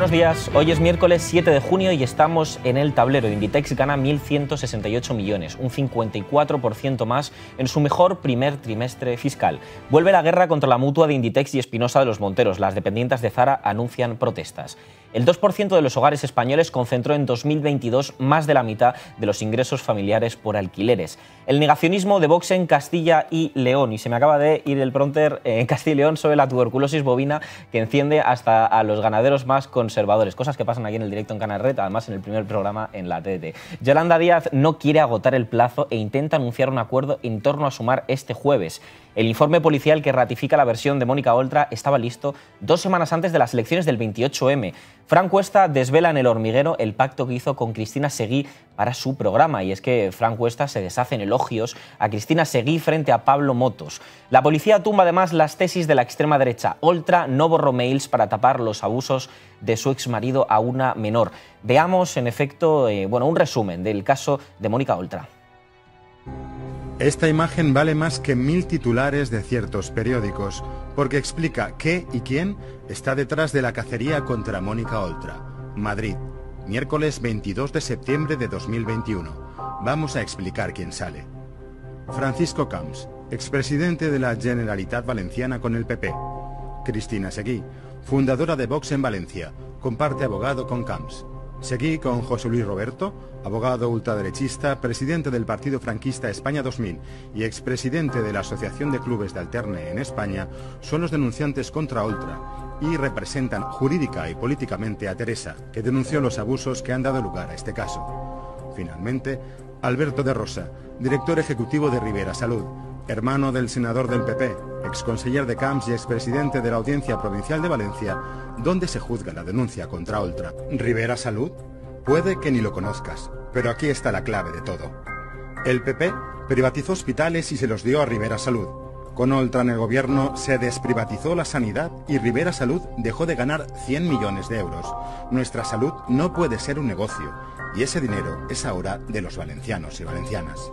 Buenos días, hoy es miércoles 7 de junio y estamos en el tablero. Inditex gana 1.168 millones, un 54% más en su mejor primer trimestre fiscal. Vuelve la guerra contra la mutua de Inditex y Espinosa de los Monteros. Las dependientes de Zara anuncian protestas. El 2% de los hogares españoles concentró en 2022 más de la mitad de los ingresos familiares por alquileres. El negacionismo de Vox en Castilla y León. Y se me acaba de ir el prompter en Castilla y León sobre la tuberculosis bovina que enciende hasta a los ganaderos más conservadores. Cosas que pasan aquí en el directo en Canal Red, además en el primer programa en la TDT. Yolanda Díaz no quiere agotar el plazo e intenta anunciar un acuerdo en torno a Sumar este jueves. El informe policial que ratifica la versión de Mónica Oltra estaba listo 2 semanas antes de las elecciones del 28M. Fran Cuesta desvela en El Hormiguero el pacto que hizo con Cristina Seguí para su programa. Y es que Fran Cuesta se deshace en elogios a Cristina Seguí frente a Pablo Motos. La policía tumba además las tesis de la extrema derecha. Oltra no borró mails para tapar los abusos de su exmarido a una menor. Veamos, en efecto, un resumen del caso de Mónica Oltra. Esta imagen vale más que 1000 titulares de ciertos periódicos, porque explica qué y quién está detrás de la cacería contra Mónica Oltra. Madrid, miércoles 22 de septiembre de 2021. Vamos a explicar quién sale. Francisco Camps, expresidente de la Generalitat Valenciana con el PP. Cristina Seguí, fundadora de Vox en Valencia, comparte abogado con Camps. Seguí con José Luis Roberto, abogado ultraderechista, presidente del Partido Franquista España 2000 y expresidente de la Asociación de Clubes de Alterne en España, son los denunciantes contra Oltra y representan jurídica y políticamente a Teresa, que denunció los abusos que han dado lugar a este caso. Finalmente, Alberto de Rosa, director ejecutivo de Ribera Salud, hermano del senador del PP, exconseller de Camps y expresidente de la Audiencia Provincial de Valencia, donde se juzga la denuncia contra Oltra. ¿Ribera Salud? Puede que ni lo conozcas, pero aquí está la clave de todo. El PP privatizó hospitales y se los dio a Ribera Salud. Con Oltra en el gobierno se desprivatizó la sanidad y Ribera Salud dejó de ganar 100 millones de euros. Nuestra salud no puede ser un negocio, y ese dinero es ahora de los valencianos y valencianas.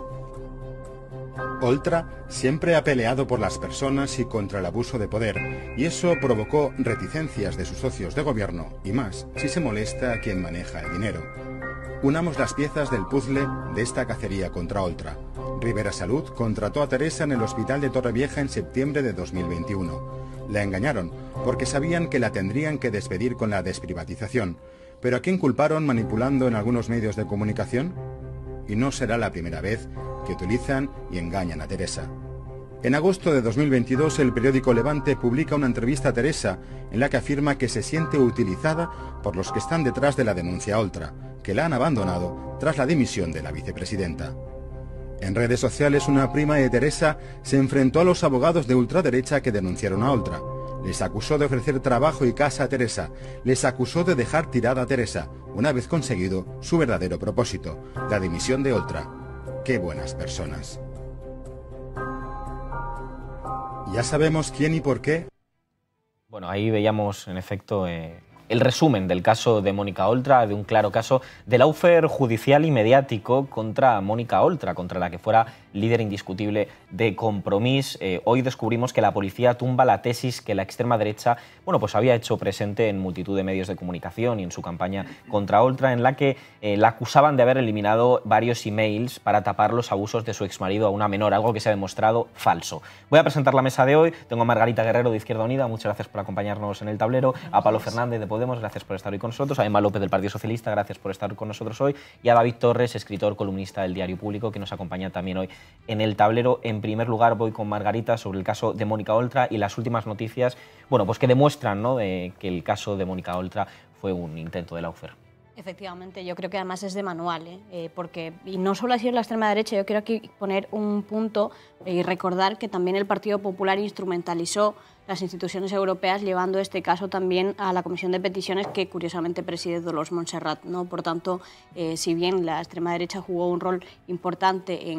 Oltra siempre ha peleado por las personas y contra el abuso de poder, y eso provocó reticencias de sus socios de gobierno, y más si se molesta a quien maneja el dinero. Unamos las piezas del puzzle de esta cacería contra Oltra. Ribera Salud contrató a Teresa en el hospital de Torrevieja en septiembre de 2021. La engañaron porque sabían que la tendrían que despedir con la desprivatización. ¿Pero a quién culparon manipulando en algunos medios de comunicación? Y no será la primera vez que utilizan y engañan a Teresa. En agosto de 2022, el periódico Levante publica una entrevista a Teresa en la que afirma que se siente utilizada por los que están detrás de la denuncia Oltra, que la han abandonado tras la dimisión de la vicepresidenta. En redes sociales, una prima de Teresa se enfrentó a los abogados de ultraderecha que denunciaron a Oltra. Les acusó de ofrecer trabajo y casa a Teresa, les acusó de dejar tirada a Teresa, una vez conseguido su verdadero propósito, la dimisión de Oltra. ¡Qué buenas personas! ¿Ya sabemos quién y por qué? Bueno, ahí veíamos, en efecto, el resumen del caso de Mónica Oltra, de un claro caso de lawfare judicial y mediático contra Mónica Oltra, contra la que fuera líder indiscutible de Compromís. Hoy descubrimos que la policía tumba la tesis que la extrema derecha había hecho presente en multitud de medios de comunicación y en su campaña contra Oltra, en la que la acusaban de haber eliminado varios emails para tapar los abusos de su exmarido a una menor, algo que se ha demostrado falso. Voy a presentar la mesa de hoy. Tengo a Margarita Guerrero de Izquierda Unida, muchas gracias por acompañarnos en el tablero, a Pablo Fernández de Podemos, gracias por estar hoy con nosotros, a Emma López del Partido Socialista, gracias por estar con nosotros hoy, y a David Torres, escritor, columnista del Diario Público, que nos acompaña también hoy en el tablero. En primer lugar, voy con Margarita sobre el caso de Mónica Oltra y las últimas noticias, que demuestran, que el caso de Mónica Oltra fue un intento de lawfare. Efectivamente, yo creo que además es de manual, porque, y no solo ha sido la extrema derecha, yo quiero aquí poner un punto y recordar que también el Partido Popular instrumentalizó las instituciones europeas, llevando este caso también a la Comisión de Peticiones que curiosamente preside Dolors Montserrat, ¿no? Por tanto, si bien la extrema derecha jugó un rol importante en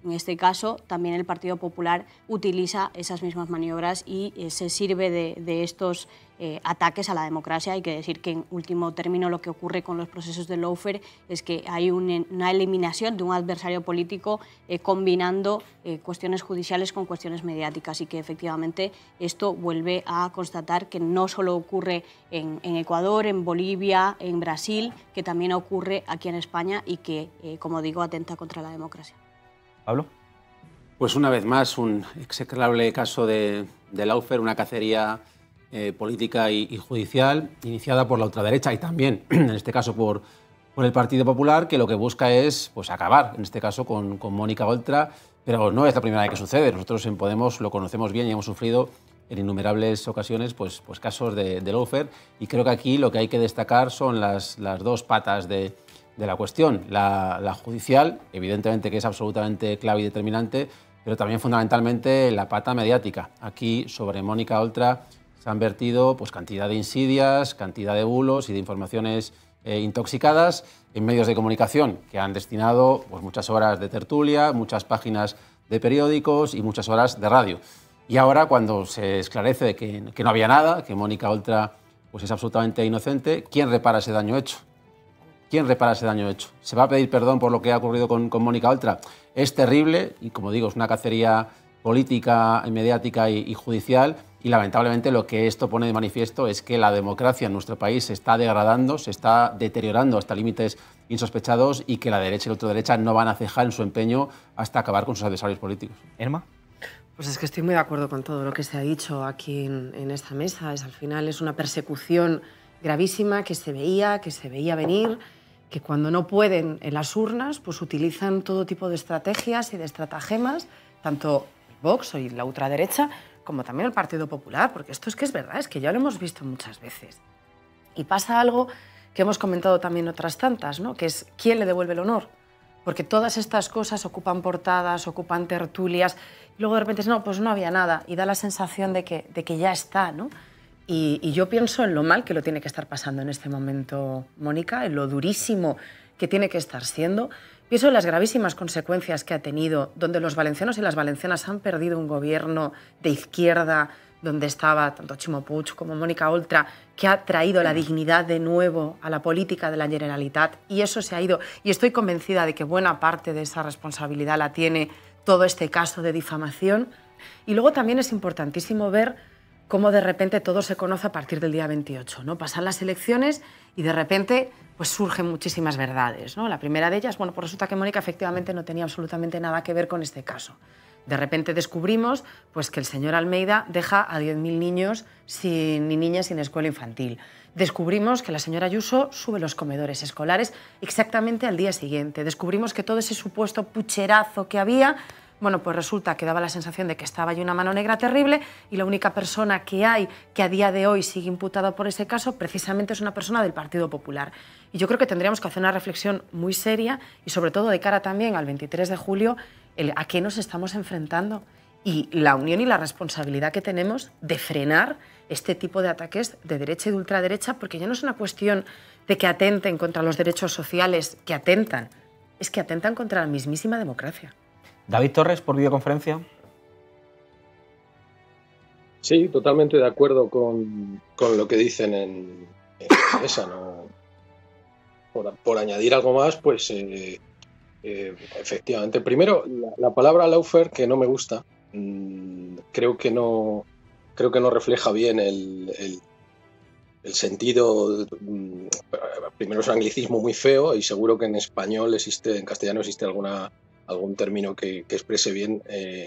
En este caso, también el Partido Popular utiliza esas mismas maniobras y se sirve de estos ataques a la democracia. Hay que decir que, en último término, lo que ocurre con los procesos de lawfare es que hay una eliminación de un adversario político combinando cuestiones judiciales con cuestiones mediáticas, y que efectivamente esto vuelve a constatar que no solo ocurre en Ecuador, en Bolivia, en Brasil, que también ocurre aquí en España y que, como digo, atenta contra la democracia. Pablo. Pues una vez más, un execrable caso de lawfare, una cacería política y judicial iniciada por la ultraderecha y también, en este caso, por el Partido Popular, que lo que busca es pues, acabar, en este caso, con Mónica Oltra, pero no es la primera vez que sucede. Nosotros en Podemos lo conocemos bien y hemos sufrido en innumerables ocasiones pues casos de lawfare, y creo que aquí lo que hay que destacar son las dos patas de la cuestión. La judicial, evidentemente que es absolutamente clave y determinante, pero también fundamentalmente la pata mediática. Aquí sobre Mónica Oltra se han vertido pues, cantidad de insidias, cantidad de bulos y de informaciones intoxicadas en medios de comunicación que han destinado pues, muchas horas de tertulia, muchas páginas de periódicos y muchas horas de radio. Y ahora, cuando se esclarece que no había nada, que Mónica Oltra pues, es absolutamente inocente, ¿quién repara ese daño hecho? ¿Quién repara ese daño hecho? ¿Se va a pedir perdón por lo que ha ocurrido con Mónica Oltra? Es terrible y, como digo, es una cacería política, mediática y judicial, y lamentablemente lo que esto pone de manifiesto es que la democracia en nuestro país se está degradando, se está deteriorando hasta límites insospechados, y que la derecha y la ultraderecha no van a cejar en su empeño hasta acabar con sus adversarios políticos. Emma. Pues es que estoy muy de acuerdo con todo lo que se ha dicho aquí en esta mesa. Al final es una persecución gravísima que se veía venir, que cuando no pueden en las urnas, pues utilizan todo tipo de estrategias y de estratagemas, tanto Vox y la ultraderecha, como también el Partido Popular, porque esto es que es verdad, es que ya lo hemos visto muchas veces. Y pasa algo que hemos comentado también otras tantas, ¿no? Que es ¿quién le devuelve el honor? Porque todas estas cosas ocupan portadas, ocupan tertulias, y luego de repente no, pues no había nada, y da la sensación de que ya está, ¿no? Y yo pienso en lo mal que lo tiene que estar pasando en este momento Mónica, en lo durísimo que tiene que estar siendo. Pienso en las gravísimas consecuencias que ha tenido, donde los valencianos y las valencianas han perdido un gobierno de izquierda, donde estaba tanto Ximo Puig como Mónica Oltra, que ha traído la dignidad de nuevo a la política de la Generalitat, y eso se ha ido. Y estoy convencida de que buena parte de esa responsabilidad la tiene todo este caso de difamación. Y luego también es importantísimo ver cómo de repente todo se conoce a partir del día 28, ¿no? Pasan las elecciones y de repente pues surgen muchísimas verdades, ¿no? La primera de ellas, bueno, pues resulta que Mónica efectivamente no tenía absolutamente nada que ver con este caso. De repente descubrimos pues, que el señor Almeida deja a 10.000 niños ni niñas sin escuela infantil. Descubrimos que la señora Ayuso sube los comedores escolares exactamente al día siguiente. Descubrimos que todo ese supuesto pucherazo que había, bueno, pues resulta que daba la sensación de que estaba ahí una mano negra terrible, y la única persona que hay que a día de hoy sigue imputada por ese caso precisamente es una persona del Partido Popular. Y yo creo que tendríamos que hacer una reflexión muy seria y sobre todo de cara también al 23 de julio, a qué nos estamos enfrentando y la unión y la responsabilidad que tenemos de frenar este tipo de ataques de derecha y de ultraderecha, porque ya no es una cuestión de que atenten contra los derechos sociales, es que atentan contra la mismísima democracia. David Torres, por videoconferencia. Sí, totalmente de acuerdo con lo que dicen en la mesa, ¿no? Por añadir algo más, pues efectivamente, primero, la palabra lawfare, que no me gusta, creo que no refleja bien el sentido. Primero es un anglicismo muy feo, y seguro que en castellano existe algún término que exprese bien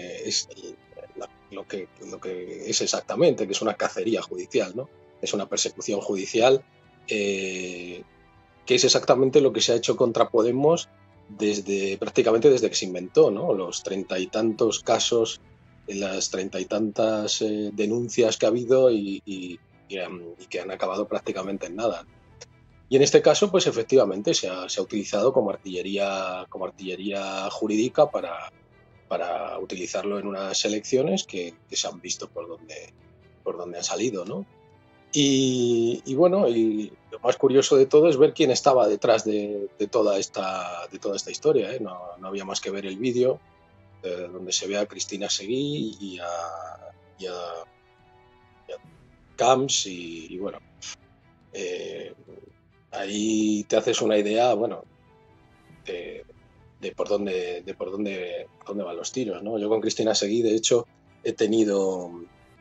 lo que es exactamente, que es una cacería judicial, ¿no? Es una persecución judicial, que es exactamente lo que se ha hecho contra Podemos prácticamente desde que se inventó, ¿no? Los 30 y tantos casos, las 30 y tantas denuncias que ha habido y que han acabado prácticamente en nada. Y en este caso, pues efectivamente se ha utilizado como artillería jurídica para utilizarlo en unas elecciones que se han visto por dónde han salido, ¿no? Y bueno, y lo más curioso de todo es ver quién estaba detrás de toda esta historia, ¿eh? No había más que ver el vídeo donde se ve a Cristina Seguí y a Camps y bueno, ahí te haces una idea, bueno, de por dónde van los tiros, ¿no? Yo con Cristina Seguí, de hecho, he tenido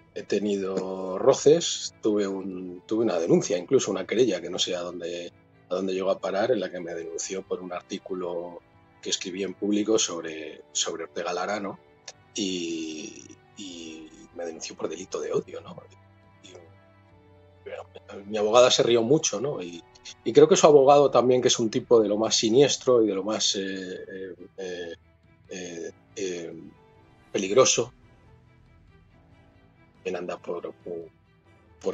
roces, tuve una denuncia, incluso una querella que no sé a dónde llegó a parar, en la que me denunció por un artículo que escribí en público sobre Ortega Lara, ¿no? Y me denunció por delito de odio, ¿no? Mi abogada se rió mucho, ¿no? Y creo que su abogado también, que es un tipo de lo más siniestro y de lo más peligroso, quien anda por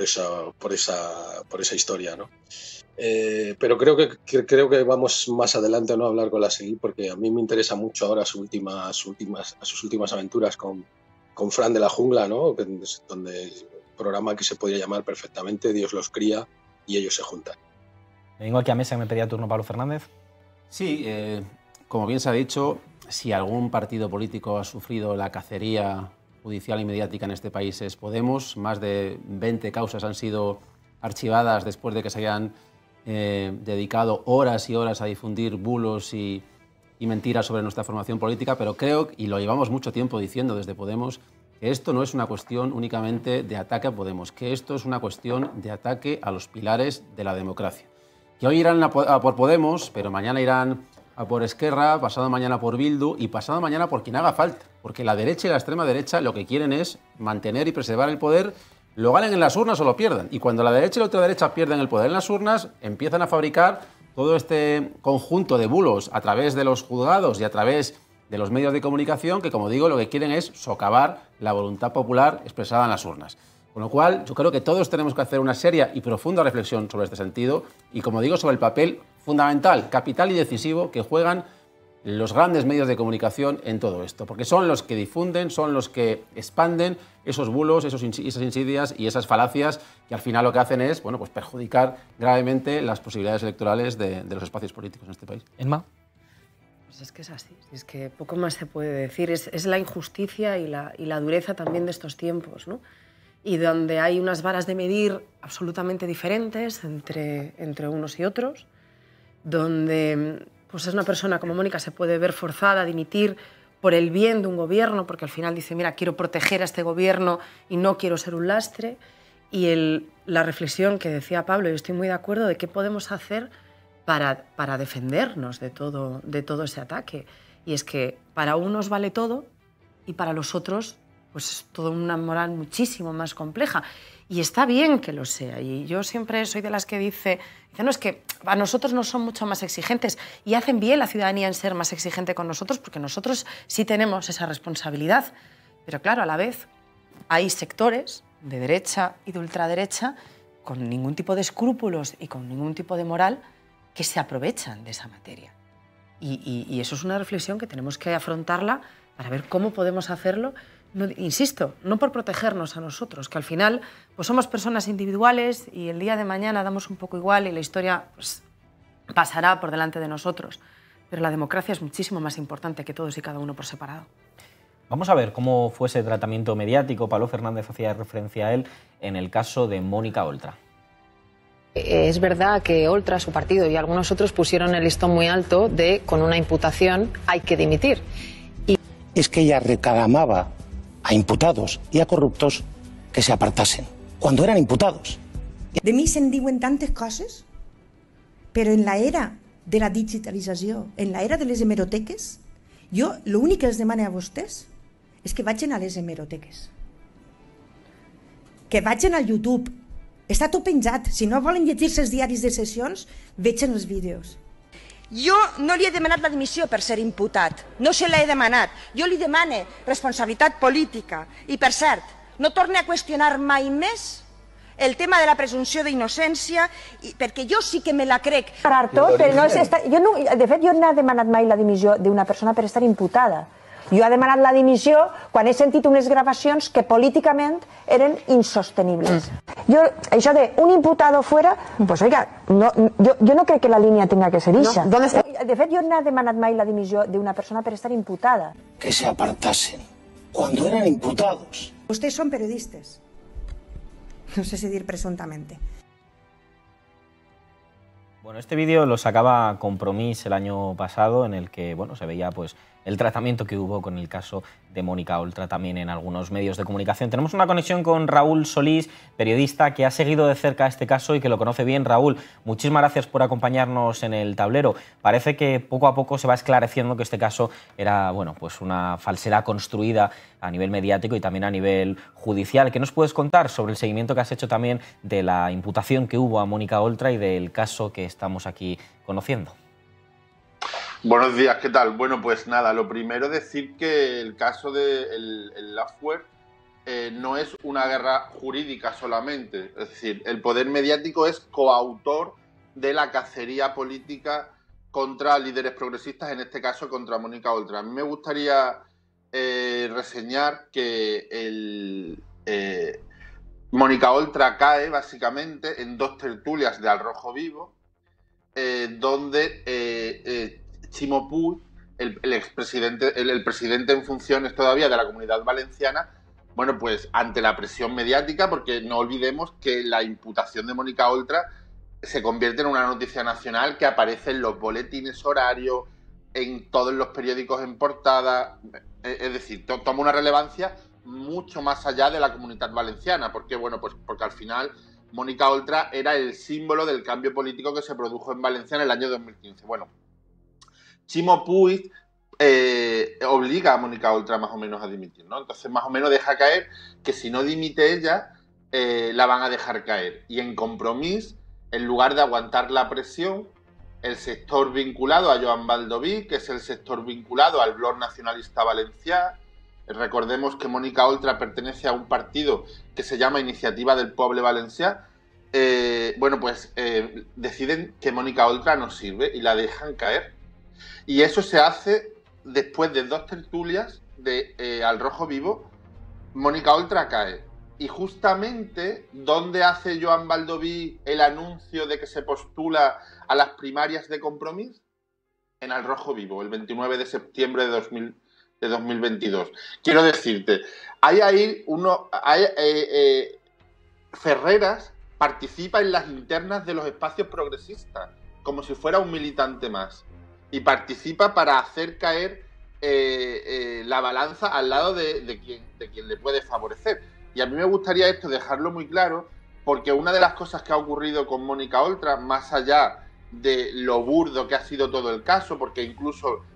esa historia, ¿no? Pero creo que vamos más adelante, ¿no?, a hablar con la Seguí, porque a mí me interesa mucho ahora sus últimas aventuras con Fran de la Jungla, ¿no? Donde programa que se podría llamar perfectamente Dios los cría y ellos se juntan. Vengo aquí a mesa y me pedía turno Pablo Fernández. Sí, como bien se ha dicho, si algún partido político ha sufrido la cacería judicial y mediática en este país es Podemos. Más de 20 causas han sido archivadas después de que se hayan dedicado horas y horas a difundir bulos y mentiras sobre nuestra formación política, pero creo, y lo llevamos mucho tiempo diciendo desde Podemos, que esto no es una cuestión únicamente de ataque a Podemos, que esto es una cuestión de ataque a los pilares de la democracia. Que hoy irán a por Podemos, pero mañana irán a por Esquerra, pasado mañana por Bildu y pasado mañana por quien haga falta. Porque la derecha y la extrema derecha lo que quieren es mantener y preservar el poder, lo ganen en las urnas o lo pierdan. Y cuando la derecha y la ultraderecha pierden el poder en las urnas, empiezan a fabricar todo este conjunto de bulos a través de los juzgados y a través de los medios de comunicación que, como digo, lo que quieren es socavar la voluntad popular expresada en las urnas. Con lo cual, yo creo que todos tenemos que hacer una seria y profunda reflexión sobre este sentido y, como digo, sobre el papel fundamental, capital y decisivo que juegan los grandes medios de comunicación en todo esto, porque son los que difunden, son los que expanden esos bulos, esas insidias y esas falacias que al final lo que hacen es, bueno, pues perjudicar gravemente las posibilidades electorales de los espacios políticos en este país. Emma. Pues es que es así, es que poco más se puede decir, es la injusticia y la dureza también de estos tiempos, ¿no? Y donde hay unas varas de medir absolutamente diferentes entre unos y otros, donde pues es una persona como Mónica se puede ver forzada a dimitir por el bien de un gobierno, porque al final dice, mira, quiero proteger a este gobierno y no quiero ser un lastre, y la reflexión que decía Pablo, yo estoy muy de acuerdo, de qué podemos hacer para defendernos de todo ese ataque. Y es que para unos vale todo y para los otros pues es toda una moral muchísimo más compleja. Y está bien que lo sea. Y yo siempre soy de las que dice, no, es que a nosotros nos son mucho más exigentes y hacen bien la ciudadanía en ser más exigente con nosotros porque nosotros sí tenemos esa responsabilidad. Pero claro, a la vez hay sectores de derecha y de ultraderecha con ningún tipo de escrúpulos y con ningún tipo de moral que se aprovechan de esa materia. Y eso es una reflexión que tenemos que afrontarla para ver cómo podemos hacerlo, no, insisto, no por protegernos a nosotros, que al final pues somos personas individuales y el día de mañana damos un poco igual y la historia pues, pasará por delante de nosotros. Pero la democracia es muchísimo más importante que todos y cada uno por separado. Vamos a ver cómo fue ese tratamiento mediático. Pablo Fernández hacía referencia a él en el caso de Mónica Oltra. Es verdad que Oltra, su partido y algunos otros pusieron el listón muy alto de con una imputación hay que dimitir. Es que ella reclamaba a imputados y a corruptos que se apartasen, cuando eran imputados. De mi se'n diuen tantes coses, però en la era de la digitalització, en la era de les hemeroteques, jo l'únic que els demano a vostès és que vagin a les hemeroteques. Que vagin al YouTube. Està tot penjat. Si no volen llegir-se els diaris de sessions, vegin els vídeos. Jo no li he demanat la dimissió per ser imputat. No se l'he demanat. Jo li demane responsabilitat política. I, per cert, no torne a qüestionar mai més el tema de la presumpció d'innocència, perquè jo sí que me la crec. Tot, però no és de fet, jo no he demanat mai la dimissió d'una persona per estar imputada. Jo he demanat la dimissió quan he sentit unes gravacions que políticament eren insostenibles. Això de un imputado fuera, pues oiga, yo no creo que la línea tenga que ser esa. No, De fet, jo no he demanat mai la dimissió d'una persona per estar imputada. Que se apartasen cuando eran imputados. Ustedes son periodistas. No sé si decir presuntamente. Bueno, este vídeo lo sacaba Compromís el año pasado, en el que bueno, se veía pues, el tratamiento que hubo con el caso de Mónica Oltra también en algunos medios de comunicación. Tenemos una conexión con Raúl Solís, periodista que ha seguido de cerca este caso y que lo conoce bien. Raúl, muchísimas gracias por acompañarnos en el tablero. Parece que poco a poco se va esclareciendo que este caso era bueno, pues una falsedad construida a nivel mediático y también a nivel judicial. ¿Qué nos puedes contar sobre el seguimiento que has hecho también de la imputación que hubo a Mónica Oltra y del caso que estamos aquí conociendo? Buenos días, ¿qué tal? Bueno, pues nada, lo primero decir que el caso del Lawfare no es una guerra jurídica solamente, es decir, el poder mediático es coautor de la cacería política contra líderes progresistas, en este caso contra Mónica Oltra. A mí me gustaría reseñar que Mónica Oltra cae básicamente en dos tertulias de Al Rojo Vivo, donde Ximo Puig, el presidente en funciones todavía de la Comunidad Valenciana, bueno, pues ante la presión mediática, porque no olvidemos que la imputación de Mónica Oltra se convierte en una noticia nacional que aparece en los boletines horarios, en todos los periódicos en portada, es decir, toma una relevancia mucho más allá de la Comunidad Valenciana, porque bueno, pues porque al final Mónica Oltra era el símbolo del cambio político que se produjo en Valencia en el año 2015. Bueno, Ximo Puig obliga a Mónica Oltra más o menos a dimitir, ¿no? Entonces más o menos deja caer que si no dimite ella, la van a dejar caer. Y en Compromís, en lugar de aguantar la presión, el sector vinculado a Joan Baldoví, que es el sector vinculado al Bloc Nacionalista Valencià, recordemos que Mónica Oltra pertenece a un partido que se llama Iniciativa del Poble Valencià, bueno, pues deciden que Mónica Oltra no sirve y la dejan caer. Y eso se hace después de dos tertulias de Al Rojo Vivo. Mónica Oltra cae. Y justamente, ¿dónde hace Joan Baldoví el anuncio de que se postula a las primarias de Compromís? En Al Rojo Vivo, el 29 de septiembre de 2022. Quiero decirte, Ferreras participa en las internas de los espacios progresistas, como si fuera un militante más. Y participa para hacer caer la balanza al lado de quien le puede favorecer. Y a mí me gustaría esto dejarlo muy claro, porque una de las cosas que ha ocurrido con Mónica Oltra, más allá de lo burdo que ha sido todo el caso, porque incluso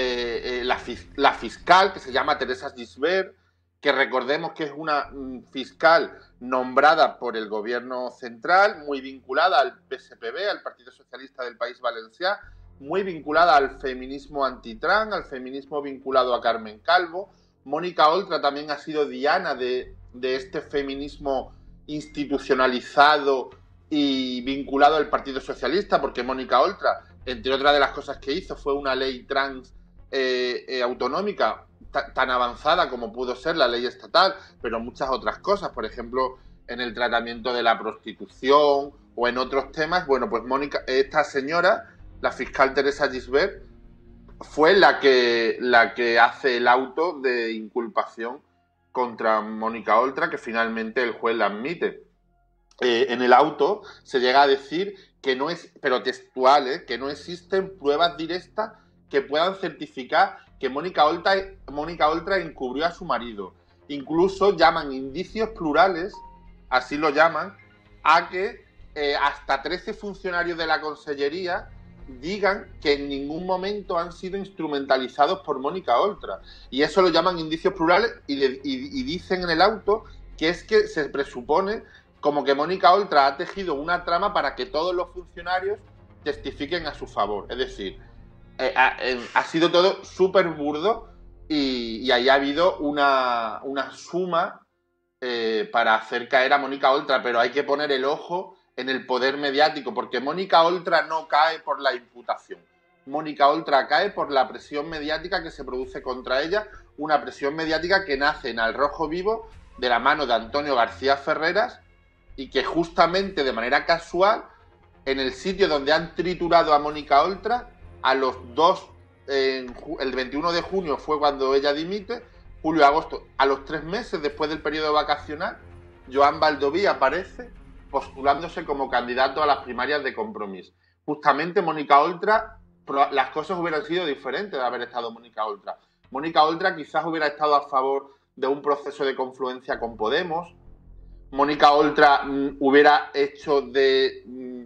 la fiscal, que se llama Teresa Gisbert, que recordemos que es una fiscal nombrada por el gobierno central, muy vinculada al PSPV, al Partido Socialista del País Valencià, muy vinculada al feminismo antitrans, al feminismo vinculado a Carmen Calvo. Mónica Oltra también ha sido diana de este feminismo institucionalizado y vinculado al Partido Socialista, porque Mónica Oltra, entre otras de las cosas que hizo, fue una ley trans autonómica tan avanzada como pudo ser la ley estatal, pero muchas otras cosas, por ejemplo, en el tratamiento de la prostitución o en otros temas. Bueno, pues esta señora, la fiscal Teresa Gisbert, fue la que hace el auto de inculpación contra Mónica Oltra, que finalmente el juez la admite. En el auto se llega a decir que no es, pero textual, que no existen pruebas directas que puedan certificar que Mónica Oltra encubrió a su marido. Incluso llaman indicios plurales, así lo llaman, a que hasta 13 funcionarios de la Consellería digan que en ningún momento han sido instrumentalizados por Mónica Oltra. Y eso lo llaman indicios plurales y dicen en el auto que es que se presupone como que Mónica Oltra ha tejido una trama para que todos los funcionarios testifiquen a su favor. Es decir, ha sido todo súper burdo y ahí ha habido una suma para hacer caer a Mónica Oltra, pero hay que poner el ojo en el poder mediático, porque Mónica Oltra no cae por la imputación. Mónica Oltra cae por la presión mediática que se produce contra ella, una presión mediática que nace en Al Rojo Vivo de la mano de Antonio García Ferreras y que justamente de manera casual, en el sitio donde han triturado a Mónica Oltra, a los dos, el 21 de junio fue cuando ella dimite, julio y agosto, a los 3 meses después del periodo vacacional, Joan Baldoví aparece postulándose como candidato a las primarias de Compromís. Justamente Mónica Oltra, las cosas hubieran sido diferentes de haber estado Mónica Oltra. Mónica Oltra quizás hubiera estado a favor de un proceso de confluencia con Podemos. Mónica Oltra hubiera hecho de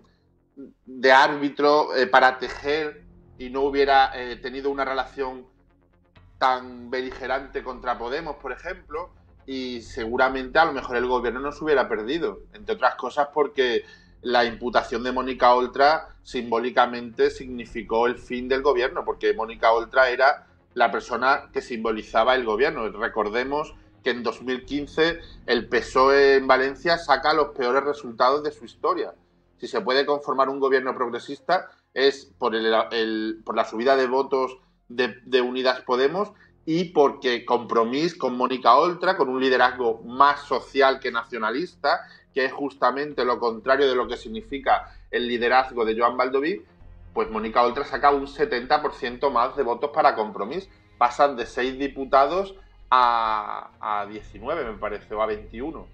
árbitro para tejer y no hubiera tenido una relación tan beligerante contra Podemos, por ejemplo, y seguramente a lo mejor el gobierno no se hubiera perdido, entre otras cosas porque la imputación de Mónica Oltra simbólicamente significó el fin del gobierno, porque Mónica Oltra era la persona que simbolizaba el gobierno. Recordemos que en 2015 el PSOE en Valencia saca los peores resultados de su historia. Si se puede conformar un gobierno progresista es por la subida de votos de Unidas Podemos y porque Compromís con Mónica Oltra, con un liderazgo más social que nacionalista, que es justamente lo contrario de lo que significa el liderazgo de Joan Baldoví, pues Mónica Oltra saca un 70% más de votos para Compromís. Pasan de 6 diputados a 19, me parece, o a 21.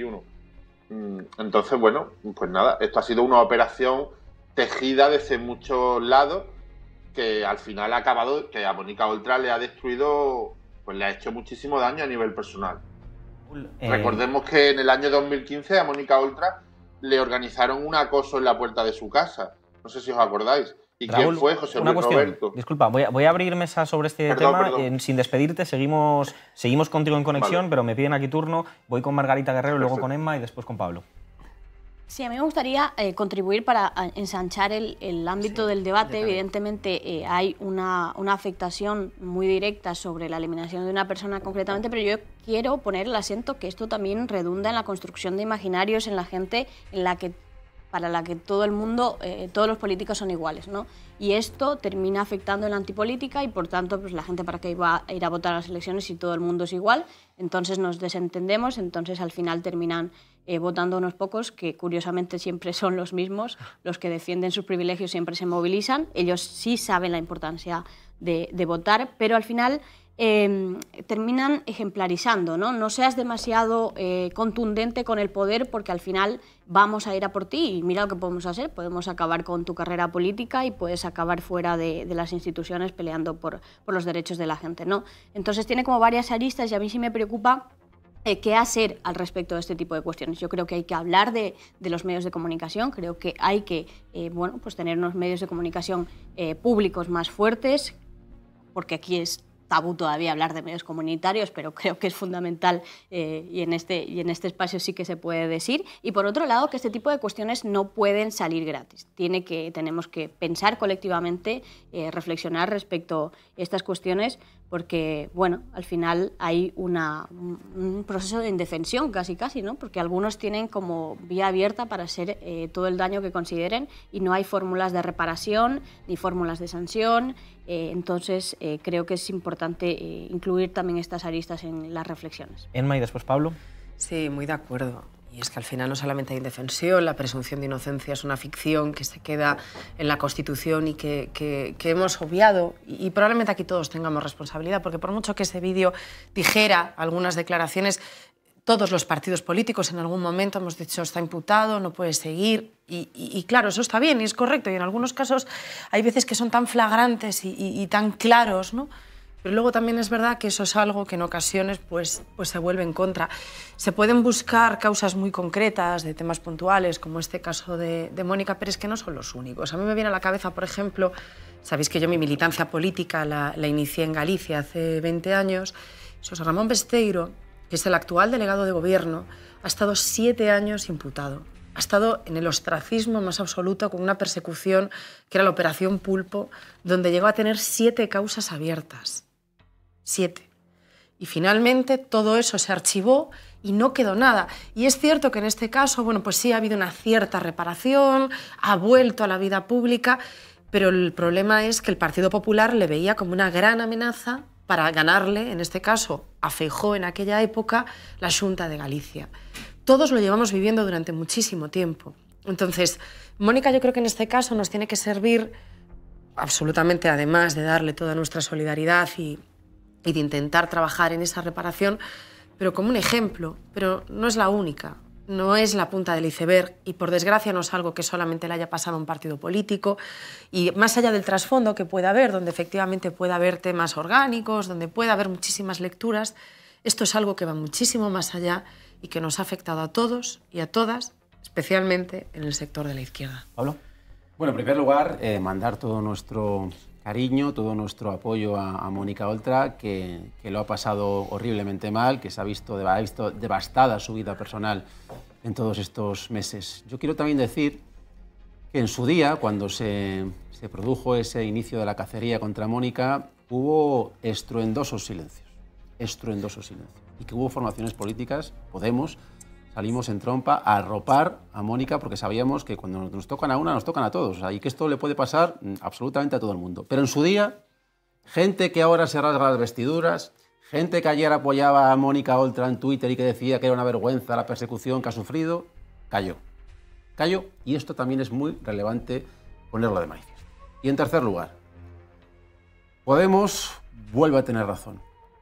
Entonces, bueno, pues nada, esto ha sido una operación tejida desde muchos lados que al final ha acabado, que a Mónica Oltra le ha destruido, pues le ha hecho muchísimo daño a nivel personal. Recordemos que en el año 2015 a Mónica Oltra le organizaron un acoso en la puerta de su casa. No sé si os acordáis. ¿Y Raúl, quién fue? José Luis Roberto. Disculpa, voy a abrir mesa sobre este tema. Sin despedirte, seguimos contigo en conexión, vale. Pero me piden aquí turno. Voy con Margarita Guerrero, luego con Emma y después con Pablo. Sí, a mí me gustaría contribuir para ensanchar el ámbito del debate. Evidentemente hay una afectación muy directa sobre la eliminación de una persona concretamente, pero yo quiero poner el acento que esto también redunda en la construcción de imaginarios en la gente para la que todo el mundo, todos los políticos son iguales, ¿no? Y esto termina afectando en la antipolítica y, por tanto, pues la gente para qué va a ir a votar a las elecciones si todo el mundo es igual. Entonces nos desentendemos, entonces al final terminan votando unos pocos que, curiosamente, siempre son los mismos, los que defienden sus privilegios siempre se movilizan. Ellos sí saben la importancia de votar, pero al final terminan ejemplarizando, ¿no? No seas demasiado contundente con el poder porque al final vamos a ir a por ti y mira lo que podemos hacer, podemos acabar con tu carrera política y puedes acabar fuera de las instituciones peleando por los derechos de la gente, ¿no? Entonces tiene como varias aristas y a mí sí me preocupa qué hacer al respecto de este tipo de cuestiones. Yo creo que hay que hablar de los medios de comunicación, creo que hay que bueno, pues tener unos medios de comunicación públicos más fuertes, porque aquí es tabú todavía hablar de medios comunitarios, pero creo que es fundamental y en este espacio sí que se puede decir. Y por otro lado, que este tipo de cuestiones no pueden salir gratis. Tenemos que pensar colectivamente, reflexionar respecto a estas cuestiones, porque, bueno, al final hay un proceso de indefensión casi, ¿no? Porque algunos tienen como vía abierta para hacer todo el daño que consideren y no hay fórmulas de reparación ni fórmulas de sanción. Entonces, creo que es importante incluir también estas aristas en las reflexiones. Emma y después Pablo. Sí, muy de acuerdo. Y es que al final no solamente hay indefensión, la presunción de inocencia es una ficción que se queda en la Constitución y que hemos obviado. Y probablemente aquí todos tengamos responsabilidad, porque por mucho que ese vídeo dijera algunas declaraciones, todos los partidos políticos en algún momento hemos dicho está imputado, no puede seguir. Y claro, eso está bien y es correcto. Y en algunos casos hay veces que son tan flagrantes y tan claros, ¿no? Pero luego también es verdad que eso es algo que en ocasiones pues se vuelve en contra. Se pueden buscar causas muy concretas de temas puntuales, como este caso de Mónica, pero es que no son los únicos. A mí me viene a la cabeza, por ejemplo, sabéis que yo mi militancia política la inicié en Galicia hace 20 años. José Ramón Besteiro, que es el actual delegado de gobierno, ha estado 7 años imputado. Ha estado en el ostracismo más absoluto, con una persecución que era la Operación Pulpo, donde llegó a tener 7 causas abiertas. 7. Y finalmente todo eso se archivó y no quedó nada. Y es cierto que en este caso, bueno, pues sí ha habido una cierta reparación, ha vuelto a la vida pública, pero el problema es que el Partido Popular le veía como una gran amenaza para ganarle, en este caso, a Feijóo en aquella época, la Xunta de Galicia. Todos lo llevamos viviendo durante muchísimo tiempo. Entonces, Mónica, yo creo que en este caso nos tiene que servir absolutamente, además de darle toda nuestra solidaridad y de intentar trabajar en esa reparación, pero como un ejemplo. Pero no es la única, no es la punta del iceberg y, por desgracia, no es algo que solamente le haya pasado a un partido político. Y más allá del trasfondo que pueda haber, donde efectivamente pueda haber temas orgánicos, donde pueda haber muchísimas lecturas, esto es algo que va muchísimo más allá y que nos ha afectado a todos y a todas, especialmente en el sector de la izquierda. Pablo. Bueno, en primer lugar, mandar todo nuestro cariño, todo nuestro apoyo a Mónica Oltra, que lo ha pasado horriblemente mal, que ha visto devastada su vida personal en todos estos meses. Yo quiero también decir que en su día, cuando se produjo ese inicio de la cacería contra Mónica, hubo estruendosos silencios, y que hubo formaciones políticas, Podemos, salimos en trompa a arropar a Mónica porque sabíamos que cuando nos tocan a una, nos tocan a todos. O sea, y que esto le puede pasar absolutamente a todo el mundo. Pero en su día, gente que ahora se rasga las vestiduras, gente que ayer apoyaba a Mónica Oltra en Twitter y que decía que era una vergüenza la persecución que ha sufrido, cayó. Cayó, y esto también es muy relevante ponerlo de manifiesto. Y en tercer lugar, Podemos vuelve a tener razón.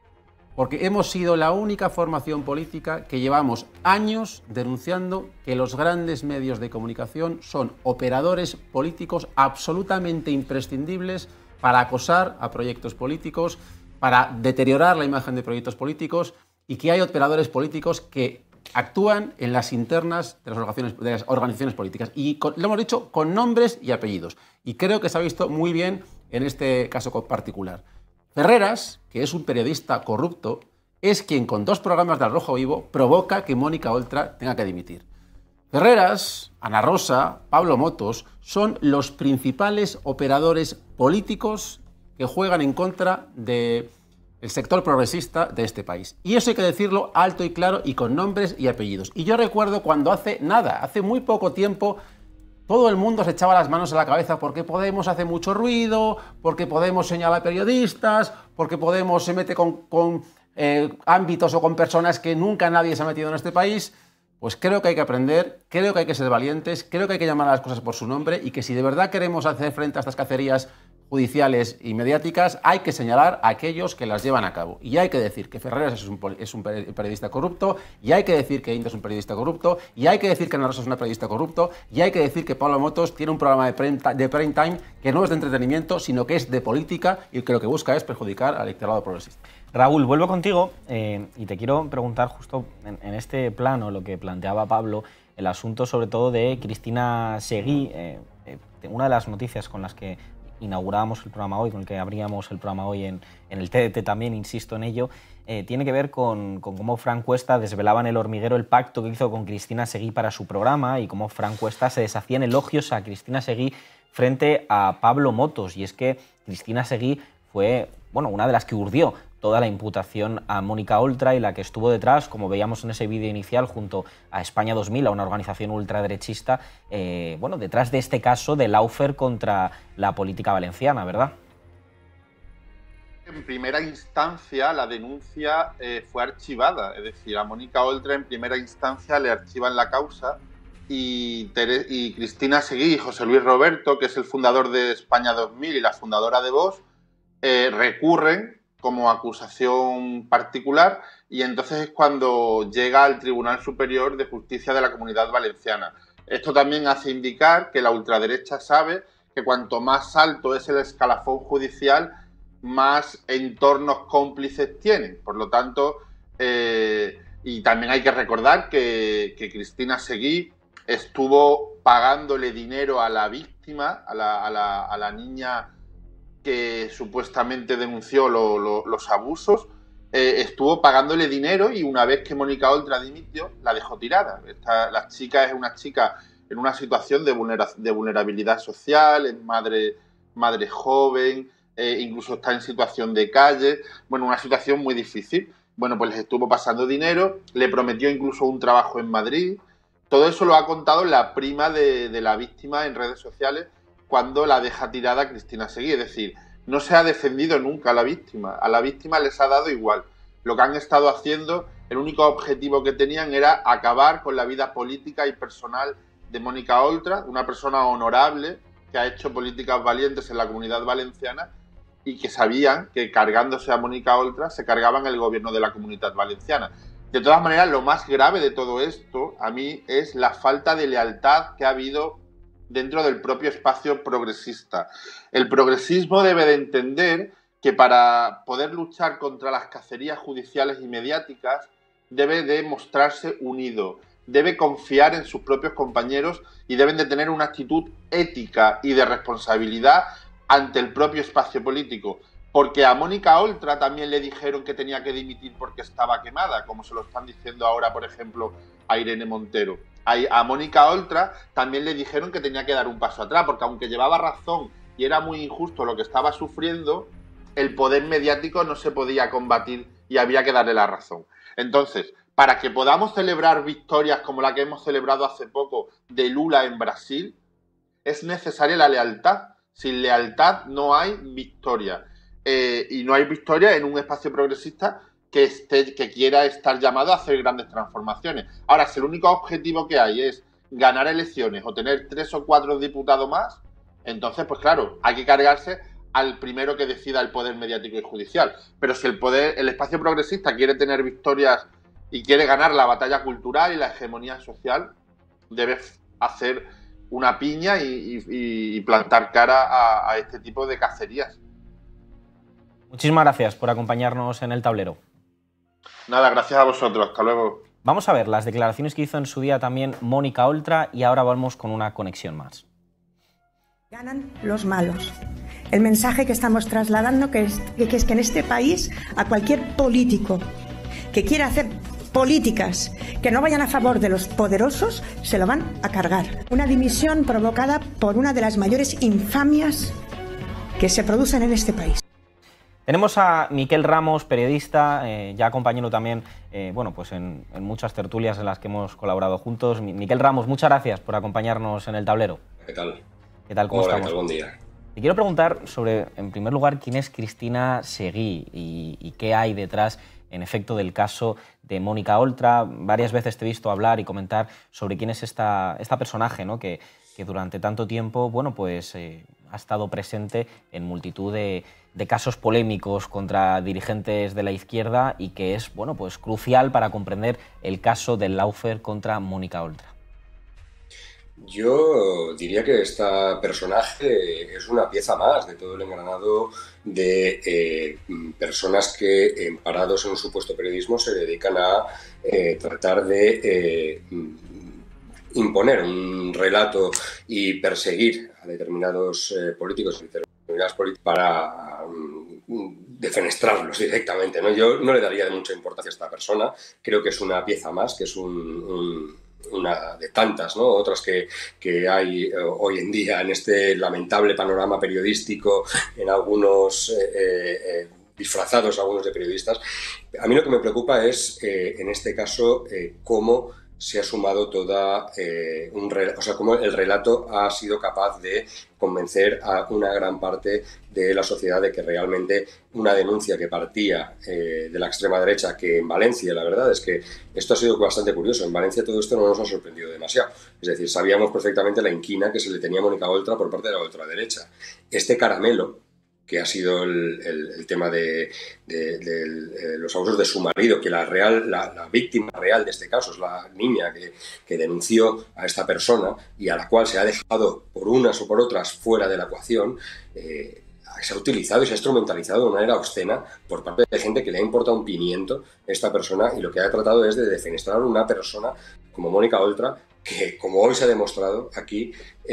Porque hemos sido la única formación política que llevamos años denunciando que los grandes medios de comunicación son operadores políticos absolutamente imprescindibles para acosar a proyectos políticos, para deteriorar la imagen de proyectos políticos, y que hay operadores políticos que actúan en las internas de las organizaciones políticas. Y lo hemos dicho con nombres y apellidos. Y creo que se ha visto muy bien en este caso particular. Ferreras, que es un periodista corrupto, es quien con 2 programas de Al Rojo Vivo provoca que Mónica Oltra tenga que dimitir. Ferreras, Ana Rosa, Pablo Motos son los principales operadores políticos que juegan en contra del sector progresista de este país. Y eso hay que decirlo alto y claro y con nombres y apellidos. Y yo recuerdo cuando hace muy poco tiempo, todo el mundo se echaba las manos a la cabeza porque Podemos hace mucho ruido, porque Podemos señala periodistas, porque Podemos se mete con ámbitos o con personas que nunca nadie se ha metido en este país. Pues creo que hay que aprender, creo que hay que ser valientes, creo que hay que llamar a las cosas por su nombre y que si de verdad queremos hacer frente a estas cacerías judiciales y mediáticas, hay que señalar a aquellos que las llevan a cabo. Y hay que decir que Ferreras es un periodista corrupto, y hay que decir que Inda es un periodista corrupto, y hay que decir que Ana Rosa es una periodista corrupto, y hay que decir que Pablo Motos tiene un programa de prime time que no es de entretenimiento, sino que es de política y que lo que busca es perjudicar al electorado progresista. Raúl, vuelvo contigo y te quiero preguntar justo en este plano lo que planteaba Pablo, el asunto sobre todo de Cristina Seguí, una de las noticias con las que inaugurábamos el programa hoy, con el que abríamos el programa hoy en el TDT también, insisto en ello, tiene que ver con cómo Fran Cuesta desvelaba en El Hormiguero el pacto que hizo con Cristina Seguí para su programa y cómo Fran Cuesta se deshacía en elogios a Cristina Seguí frente a Pablo Motos. Y es que Cristina Seguí fue una de las que urdió toda la imputación a Mónica Oltra y la que estuvo detrás, como veíamos en ese vídeo inicial, junto a España 2000, a una organización ultraderechista, detrás de este caso de Lawfare contra la política valenciana, ¿verdad? En primera instancia la denuncia fue archivada, es decir, a Mónica Oltra en primera instancia le archivan la causa y Cristina Seguí y José Luis Roberto, que es el fundador de España 2000 y la fundadora de Vox, recurren como acusación particular y entonces es cuando llega al Tribunal Superior de Justicia de la Comunidad Valenciana. Esto también hace indicar que la ultraderecha sabe que cuanto más alto es el escalafón judicial, más entornos cómplices tienen. Por lo tanto, y también hay que recordar que Cristina Seguí estuvo pagándole dinero a la víctima, a la niña que supuestamente denunció los abusos, estuvo pagándole dinero y una vez que Mónica Oltra dimitió, la dejó tirada. La chica es una chica en una situación de vulnerabilidad social, es madre joven, incluso está en situación de calle, una situación muy difícil. Bueno, pues les estuvo pasando dinero, le prometió incluso un trabajo en Madrid. Todo eso lo ha contado la prima de la víctima en redes sociales cuando la deja tirada Cristina Seguí. Es decir, no se ha defendido nunca a la víctima les ha dado igual. Lo que han estado haciendo, el único objetivo que tenían era acabar con la vida política y personal de Mónica Oltra, una persona honorable que ha hecho políticas valientes en la Comunidad Valenciana y que sabían que cargándose a Mónica Oltra se cargaban el gobierno de la Comunidad Valenciana. De todas maneras, lo más grave de todo esto, a mí, es la falta de lealtad que ha habido dentro del propio espacio progresista. El progresismo debe de entender que para poder luchar contra las cacerías judiciales y mediáticas debe de mostrarse unido, debe confiar en sus propios compañeros y deben de tener una actitud ética y de responsabilidad ante el propio espacio político. Porque a Mónica Oltra también le dijeron que tenía que dimitir porque estaba quemada, como se lo están diciendo ahora, por ejemplo, a Irene Montero. A Mónica Oltra también le dijeron que tenía que dar un paso atrás, porque aunque llevaba razón y era muy injusto lo que estaba sufriendo, el poder mediático no se podía combatir y había que darle la razón. Entonces, para que podamos celebrar victorias como la que hemos celebrado hace poco de Lula en Brasil, es necesaria la lealtad. Sin lealtad no hay victoria. Y no hay victoria en un espacio progresista que quiera estar llamado a hacer grandes transformaciones. Ahora, si el único objetivo que hay es ganar elecciones o tener 3 o 4 diputados más, entonces, pues claro, hay que cargarse al primero que decida el poder mediático y judicial. Pero si el espacio progresista quiere tener victorias y quiere ganar la batalla cultural y la hegemonía social, debe hacer una piña y plantar cara a este tipo de cacerías. Muchísimas gracias por acompañarnos en El Tablero. Nada, gracias a vosotros. Hasta luego. Vamos a ver las declaraciones que hizo en su día también Mónica Oltra y ahora vamos con una conexión más. Ganan los malos. El mensaje que estamos trasladando que es que en este país a cualquier político que quiera hacer políticas que no vayan a favor de los poderosos se lo van a cargar. Una dimisión provocada por una de las mayores infamias que se producen en este país. Tenemos a Miquel Ramos, periodista, ya compañero también bueno, pues en muchas tertulias en las que hemos colaborado juntos. Miquel Ramos, muchas gracias por acompañarnos en El Tablero. ¿Qué tal? ¿Qué tal? ¿Cómo Hola, estamos? ¿qué tal? Buen día. Te quiero preguntar sobre, en primer lugar, quién es Cristina Seguí y qué hay detrás, en efecto, del caso de Mónica Oltra. Varias veces te he visto hablar y comentar sobre quién es esta personaje, ¿no? que durante tanto tiempo, bueno, pues ha estado presente en multitud de casos polémicos contra dirigentes de la izquierda y que es, bueno, pues crucial para comprender el caso del Lawfare contra Mónica Oltra. Yo diría que esta personaje es una pieza más de todo el engranado de personas que, parados en un supuesto periodismo, se dedican a tratar de imponer un relato y perseguir a determinados políticos y determinadas políticas para defenestrarlos directamente, ¿no? Yo no le daría mucha importancia a esta persona, creo que es una pieza más, que es una de tantas, ¿no? Otras que hay hoy en día en este lamentable panorama periodístico, en algunos disfrazados, algunos de periodistas. A mí lo que me preocupa es, en este caso, cómo se ha sumado cómo el relato ha sido capaz de convencer a una gran parte de la sociedad de que realmente una denuncia que partía de la extrema derecha, que en Valencia, la verdad es que esto ha sido bastante curioso, en Valencia todo esto no nos ha sorprendido demasiado, es decir, sabíamos perfectamente la inquina que se le tenía a Mónica Oltra por parte de la ultraderecha. Este caramelo, que ha sido el tema de los abusos de su marido, que la víctima real de este caso es la niña que denunció a esta persona y a la cual se ha dejado por unas o por otras fuera de la ecuación, se ha utilizado y se ha instrumentalizado de una manera obscena por parte de gente que le ha importado un pimiento a esta persona y lo que ha tratado es de defenestrar a una persona como Mónica Oltra, que como hoy se ha demostrado aquí,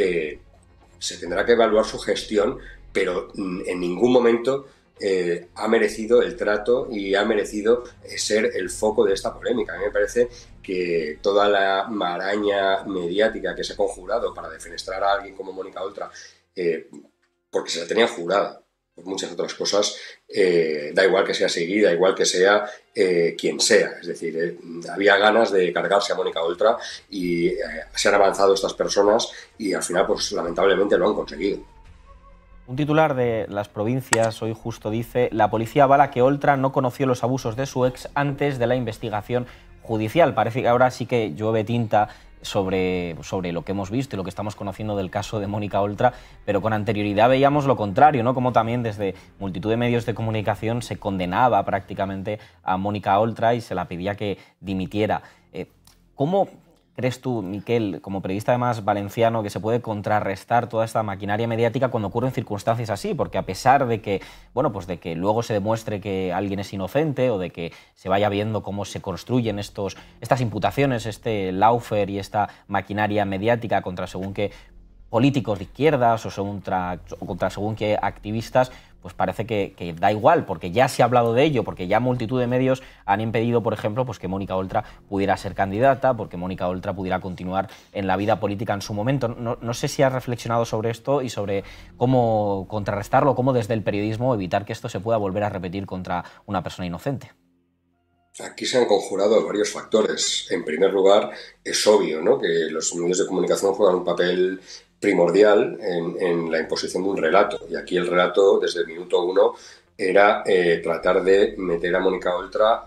se tendrá que evaluar su gestión, pero en ningún momento ha merecido el trato y ha merecido ser el foco de esta polémica. A mí me parece que toda la maraña mediática que se ha conjurado para defenestrar a alguien como Mónica Oltra, porque se la tenía jurada por muchas otras cosas, da igual que sea seguida, da igual que sea quien sea. Es decir, había ganas de cargarse a Mónica Oltra y se han avanzado estas personas y al final, pues lamentablemente lo han conseguido. Un titular de Las Provincias hoy justo dice: la policía avala que Oltra no conoció los abusos de su ex antes de la investigación judicial. Parece que ahora sí que llueve tinta sobre lo que hemos visto y lo que estamos conociendo del caso de Mónica Oltra, pero con anterioridad veíamos lo contrario, ¿no? Como también desde multitud de medios de comunicación se condenaba prácticamente a Mónica Oltra y se la pedía que dimitiera. ¿Cómo crees tú, Miquel, como periodista además valenciano, que se puede contrarrestar toda esta maquinaria mediática cuando ocurren circunstancias así? Porque a pesar de que, bueno, pues de que luego se demuestre que alguien es inocente o de que se vaya viendo cómo se construyen estas imputaciones, este lawfare y esta maquinaria mediática contra según qué políticos de izquierdas o contra según qué activistas, pues parece que da igual, porque ya se ha hablado de ello, porque ya multitud de medios han impedido, por ejemplo, pues que Mónica Oltra pudiera ser candidata, porque Mónica Oltra pudiera continuar en la vida política en su momento. No sé si has reflexionado sobre esto y sobre cómo contrarrestarlo, cómo desde el periodismo evitar que esto se pueda volver a repetir contra una persona inocente. Aquí se han conjurado varios factores. En primer lugar, es obvio, ¿no?, que los medios de comunicación juegan un papel primordial en la imposición de un relato. Y aquí el relato, desde el minuto 1, era tratar de meter a Mónica Oltra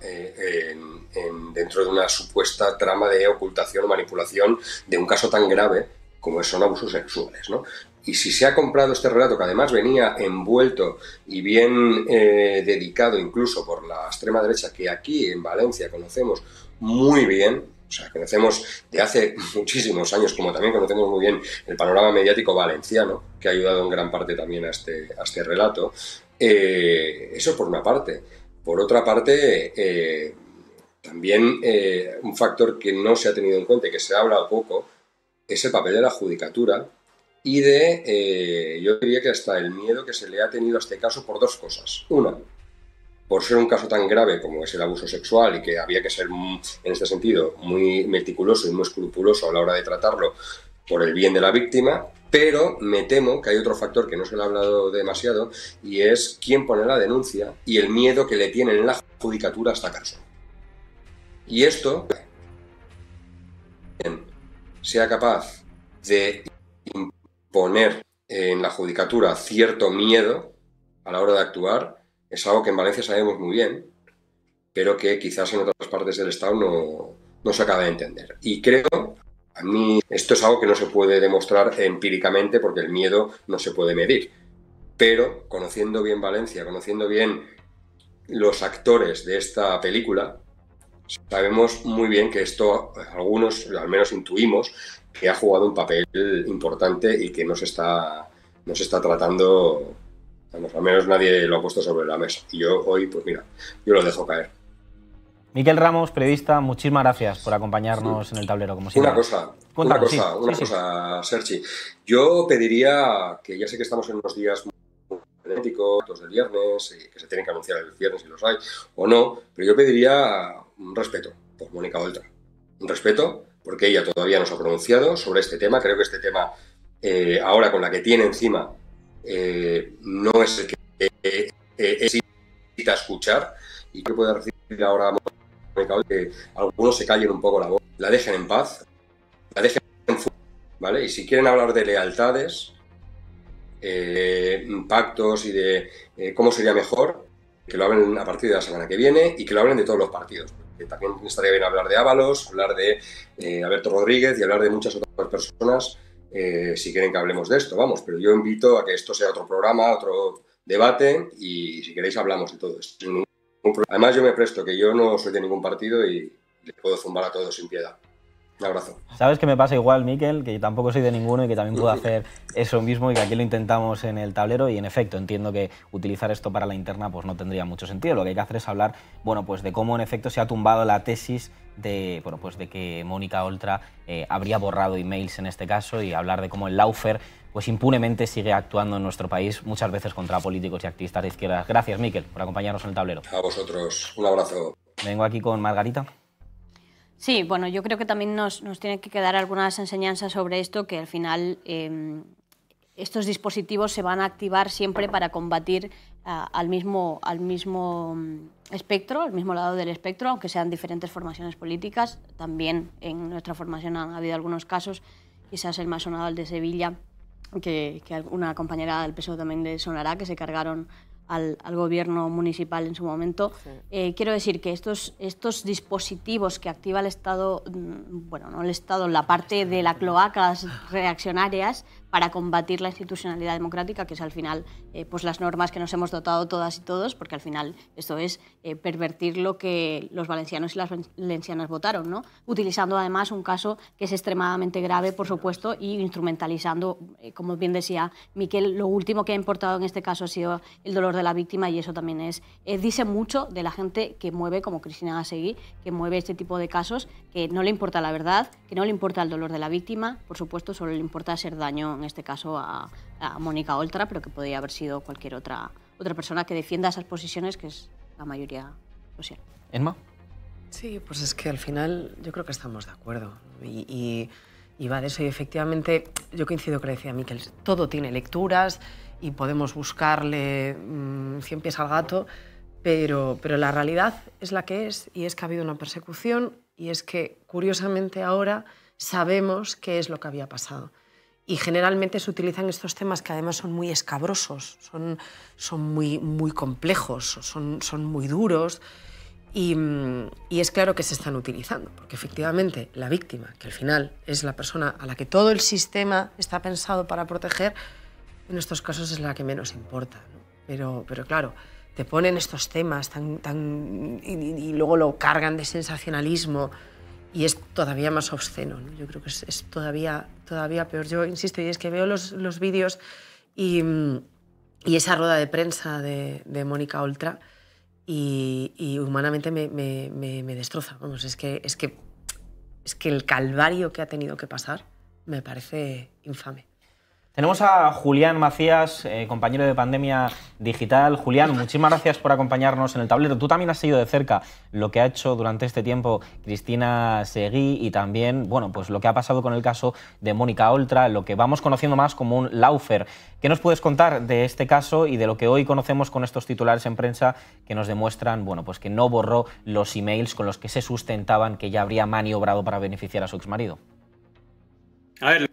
dentro de una supuesta trama de ocultación o manipulación de un caso tan grave como son abusos sexuales, ¿no? Y si se ha comprado este relato, que además venía envuelto y bien dedicado incluso por la extrema derecha, que aquí en Valencia conocemos muy bien, o sea, conocemos de hace muchísimos años, como también conocemos muy bien el panorama mediático valenciano, que ha ayudado en gran parte también a este relato. Eso por una parte. Por otra parte, también un factor que no se ha tenido en cuenta y que se ha hablado poco es el papel de la judicatura y yo diría que hasta el miedo que se le ha tenido a este caso por dos cosas. Una, por ser un caso tan grave como es el abuso sexual y que había que ser, en este sentido, muy meticuloso y muy escrupuloso a la hora de tratarlo por el bien de la víctima, pero me temo que hay otro factor que no se le ha hablado demasiado y es quién pone la denuncia y el miedo que le tienen en la judicatura a esta persona. Y esto sea capaz de imponer en la judicatura cierto miedo a la hora de actuar es algo que en Valencia sabemos muy bien, pero que quizás en otras partes del Estado no se acaba de entender. Y creo, a mí, esto es algo que no se puede demostrar empíricamente porque el miedo no se puede medir. Pero, conociendo bien Valencia, conociendo bien los actores de esta película, sabemos muy bien que esto, algunos al menos intuimos, que ha jugado un papel importante y que no se está tratando. Vamos, al menos nadie lo ha puesto sobre la mesa. Y yo hoy, pues mira, yo lo dejo caer. Miquel Ramos, periodista, muchísimas gracias por acompañarnos en el tablero, como siempre. Una cosa, Sergi. Yo pediría, que ya sé que estamos en unos días muy frenéticos, del viernes, que se tienen que anunciar el viernes si los hay, o no, pero yo pediría un respeto por Mónica Oltra. Un respeto, porque ella todavía no se ha pronunciado sobre este tema. Creo que este tema, ahora con la que tiene encima, no es el que necesita escuchar, y que pueda recibir ahora que algunos se callen un poco la voz, la dejen en paz, la dejen en fuego, ¿vale? Y si quieren hablar de lealtades, pactos y de cómo sería mejor, que lo hablen a partir de la semana que viene y que lo hablen de todos los partidos. Que también estaría bien hablar de Ábalos, hablar de Alberto Rodríguez y hablar de muchas otras personas. Si quieren que hablemos de esto, vamos, pero yo invito a que esto sea otro programa, otro debate, y si queréis hablamos de todo esto. Además yo me presto, que yo no soy de ningún partido y les puedo zumbar a todos sin piedad. Un abrazo. Sabes que me pasa igual, Miquel, que yo tampoco soy de ninguno y que también puedo hacer eso mismo, y que aquí lo intentamos en el tablero, y en efecto entiendo que utilizar esto para la interna pues no tendría mucho sentido. Lo que hay que hacer es hablar, bueno, pues de cómo en efecto se ha tumbado la tesis de, bueno, pues de que Mónica Oltra habría borrado emails en este caso, y hablar de cómo el lawfare pues impunemente sigue actuando en nuestro país, muchas veces contra políticos y activistas de izquierdas. Gracias, Miquel, por acompañarnos en el tablero. A vosotros, un abrazo. Vengo aquí con Margarita. Sí, bueno, yo creo que también nos tiene que quedar algunas enseñanzas sobre esto, que al final estos dispositivos se van a activar siempre para combatir al mismo espectro, al mismo lado del espectro, aunque sean diferentes formaciones políticas. También en nuestra formación han habido algunos casos, quizás el más sonado, el de Sevilla, que una compañera del PSOE también le sonará, que se cargaron al gobierno municipal en su momento. Sí. Quiero decir que estos dispositivos que activa el Estado, bueno, no el Estado, la parte de las cloacas reaccionarias para combatir la institucionalidad democrática, que es al final pues las normas que nos hemos dotado todas y todos, porque al final esto es pervertir lo que los valencianos y las valencianas votaron, ¿no? Utilizando además un caso que es extremadamente grave, por supuesto, y instrumentalizando, como bien decía Miquel, lo último que ha importado en este caso ha sido el dolor de la víctima, y eso también dice mucho de la gente que mueve, como Cristina Asegui, que mueve este tipo de casos, que no le importa la verdad, que no le importa el dolor de la víctima, por supuesto, solo le importa hacer daño, en este caso a Mónica Oltra, pero que podría haber sido cualquier otra persona que defienda esas posiciones, que es la mayoría social. ¿Emma? Sí, pues es que al final yo creo que estamos de acuerdo, y va de eso, y efectivamente yo coincido con lo que decía Miquel, todo tiene lecturas y podemos buscarle 100 pies al gato, pero la realidad es la que es, y es que ha habido una persecución, y es que curiosamente ahora sabemos qué es lo que había pasado. Y generalmente se utilizan estos temas que además son muy escabrosos, son muy complejos, son muy duros, y es claro que se están utilizando, porque efectivamente la víctima, que al final es la persona a la que todo el sistema está pensado para proteger, en estos casos es la que menos importa, ¿no? Pero claro, te ponen estos temas y luego lo cargan de sensacionalismo, y es todavía más obsceno, ¿no? Yo creo que es todavía peor. Yo insisto, y es que veo los vídeos y esa rueda de prensa de Mónica Oltra, y humanamente me destroza. Vamos, es que el calvario que ha tenido que pasar me parece infame. Tenemos a Julián Macías, compañero de Pandemia Digital. Julián, muchísimas gracias por acompañarnos en el tablero. Tú también has seguido de cerca lo que ha hecho durante este tiempo Cristina Asegui, y también, bueno, pues lo que ha pasado con el caso de Mónica Oltra, lo que vamos conociendo más como un lawfare. ¿Qué nos puedes contar de este caso y de lo que hoy conocemos con estos titulares en prensa que nos demuestran, bueno, pues que no borró los emails con los que se sustentaban que ya habría maniobrado para beneficiar a su exmarido? A ver.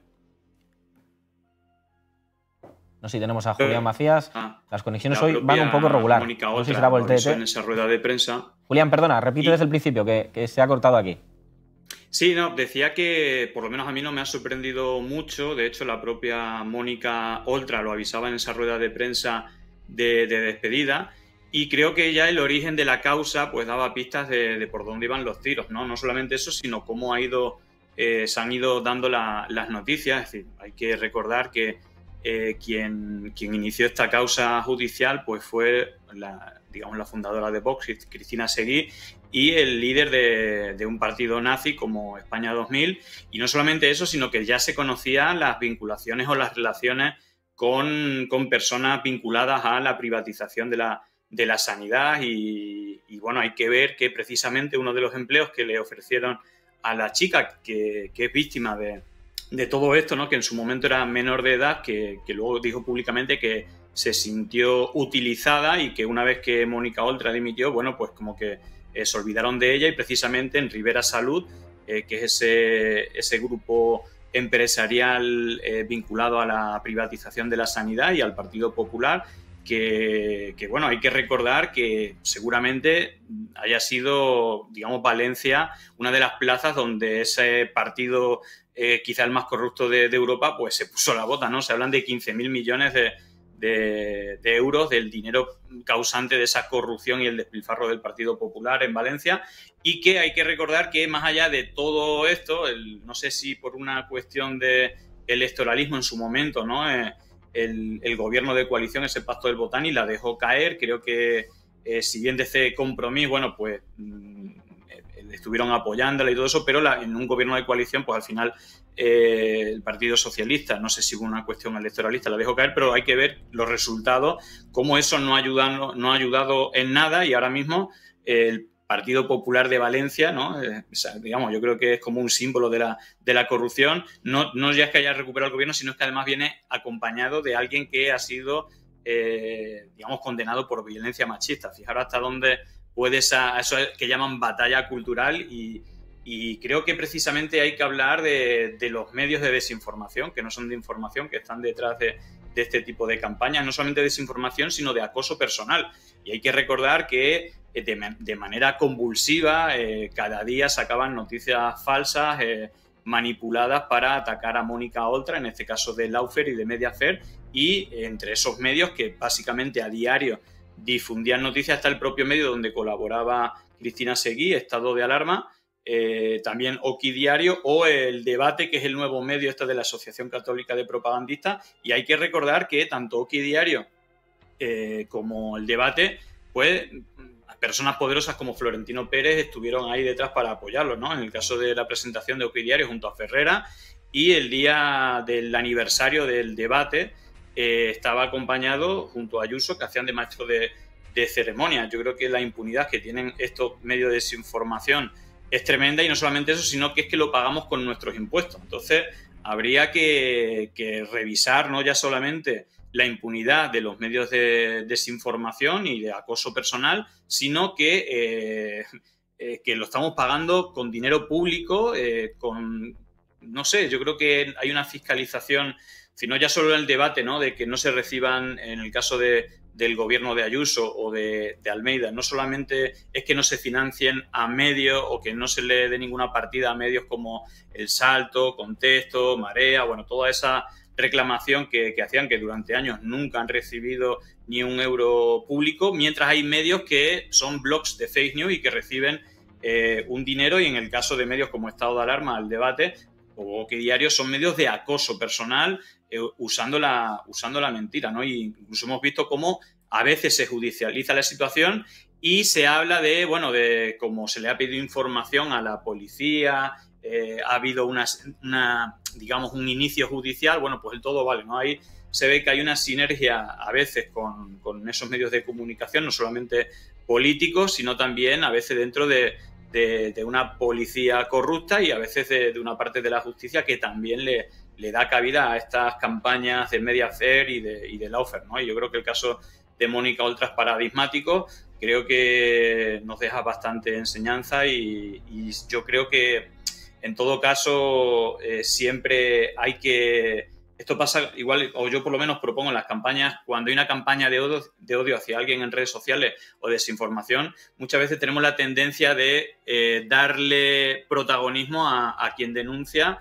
No sé si tenemos a Julián Macías. Las conexiones hoy van un poco regular. Mónica Oltra, no sé si será voltete. En esa rueda de prensa. Julián, perdona, repite desde el principio, que se ha cortado aquí. Sí, no, decía que por lo menos a mí no me ha sorprendido mucho. De hecho, la propia Mónica Oltra lo avisaba en esa rueda de prensa de despedida. Y creo que ya el origen de la causa pues daba pistas de por dónde iban los tiros, ¿no? No solamente eso, sino cómo se han ido dando las noticias. Es decir, hay que recordar que quien inició esta causa judicial pues fue la fundadora de Vox, Cristina Asegui, y el líder de un partido nazi como España 2000. Y no solamente eso, sino que ya se conocían las vinculaciones o las relaciones con personas vinculadas a la privatización de la sanidad. Y bueno, hay que ver que precisamente uno de los empleos que le ofrecieron a la chica que es víctima de todo esto, ¿no? Que en su momento era menor de edad, que luego dijo públicamente que se sintió utilizada, y que una vez que Mónica Oltra dimitió, bueno, pues como que se olvidaron de ella, y precisamente en Rivera Salud, que es ese grupo empresarial vinculado a la privatización de la sanidad y al Partido Popular, que bueno, hay que recordar que seguramente haya sido, digamos, Valencia una de las plazas donde ese partido quizá el más corrupto de Europa, pues se puso la bota, ¿no? Se hablan de 15.000 millones de euros del dinero causante de esa corrupción y el despilfarro del Partido Popular en Valencia, y que hay que recordar que más allá de todo esto, no sé si por una cuestión de electoralismo en su momento, ¿no? El gobierno de coalición, ese pacto del Botani, la dejó caer. Creo que si bien desde Compromís, bueno, pues estuvieron apoyándola y todo eso, pero en un gobierno de coalición, pues al final el Partido Socialista, no sé si hubo una cuestión electoralista, la dejó caer, pero hay que ver los resultados, cómo eso no ha ayudado en nada, y ahora mismo el Partido Popular de Valencia, ¿no? Digamos, yo creo que es como un símbolo de la corrupción. No ya es que haya recuperado el gobierno, sino es que además viene acompañado de alguien que ha sido, digamos, condenado por violencia machista. Fijaros hasta dónde puede eso que llaman batalla cultural, y Y creo que precisamente hay que hablar de los medios de desinformación, que no son de información, que están detrás de este tipo de campañas, no solamente de desinformación, sino de acoso personal. Y hay que recordar que de manera convulsiva cada día sacaban noticias falsas, manipuladas para atacar a Mónica Oltra, en este caso de Lawfare y de Mediafair, y entre esos medios que básicamente a diario difundían noticias está el propio medio donde colaboraba Cristina Seguí, Estado de Alarma, también Oki Diario o El Debate, que es el nuevo medio de la Asociación Católica de Propagandistas. Y hay que recordar que tanto Oki Diario como El Debate, pues personas poderosas como Florentino Pérez estuvieron ahí detrás para apoyarlo, ¿no? En el caso de la presentación de Oki Diario junto a Ferrera, y el día del aniversario del Debate estaba acompañado junto a Ayuso, que hacían de maestro de ceremonia. Yo creo que la impunidad que tienen estos medios de desinformación es tremenda, y no solamente eso, sino que es que lo pagamos con nuestros impuestos. Entonces, habría que revisar no ya solamente la impunidad de los medios de desinformación y de acoso personal, sino que lo estamos pagando con dinero público, no sé, yo creo que hay una fiscalización, sino ya solo en el debate, ¿no? De que no se reciban, en el caso del gobierno de Ayuso o de Almeida, no solamente es que no se financien a medios o que no se le dé ninguna partida a medios como El Salto, Contexto, Marea, bueno, toda esa reclamación que hacían, que durante años nunca han recibido ni un euro público, mientras hay medios que son blogs de fake news y que reciben un dinero, y en el caso de medios como Estado de Alarma, El Debate o Oki Diario son medios de acoso personal usando la mentira, ¿no? Y incluso hemos visto cómo a veces se judicializa la situación y se habla de cómo se le ha pedido información a la policía, ha habido digamos, un inicio judicial, bueno, pues el todo vale, ¿no? Ahí se ve que hay una sinergia a veces con esos medios de comunicación, no solamente políticos, sino también a veces dentro de una policía corrupta, y a veces de una parte de la justicia que también le da cabida a estas campañas de Mediafair y de Lawfare, ¿no? Y yo creo que el caso de Mónica Oltra es paradigmático, creo que nos deja bastante enseñanza, y yo creo que en todo caso siempre hay que... Esto pasa igual, o yo por lo menos propongo en las campañas, cuando hay una campaña de odio hacia alguien en redes sociales o desinformación, muchas veces tenemos la tendencia de darle protagonismo a quien denuncia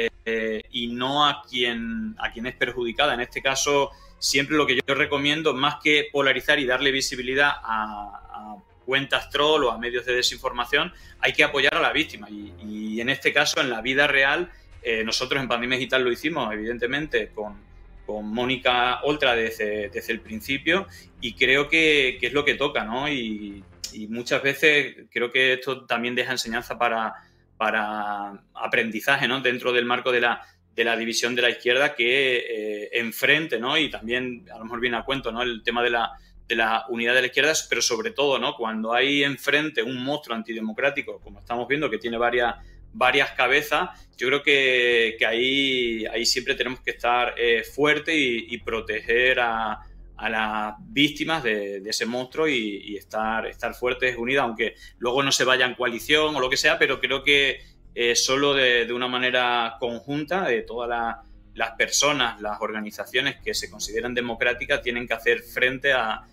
y no a quien es perjudicada. En este caso, siempre lo que yo recomiendo, más que polarizar y darle visibilidad a cuentas troll o a medios de desinformación, hay que apoyar a la víctima. Y en este caso, en la vida real, nosotros en Pandemia Digital lo hicimos, evidentemente, con Mónica Oltra desde el principio, y creo que es lo que toca, ¿no? Y muchas veces creo que esto también deja enseñanza para aprendizaje, ¿no? Dentro del marco de la división de la izquierda, que enfrente, ¿no? Y también a lo mejor viene a cuento, ¿no? El tema de la unidad de la izquierda, pero sobre todo, ¿no? Cuando hay enfrente un monstruo antidemocrático, como estamos viendo, que tiene varias cabezas, yo creo que ahí siempre tenemos que estar fuertes y proteger a las víctimas de ese monstruo y estar fuertes, unidas, aunque luego no se vaya en coalición o lo que sea, pero creo que solo de una manera conjunta, de todas las personas, las organizaciones que se consideran democráticas, tienen que hacer frente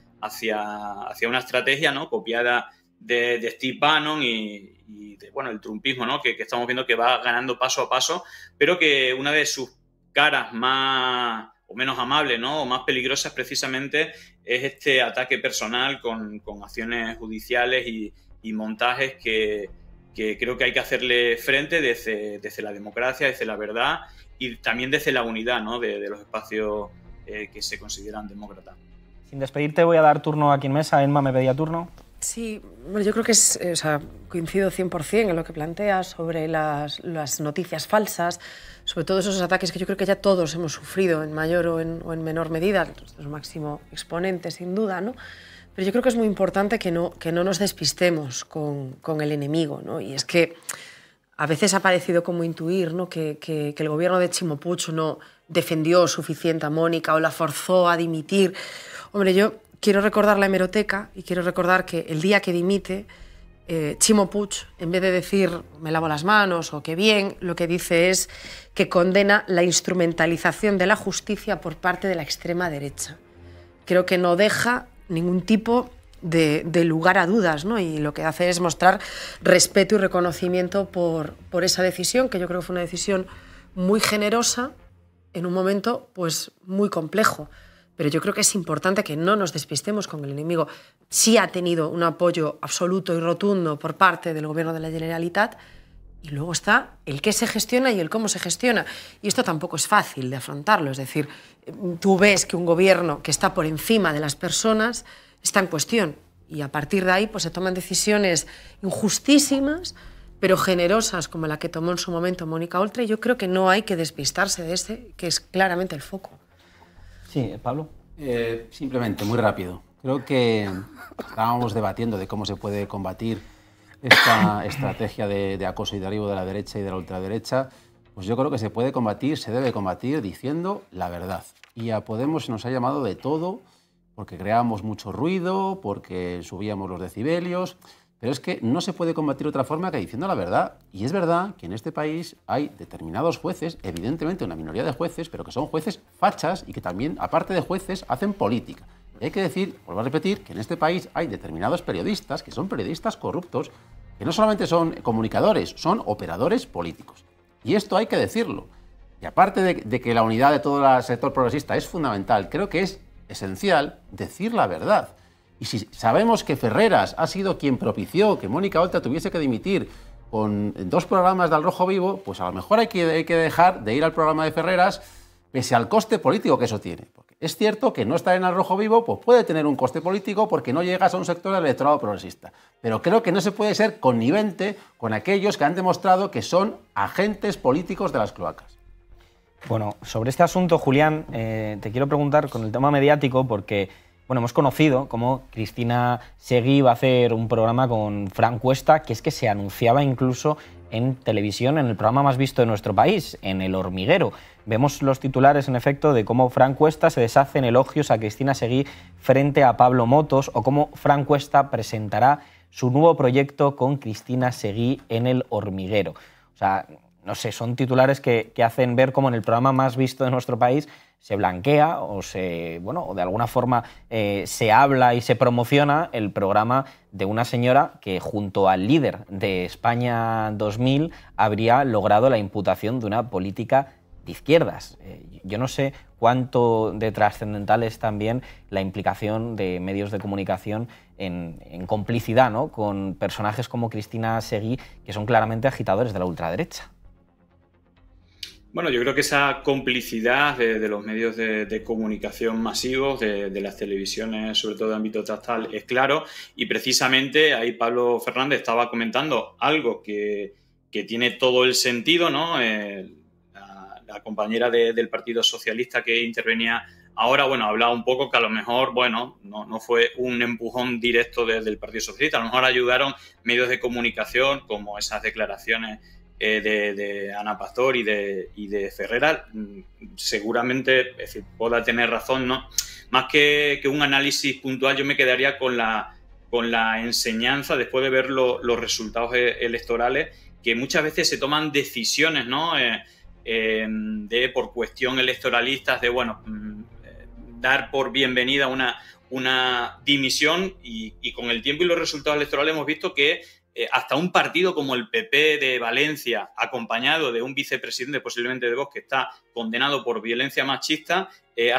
hacia una estrategia, ¿no? Copiada de Steve Bannon y el trumpismo, ¿no? que estamos viendo que va ganando paso a paso, pero que una de sus caras más o menos amables, ¿no? O más peligrosas precisamente es este ataque personal con acciones judiciales y montajes que creo que hay que hacerle frente desde la democracia, desde la verdad y también desde la unidad, ¿no? de los espacios que se consideran demócratas. Sin despedirte, voy a dar turno aquí en mesa. Emma me pedía turno. Sí, bueno, yo creo que coincido 100% en lo que planteas sobre las noticias falsas, sobre todo esos ataques que yo creo que ya todos hemos sufrido en mayor o en menor medida, los máximo exponentes sin duda, ¿no? Pero yo creo que es muy importante que no nos despistemos con el enemigo, ¿no? Y es que a veces ha parecido como intuir, ¿no? que el gobierno de Ximo Puig no defendió suficiente a Mónica o la forzó a dimitir. Hombre, yo quiero recordar la hemeroteca y quiero recordar que el día que dimite Chimo Puig, en vez de decir me lavo las manos o qué bien, lo que dice es que condena la instrumentalización de la justicia por parte de la extrema derecha. Creo que no deja ningún tipo de lugar a dudas, ¿no? Y lo que hace es mostrar respeto y reconocimiento por esa decisión, que yo creo que fue una decisión muy generosa en un momento pues muy complejo. Pero yo creo que es importante que no nos despistemos con el enemigo. Sí ha tenido un apoyo absoluto y rotundo por parte del Gobierno de la Generalitat, y luego está el qué se gestiona y el cómo se gestiona. Y esto tampoco es fácil de afrontarlo. Es decir, tú ves que un gobierno que está por encima de las personas está en cuestión. Y a partir de ahí pues, se toman decisiones injustísimas, pero generosas, como la que tomó en su momento Mónica Oltra. Y yo creo que no hay que despistarse de ese, que es claramente el foco. Sí, Pablo. Simplemente, muy rápido. Creo que estábamos debatiendo de cómo se puede combatir esta estrategia de acoso y derribo de la derecha y de la ultraderecha. Pues yo creo que se puede combatir, se debe combatir diciendo la verdad. Y a Podemos se nos ha llamado de todo, porque creábamos mucho ruido, porque subíamos los decibelios, pero es que no se puede combatir de otra forma que diciendo la verdad. Y es verdad que en este país hay determinados jueces, evidentemente una minoría de jueces, pero que son jueces fachas y que también, aparte de jueces, hacen política. Y hay que decir, vuelvo a repetir, que en este país hay determinados periodistas que son periodistas corruptos, que no solamente son comunicadores, son operadores políticos. Y esto hay que decirlo. Y aparte de que la unidad de todo el sector progresista es fundamental, creo que es esencial decir la verdad. Y si sabemos que Ferreras ha sido quien propició que Mónica Oltra tuviese que dimitir con 2 programas de Al Rojo Vivo, pues a lo mejor hay que dejar de ir al programa de Ferreras pese al coste político que eso tiene. Porque es cierto que no estar en Al Rojo Vivo pues puede tener un coste político porque no llegas a un sector del electorado progresista. Pero creo que no se puede ser connivente con aquellos que han demostrado que son agentes políticos de las cloacas. Bueno, sobre este asunto, Julián, te quiero preguntar con el tema mediático porque bueno, hemos conocido cómo Cristina Seguí va a hacer un programa con Fran Cuesta, que es que se anunciaba incluso en televisión, en el programa más visto de nuestro país, en El Hormiguero. Vemos los titulares, en efecto, de cómo Fran Cuesta se deshace en elogios a Cristina Seguí frente a Pablo Motos, o cómo Fran Cuesta presentará su nuevo proyecto con Cristina Seguí en El Hormiguero. O sea, no sé, son titulares que hacen ver cómo en el programa más visto de nuestro país se blanquea o o de alguna forma se habla y se promociona el programa de una señora que junto al líder de España 2000 habría logrado la imputación de una política de izquierdas. Yo no sé cuánto de trascendental es también la implicación de medios de comunicación en complicidad, ¿no?, con personajes como Cristina Seguí, que son claramente agitadores de la ultraderecha. Bueno, yo creo que esa complicidad de los medios de comunicación masivos, de las televisiones, sobre todo de ámbito estatal, es claro. Y precisamente ahí Pablo Fernández estaba comentando algo que tiene todo el sentido, ¿no? La compañera del Partido Socialista que intervenía ahora, bueno, hablaba un poco que a lo mejor, bueno, no fue un empujón directo desde el Partido Socialista. A lo mejor ayudaron medios de comunicación como esas declaraciones de Ana Pastor y de Ferreras. Seguramente, es decir, pueda tener razón, ¿no? Más que un análisis puntual, yo me quedaría con la enseñanza después de ver los resultados electorales, que muchas veces se toman decisiones, ¿no?, por cuestión electoralistas, de bueno, dar por bienvenida una dimisión, y con el tiempo y los resultados electorales hemos visto que hasta un partido como el PP de Valencia, acompañado de un vicepresidente posiblemente de Vox que está condenado por violencia machista,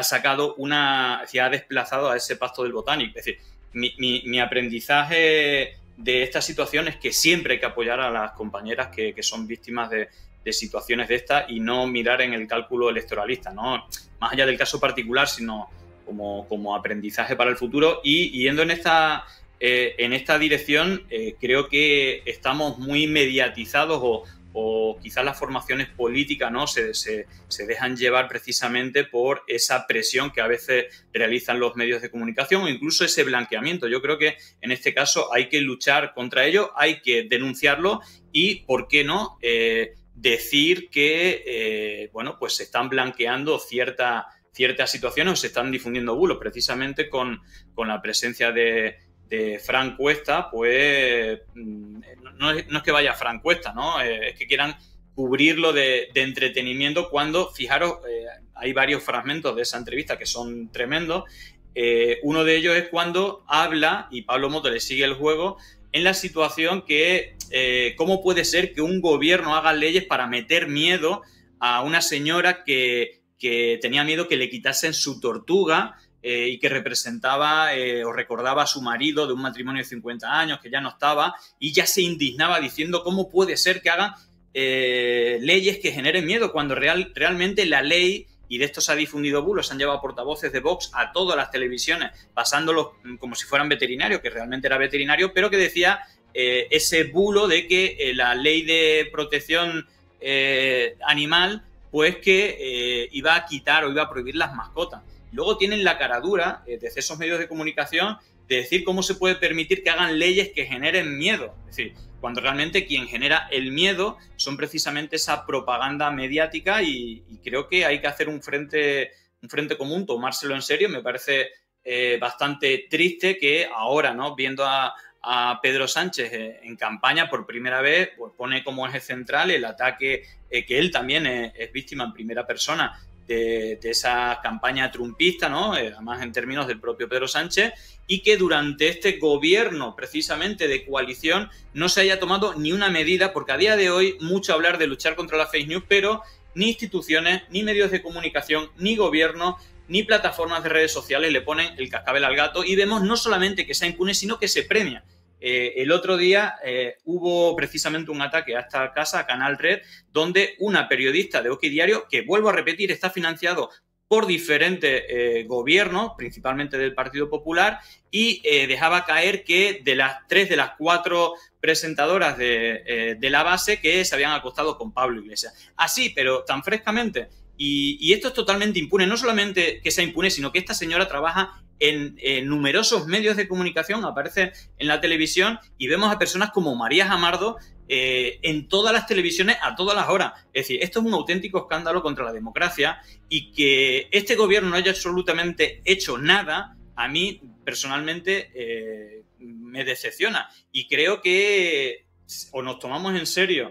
ha desplazado a ese Pacto del Botánico. Es decir, mi aprendizaje de esta situación es que siempre hay que apoyar a las compañeras que son víctimas de situaciones de estas y no mirar en el cálculo electoralista, ¿no?, más allá del caso particular, sino como aprendizaje para el futuro. Y yendo en esta dirección, creo que estamos muy mediatizados o quizás las formaciones políticas, ¿no?, se dejan llevar precisamente por esa presión que a veces realizan los medios de comunicación o incluso ese blanqueamiento. Yo creo que en este caso hay que luchar contra ello, hay que denunciarlo y, ¿por qué no?, decir que pues se están blanqueando ciertas situaciones o se están difundiendo bulos, precisamente con la presencia de Fran Cuesta, pues no es que vaya Fran Cuesta, ¿no? Es que quieran cubrirlo de entretenimiento cuando, fijaros, hay varios fragmentos de esa entrevista que son tremendos. Uno de ellos es cuando habla, y Pablo Moto le sigue el juego, en la situación que cómo puede ser que un gobierno haga leyes para meter miedo a una señora que tenía miedo que le quitasen su tortuga y que representaba o recordaba a su marido de un matrimonio de 50 años que ya no estaba, y ya se indignaba diciendo cómo puede ser que hagan leyes que generen miedo cuando realmente la ley, y de esto se ha difundido bulos, se han llevado portavoces de Vox a todas las televisiones pasándolos como si fueran veterinarios, que realmente era veterinario, pero que decía ese bulo de que la ley de protección animal pues que iba a quitar o iba a prohibir las mascotas. Luego tienen la caradura de esos medios de comunicación de decir cómo se puede permitir que hagan leyes que generen miedo. Es decir, cuando realmente quien genera el miedo son precisamente esa propaganda mediática, y creo que hay que hacer un frente común, tomárselo en serio. Me parece bastante triste que ahora, ¿no?, viendo a Pedro Sánchez en campaña por primera vez, pues pone como eje central el ataque que él también es víctima en primera persona de esa campaña trumpista, ¿no? Además en términos del propio Pedro Sánchez, y que durante este gobierno precisamente de coalición no se haya tomado ni una medida, porque a día de hoy mucho hablar de luchar contra la fake news, pero ni instituciones, ni medios de comunicación, ni gobierno, ni plataformas de redes sociales le ponen el cascabel al gato, y vemos no solamente que sea impune, sino que se premia. El otro día hubo precisamente un ataque a esta casa, a Canal Red, donde una periodista de OK Diario, que vuelvo a repetir, está financiado por diferentes gobiernos, principalmente del Partido Popular, y dejaba caer que de las 3 de las 4 presentadoras de la base que se habían acostado con Pablo Iglesias. Así, pero tan frescamente. Y esto es totalmente impune. No solamente que sea impune, sino que esta señora trabaja en numerosos medios de comunicación, aparece en la televisión, y vemos a personas como María Jamardo en todas las televisiones a todas las horas. Es decir, esto es un auténtico escándalo contra la democracia, y que este gobierno no haya absolutamente hecho nada, a mí personalmente me decepciona, y creo que o nos tomamos en serio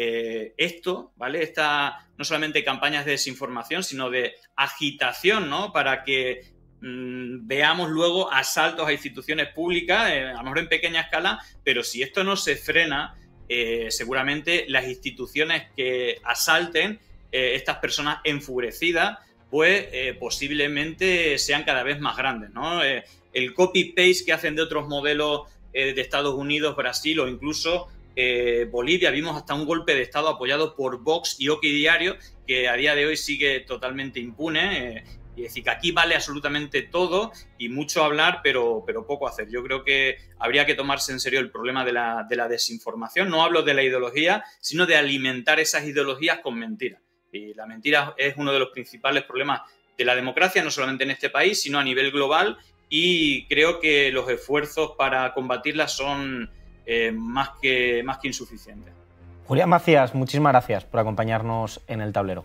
esto, ¿vale? No solamente campañas de desinformación, sino de agitación, ¿no?, para que veamos luego asaltos a instituciones públicas, a lo mejor en pequeña escala, pero si esto no se frena, seguramente las instituciones que asalten estas personas enfurecidas, pues posiblemente sean cada vez más grandes, ¿no? El copy-paste que hacen de otros modelos de Estados Unidos, Brasil o incluso Bolivia, vimos hasta un golpe de Estado apoyado por Vox y OK Diario, que a día de hoy sigue totalmente impune. Y decir que aquí vale absolutamente todo y mucho hablar, pero poco hacer. Yo creo que habría que tomarse en serio el problema de la desinformación. No hablo de la ideología, sino de alimentar esas ideologías con mentiras. Y la mentira es uno de los principales problemas de la democracia, no solamente en este país, sino a nivel global. Y creo que los esfuerzos para combatirlas son más que insuficientes. Julián Macías, muchísimas gracias por acompañarnos en el tablero.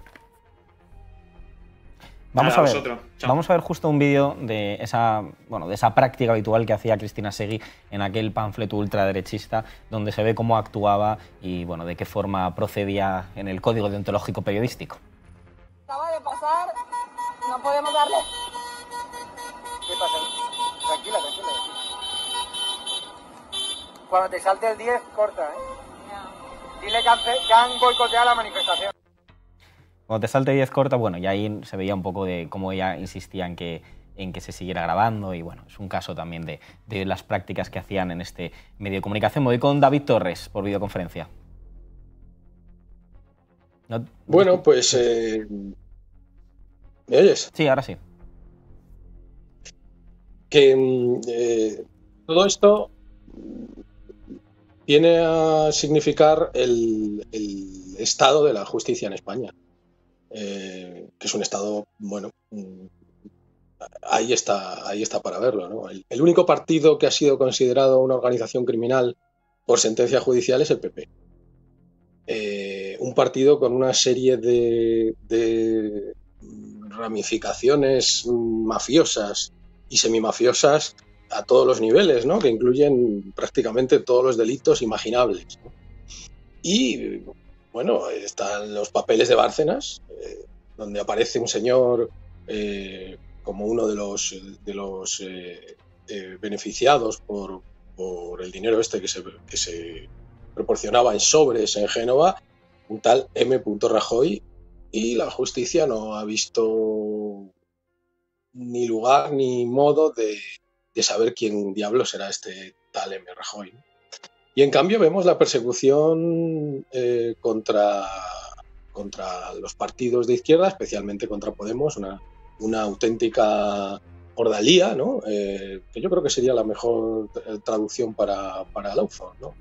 Vamos a ver justo un vídeo de esa práctica habitual que hacía Cristina Seguí en aquel panfleto ultraderechista, donde se ve cómo actuaba y de qué forma procedía en el código deontológico periodístico. Acaba de pasar, no podemos darle. ¿Qué pasa? Tranquila. Cuando te salte el 10, corta, Dile que han boicoteado la manifestación. Cuando te salte 10 corta, y ahí se veía un poco de cómo ella insistía en que se siguiera grabando, y es un caso también de las prácticas que hacían en este medio de comunicación. Me voy con David Torres por videoconferencia. Bueno, pues... ¿me oyes? Sí, ahora sí. Que todo esto viene a significar el estado de la justicia en España. Que es un estado, ahí está para verlo, ¿no? El único partido que ha sido considerado una organización criminal por sentencia judicial es el PP. Un partido con una serie de ramificaciones mafiosas y semimafiosas a todos los niveles, ¿no? Que incluyen prácticamente todos los delitos imaginables, ¿no? Y bueno, están los papeles de Bárcenas, donde aparece un señor como uno de los beneficiados por el dinero este que se proporcionaba en sobres en Génova, un tal M. Rajoy, y la justicia no ha visto ni lugar ni modo de saber quién diablo será este tal M. Rajoy. Y en cambio vemos la persecución contra los partidos de izquierda, especialmente contra Podemos, una auténtica ordalía, ¿no? Que yo creo que sería la mejor traducción para Lawford, ¿no?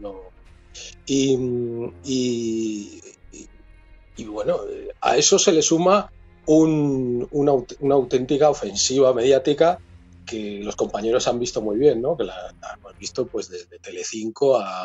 Y bueno, a eso se le suma una auténtica ofensiva mediática que los compañeros han visto muy bien, ¿no? Que la hemos visto pues desde Telecinco a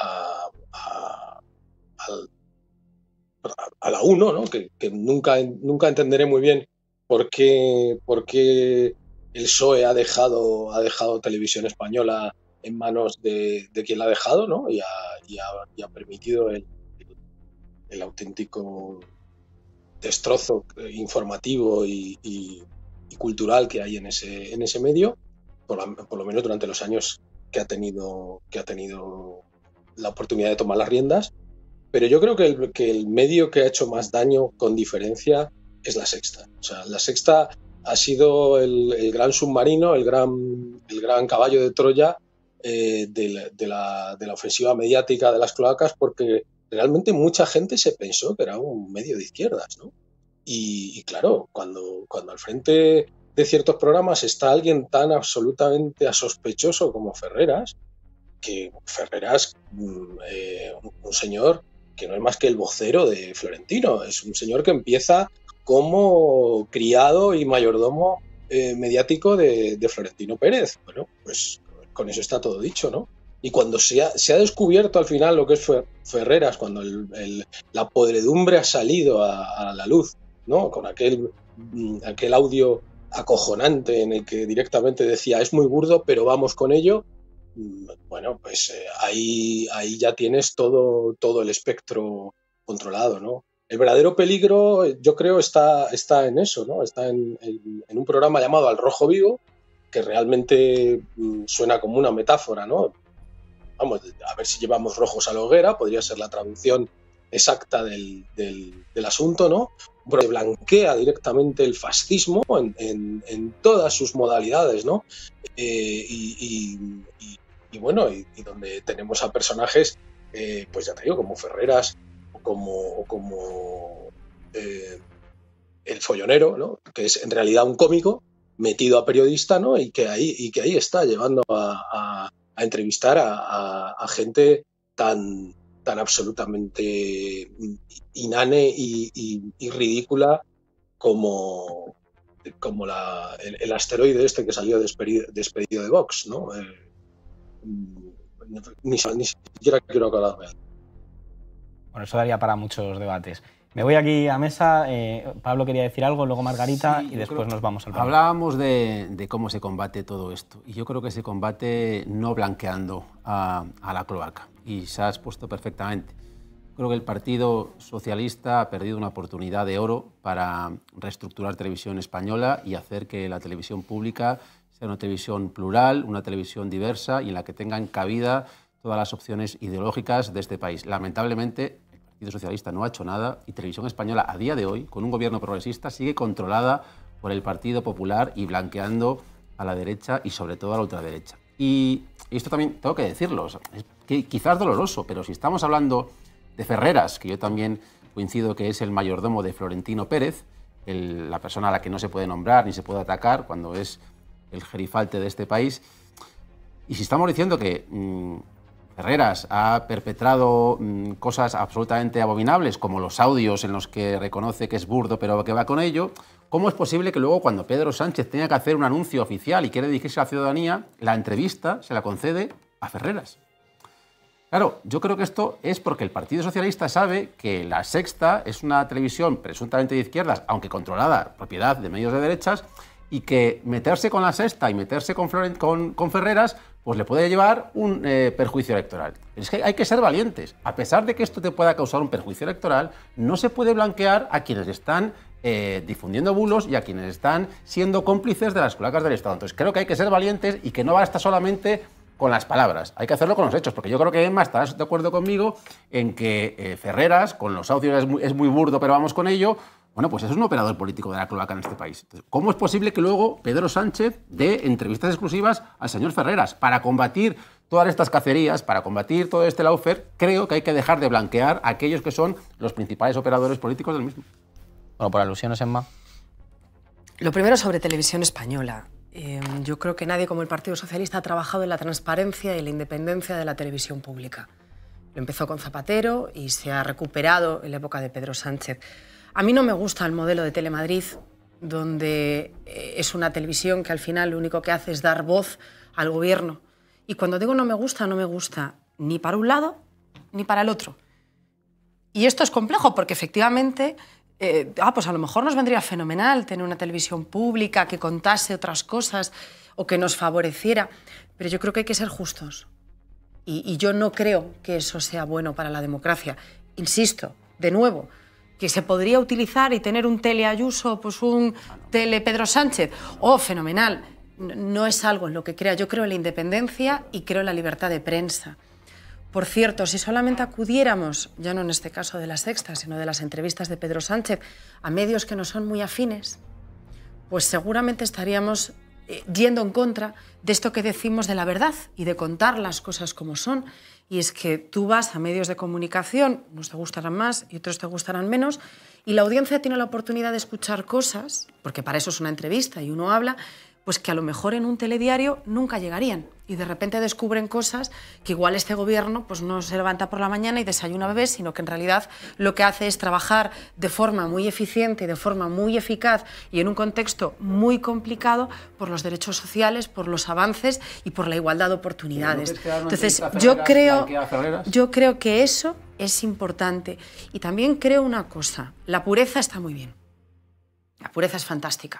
la 1, ¿no? Que nunca entenderé muy bien por qué el PSOE ha dejado Televisión Española en manos de quien la ha dejado, ¿no? Y ha permitido el auténtico destrozo informativo y cultural que hay en ese medio, por lo menos durante los años que ha tenido la oportunidad de tomar las riendas. Pero yo creo que el medio que ha hecho más daño con diferencia es La Sexta. O sea, La Sexta ha sido el gran submarino, el gran caballo de Troya de la ofensiva mediática de las cloacas, porque realmente mucha gente se pensó que era un medio de izquierdas, ¿no? Y claro, cuando al frente de ciertos programas está alguien tan absolutamente sospechoso como Ferreras, un señor que no es más que el vocero de Florentino, es un señor que empieza como criado y mayordomo mediático de Florentino Pérez. Bueno, pues con eso está todo dicho, ¿no? Y cuando se ha descubierto al final lo que es Ferreras, cuando la podredumbre ha salido a la luz, ¿no? Con aquel audio acojonante en el que directamente decía es muy burdo, pero vamos con ello. Bueno, pues ahí ya tienes todo el espectro controlado, ¿no? El verdadero peligro, yo creo, está en eso, ¿no? Está en un programa llamado Al Rojo Vivo, que realmente suena como una metáfora, ¿no? Vamos, a ver si llevamos rojos a la hoguera, podría ser la traducción exacta del asunto, ¿no? Porque blanquea directamente el fascismo en todas sus modalidades, ¿no? Y bueno, y donde tenemos a personajes, pues ya te digo, como Ferreras o como el follonero, ¿no? Que es en realidad un cómico metido a periodista, ¿no? Y que ahí está llevando a entrevistar a gente tan absolutamente inane y ridícula como el asteroide este que salió despedido de Vox, ¿no? Ni siquiera quiero acordarme. Bueno, eso daría para muchos debates. Me voy aquí a mesa. Pablo quería decir algo, luego Margarita, sí, y después nos vamos al panel. Hablábamos de cómo se combate todo esto, y yo creo que se combate no blanqueando a la cloaca, y se ha expuesto perfectamente. Creo que el Partido Socialista ha perdido una oportunidad de oro para reestructurar Televisión Española y hacer que la televisión pública sea una televisión plural, una televisión diversa y en la que tengan cabida todas las opciones ideológicas de este país. Lamentablemente, el Partido Socialista no ha hecho nada y Televisión Española, a día de hoy, con un gobierno progresista, sigue controlada por el Partido Popular y blanqueando a la derecha y sobre todo a la ultraderecha. Y esto también tengo que decirlo, es que quizás doloroso, pero si estamos hablando de Ferreras, que yo también coincido que es el mayordomo de Florentino Pérez, la persona a la que no se puede nombrar ni se puede atacar cuando es el gerifalte de este país, y si estamos diciendo que Ferreras ha perpetrado cosas absolutamente abominables, como los audios en los que reconoce que es burdo pero que va con ello, ¿cómo es posible que luego cuando Pedro Sánchez tenga que hacer un anuncio oficial y quiere dirigirse a la ciudadanía, la entrevista se la concede a Ferreras? Claro, yo creo que esto es porque el Partido Socialista sabe que La Sexta es una televisión presuntamente de izquierdas, aunque controlada, propiedad de medios de derechas, y que meterse con La Sexta y meterse con Ferreras pues le puede llevar un perjuicio electoral. Pero es que hay que ser valientes. A pesar de que esto te pueda causar un perjuicio electoral, no se puede blanquear a quienes están difundiendo bulos y a quienes están siendo cómplices de las cloacas del Estado. Entonces creo que hay que ser valientes y que no basta solamente con las palabras, hay que hacerlo con los hechos, porque yo creo que Emma estarás de acuerdo conmigo en que Ferreras, con los audios es muy burdo, pero vamos con ello, bueno, pues es un operador político de la cloaca en este país. Entonces, ¿cómo es posible que luego Pedro Sánchez dé entrevistas exclusivas al señor Ferreras? Para combatir todas estas cacerías, para combatir todo este lawfare, creo que hay que dejar de blanquear a aquellos que son los principales operadores políticos del mismo. Bueno, por alusiones, Emma. Lo primero sobre Televisión Española. Yo creo que nadie como el Partido Socialista ha trabajado en la transparencia y la independencia de la televisión pública. Lo empezó con Zapatero y se ha recuperado en la época de Pedro Sánchez. A mí no me gusta el modelo de Telemadrid, donde es una televisión que al final lo único que hace es dar voz al gobierno. Y cuando digo no me gusta ni para un lado ni para el otro. Y esto es complejo porque efectivamente pues a lo mejor nos vendría fenomenal tener una televisión pública que contase otras cosas o que nos favoreciera, pero yo creo que hay que ser justos. Y yo no creo que eso sea bueno para la democracia. Insisto, de nuevo, que se podría utilizar y tener un tele Ayuso, pues un tele Pedro Sánchez. ¡Oh, fenomenal! No es algo en lo que crea. Yo creo en la independencia y creo en la libertad de prensa. Por cierto, si solamente acudiéramos, ya no en este caso de La Sexta, sino de las entrevistas de Pedro Sánchez, a medios que no son muy afines, pues seguramente estaríamos yendo en contra de esto que decimos de la verdad y de contar las cosas como son. Y es que tú vas a medios de comunicación, unos te gustarán más y otros te gustarán menos, y la audiencia tiene la oportunidad de escuchar cosas, porque para eso es una entrevista y uno habla, pues que a lo mejor en un telediario nunca llegarían. Y de repente descubren cosas que igual este gobierno pues no se levanta por la mañana y desayuna bebés, sino que en realidad lo que hace es trabajar de forma muy eficiente y de forma muy eficaz y en un contexto muy complicado por los derechos sociales, por los avances y por la igualdad de oportunidades. Entonces, yo creo que eso es importante. Y también creo una cosa, la pureza está muy bien. La pureza es fantástica.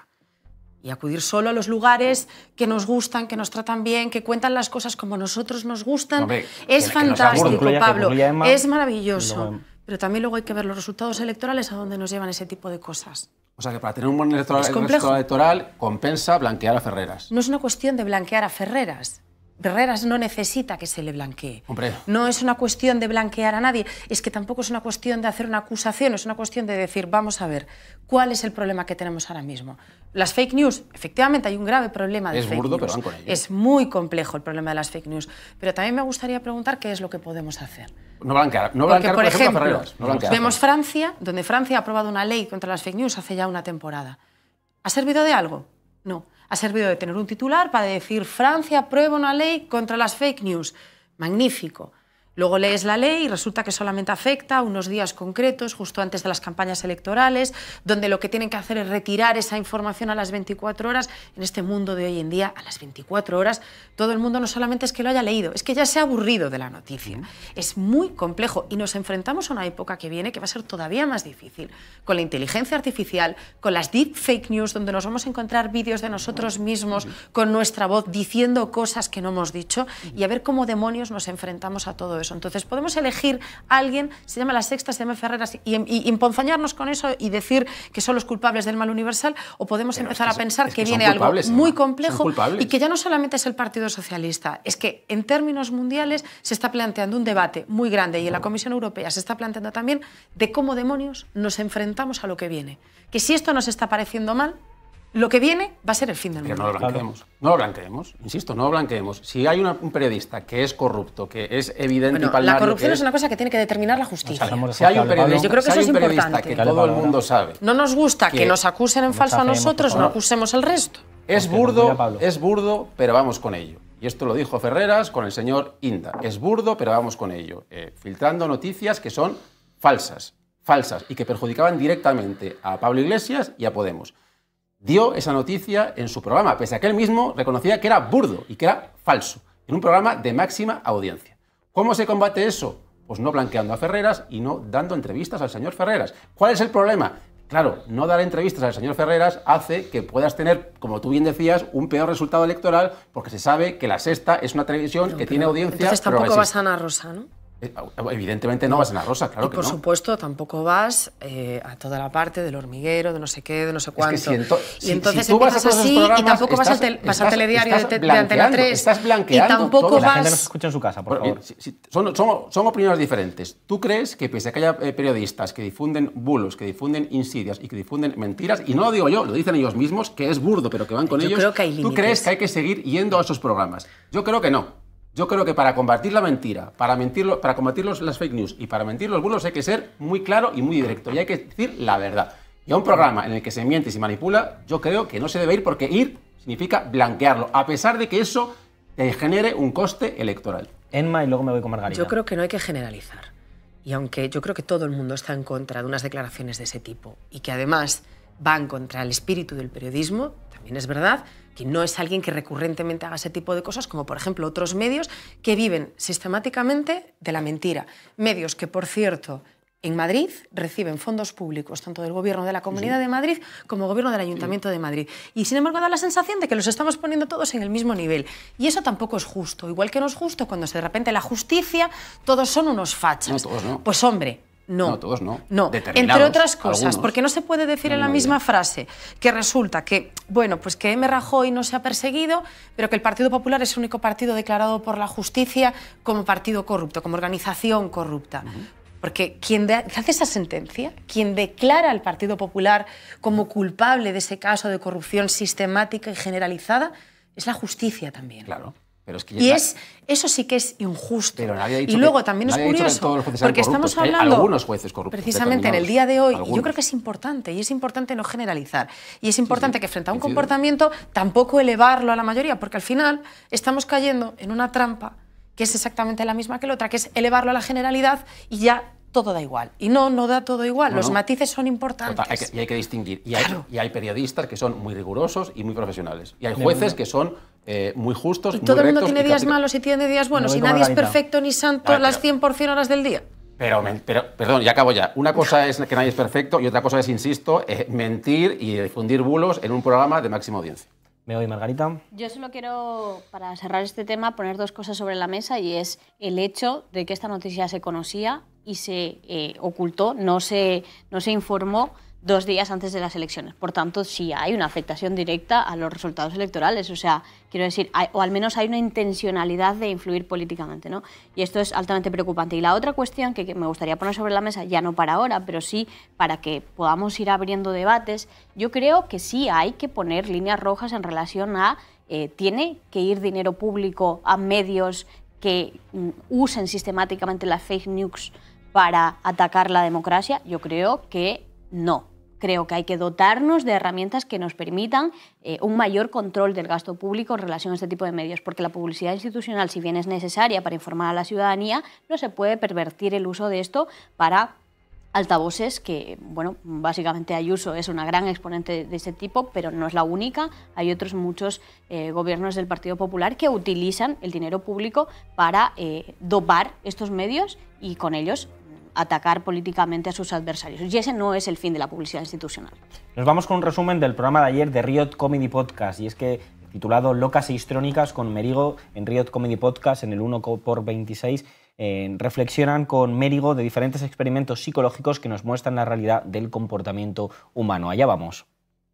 Y acudir solo a los lugares que nos gustan, que nos tratan bien, que cuentan las cosas como nosotros nos gustan, es fantástico, Pablo, es maravilloso. Pero también luego hay que ver los resultados electorales a dónde nos llevan ese tipo de cosas. O sea que para tener un buen resultado electoral compensa blanquear a Ferreras. No es una cuestión de blanquear a Ferreras. Ferreras no necesita que se le blanquee. Hombre. No es una cuestión de blanquear a nadie, es que tampoco es una cuestión de hacer una acusación, es una cuestión de decir, vamos a ver, ¿cuál es el problema que tenemos ahora mismo? Las fake news, efectivamente hay un grave problema de fake news. Es burdo, pero van con ello. Es muy complejo el problema de las fake news, pero también me gustaría preguntar qué es lo que podemos hacer. No blanquear, por ejemplo, a Ferreras. No blanquear. Vemos Francia, donde Francia ha aprobado una ley contra las fake news hace ya una temporada. ¿Ha servido de algo? No. Ha servido de tener un titular para decir Francia aprueba una ley contra las fake news. Magnífico. Luego lees la ley y resulta que solamente afecta a unos días concretos, justo antes de las campañas electorales, donde lo que tienen que hacer es retirar esa información a las 24 horas. En este mundo de hoy en día, a las 24 horas, todo el mundo no solamente es que lo haya leído, es que ya se ha aburrido de la noticia. Es muy complejo y nos enfrentamos a una época que viene que va a ser todavía más difícil, con la inteligencia artificial, con las deep fake news, donde nos vamos a encontrar vídeos de nosotros mismos con nuestra voz diciendo cosas que no hemos dicho y a ver cómo demonios nos enfrentamos a todo eso. Entonces podemos elegir a alguien, se llama La Sexta, se llama Ferreras, y emponzoñarnos con eso y decir que son los culpables del mal universal, o podemos empezar a pensar que viene algo muy complejo y que ya no solamente es el Partido Socialista, es que en términos mundiales se está planteando un debate muy grande y en la Comisión Europea se está planteando también de cómo demonios nos enfrentamos a lo que viene. Que si esto nos está pareciendo mal, lo que viene va a ser el fin del mundo. No lo blanqueemos. No lo blanqueemos. Insisto, no lo blanqueemos. Si hay un periodista que es corrupto, que es evidente y palmario... La corrupción es una cosa que tiene que determinar la justicia. Si hay un periodista, yo creo que eso es importante. Que todo el mundo sabe. No nos gusta que nos acusen en falso a nosotros, no acusemos el resto. Es burdo, pero vamos con ello. Y esto lo dijo Ferreras con el señor Inda. Es burdo, pero vamos con ello. Filtrando noticias que son falsas, y que perjudicaban directamente a Pablo Iglesias y a Podemos. Dio esa noticia en su programa, pese a que él mismo reconocía que era burdo y que era falso, en un programa de máxima audiencia. ¿Cómo se combate eso? Pues no blanqueando a Ferreras y no dando entrevistas al señor Ferreras. ¿Cuál es el problema? Claro, no dar entrevistas al señor Ferreras hace que puedas tener, como tú bien decías, un peor resultado electoral, porque se sabe que La Sexta es una televisión que tiene audiencia. Entonces tampoco vas a Ana Rosa, ¿no? Evidentemente no vas a Ana Rosa, claro y que por no. supuesto tampoco vas a toda la parte del hormiguero, de no sé qué, de no sé cuánto. Es que y entonces si tú empiezas vas a así y tampoco vas al telediario de Antena 3. Estás blanqueando. Y tampoco todo. vas... La gente nos escucha en su casa, por favor. Son opiniones diferentes. ¿Tú crees que pese a que haya periodistas que difunden bulos, que difunden insidias y que difunden mentiras, y no lo digo yo, lo dicen ellos mismos, que es burdo, pero que van con ellos, creo que hay límites. ¿Tú crees que hay que seguir yendo a esos programas? Yo creo que no. Yo creo que para combatir la mentira, para combatir las fake news y para mentir los bulos hay que ser muy claro y muy directo y hay que decir la verdad. Y a un programa en el que se miente y se manipula, yo creo que no se debe ir porque ir significa blanquearlo, a pesar de que eso te genere un coste electoral. Enma, y luego me voy con Margarita. Yo creo que no hay que generalizar. Y aunque yo creo que todo el mundo está en contra de unas declaraciones de ese tipo y que además van contra el espíritu del periodismo, también es verdad que no es alguien que recurrentemente haga ese tipo de cosas, como por ejemplo otros medios que viven sistemáticamente de la mentira. Medios que, por cierto, en Madrid reciben fondos públicos, tanto del Gobierno de la Comunidad de Madrid como del Gobierno del Ayuntamiento de Madrid. Y sin embargo da la sensación de que los estamos poniendo todos en el mismo nivel. Y eso tampoco es justo. Igual que no es justo cuando de repente la justicia todos son unos fachas. No, todos no. Pues hombre... No, todos no. No, entre otras cosas, algunos. porque no se puede decir en la misma frase que resulta que, bueno, pues que M. Rajoy no se ha perseguido, pero que el Partido Popular es el único partido declarado por la justicia como partido corrupto, como organización corrupta. Porque quien hace esa sentencia, quien declara al Partido Popular como culpable de ese caso de corrupción sistemática y generalizada, es la justicia también. Claro. Pero es que eso sí que es injusto. Pero nadie ha dicho y luego que, también es curioso, curioso, todos los jueces sean porque corruptos, estamos hablando algunos jueces corruptos, precisamente en el día de hoy, algunos. yo creo que es importante, y es importante no generalizar, y es importante que frente a un comportamiento tampoco elevarlo a la mayoría, porque al final estamos cayendo en una trampa que es exactamente la misma que la otra, que es elevarlo a la generalidad y ya todo da igual. Y no da todo igual. Los matices son importantes. Y hay que distinguir. Y hay periodistas que son muy rigurosos y muy profesionales. Y hay jueces que son muy justos, y todo el mundo tiene días malos malos y tiene días buenos. Y nadie es perfecto ni santo las 100% horas del día. Pero, perdón, ya acabo ya. Una cosa es que nadie es perfecto y otra cosa es, insisto, mentir y difundir bulos en un programa de máxima audiencia. Me voy, Margarita. Yo solo quiero, para cerrar este tema, poner dos cosas sobre la mesa y es el hecho de que esta noticia se conocía y se ocultó, no se informó 2 días antes de las elecciones. Por tanto, sí hay una afectación directa a los resultados electorales. O sea, quiero decir, o al menos hay una intencionalidad de influir políticamente, ¿no? Y esto es altamente preocupante. Y la otra cuestión que me gustaría poner sobre la mesa, ya no para ahora, pero sí para que podamos ir abriendo debates, yo creo que sí hay que poner líneas rojas en relación a tiene que ir dinero público a medios que usen sistemáticamente las fake news para atacar la democracia. Yo creo que no. Creo que hay que dotarnos de herramientas que nos permitan un mayor control del gasto público en relación a este tipo de medios, porque la publicidad institucional, si bien es necesaria para informar a la ciudadanía, no se puede pervertir el uso de esto para altavoces que, bueno, básicamente Ayuso es una gran exponente de ese tipo, pero no es la única. Hay otros muchos gobiernos del Partido Popular que utilizan el dinero público para dopar estos medios y con ellos atacar políticamente a sus adversarios. Y ese no es el fin de la publicidad institucional. Nos vamos con un resumen del programa de ayer de Riot Comedy Podcast, y es que titulado Locas e Histrónicas con Mérigo en Riot Comedy Podcast en el 1x26 reflexionan con Mérigo de diferentes experimentos psicológicos que nos muestran la realidad del comportamiento humano. Allá vamos.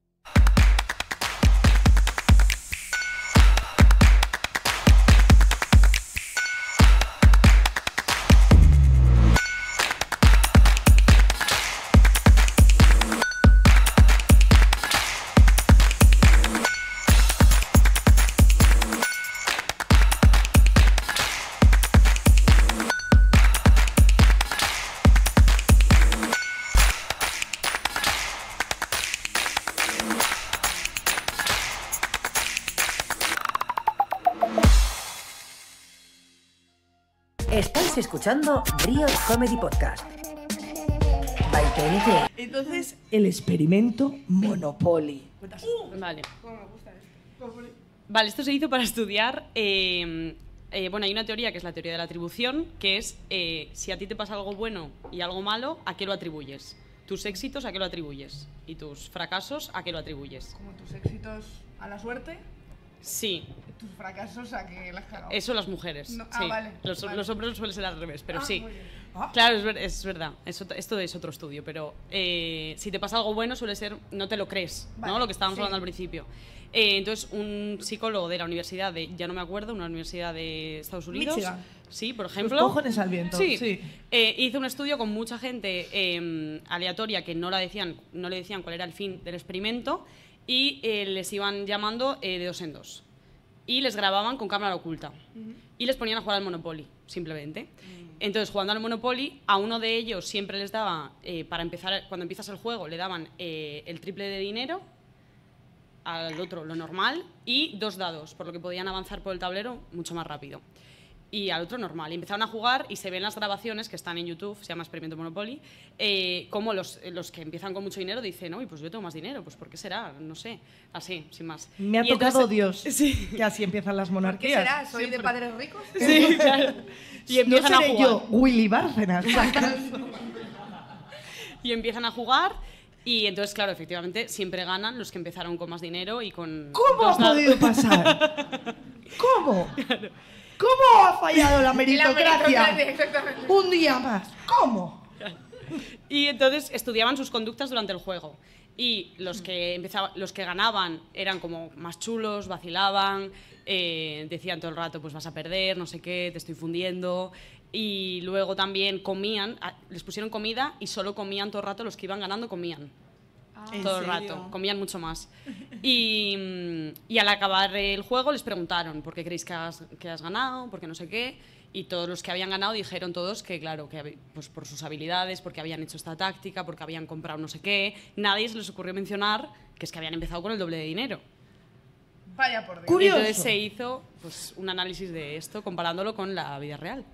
Estáis escuchando Riot Comedy Podcast. Entonces, el experimento Monopoly. Vale. Vale, esto se hizo para estudiar... bueno, hay una teoría que es la teoría de la atribución, que es si a ti te pasa algo bueno y algo malo, ¿a qué lo atribuyes? tus éxitos a qué lo atribuyes y tus fracasos a qué lo atribuyes. Como tus éxitos a la suerte. Sí. Tus fracasos a que las has cagado. Eso las mujeres. No, sí. vale. Los hombres suelen ser al revés, pero sí. Muy bien. Claro, es verdad. Esto es otro estudio, pero si te pasa algo bueno suele ser, no te lo crees, ¿no? Lo que estábamos hablando al principio. Entonces, un psicólogo de la universidad ya no me acuerdo, una universidad de Estados Unidos. Michigan. Sí, por ejemplo. Los cojones al viento. Sí. Hizo un estudio con mucha gente aleatoria que no le decían cuál era el fin del experimento y les iban llamando de dos en dos. Y les grababan con cámara oculta. Y les ponían a jugar al Monopoly, simplemente. Entonces, jugando al Monopoly, a uno de ellos siempre les daba, para empezar, cuando empiezas el juego, le daban el triple de dinero, al otro lo normal, y 2 dados, por lo que podían avanzar por el tablero mucho más rápido. Y al otro normal. Y empezaron a jugar y se ven las grabaciones que están en YouTube, se llama Experimento Monopoly, como los que empiezan con mucho dinero dicen, uy, pues yo tengo más dinero, pues ¿por qué será? No sé, así, sin más. Me ha tocado Dios, que así empiezan las monarquías. ¿Qué será? ¿Soy de padres ricos? Sí, claro. Y empiezan no seré a jugar. yo, Willy Bárcenas. Y empiezan a jugar y entonces, claro, efectivamente, siempre ganan los que empezaron con más dinero y con... ¿Cómo ha podido pasar? ¿Cómo? Claro. ¿Cómo ha fallado la meritocracia? Exactamente. Un día más. ¿Cómo? Y entonces estudiaban sus conductas durante el juego. Y los que ganaban eran como más chulos, vacilaban, decían todo el rato, pues vas a perder, no sé qué, te estoy fundiendo. Y luego también comían, les pusieron comida y solo comían todo el rato, los que iban ganando comían. Todo el rato, comían mucho más. Y al acabar el juego les preguntaron ¿por qué creéis que has ganado? ¿Por qué no sé qué? Y todos los que habían ganado dijeron todos que, claro, que pues por sus habilidades, porque habían hecho esta táctica, porque habían comprado no sé qué. Nadie se les ocurrió mencionar que es que habían empezado con el doble de dinero. Vaya por Dios. Curioso. Entonces se hizo pues, un análisis de esto comparándolo con la vida real.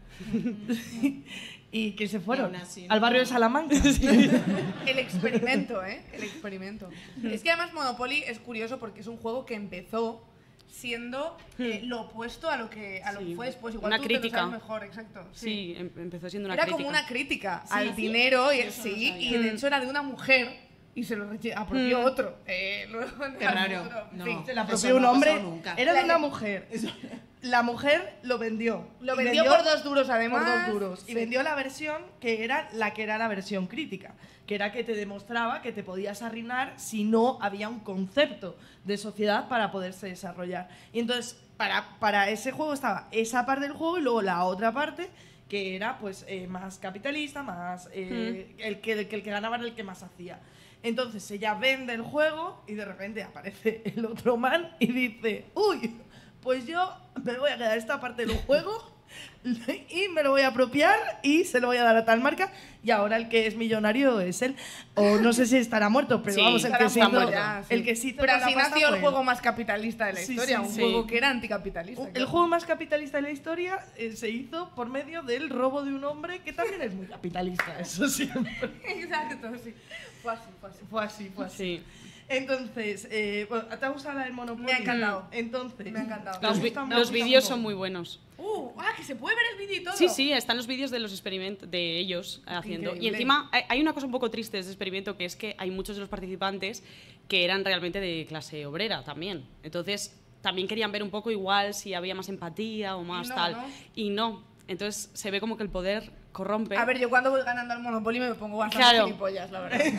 Y que se fueron al barrio de Salamanca. El experimento, ¿eh? El experimento. Es que además Monopoly es curioso porque es un juego que empezó siendo lo opuesto a lo que fue después. Igual una tú crítica. Te lo sabes mejor, exacto. Sí, empezó siendo una era crítica. Como una crítica al dinero, y de hecho era de una mujer y se lo apropió otro. Luego, qué raro. No, se la apropió un hombre. Era de una mujer. La mujer lo vendió. Lo vendió por 2 duros, además. Por 2 duros. Y vendió la versión que era la versión crítica, que era que te demostraba que te podías arruinar si no había un concepto de sociedad para poderse desarrollar. Y entonces, para ese juego estaba esa parte del juego y luego la otra parte que era pues más capitalista, más el que ganaba era el que más hacía. Entonces ella vende el juego y de repente aparece el otro man y dice, uy, pues yo me voy a quedar esta parte del juego y me lo voy a apropiar y se lo voy a dar a tal marca y ahora el que es millonario es él. O no sé si estará muerto, pero sí, vamos, el que sí. sí. Pero así nació el juego más capitalista de la historia, un juego que era anticapitalista. El juego más capitalista de la historia se hizo por medio del robo de un hombre que también es muy capitalista, eso siempre. Exacto, sí. Fue así. Sí. Entonces, ¿te ha gustado el Monopoly? Me ha encantado. Entonces, me ha encantado. Los vídeos son muy buenos. Que se puede ver el vídeo y todo. Sí, están los vídeos de los experimentos de ellos haciendo. Increíble. Y encima hay una cosa un poco triste de este experimento, que es que hay muchos de los participantes que eran realmente de clase obrera también. Entonces, también querían ver un poco igual si había más empatía o más tal. Y no. Entonces, se ve como que el poder corrompe. A ver, yo cuando voy ganando al Monopoly me pongo bastante gilipollas, la verdad.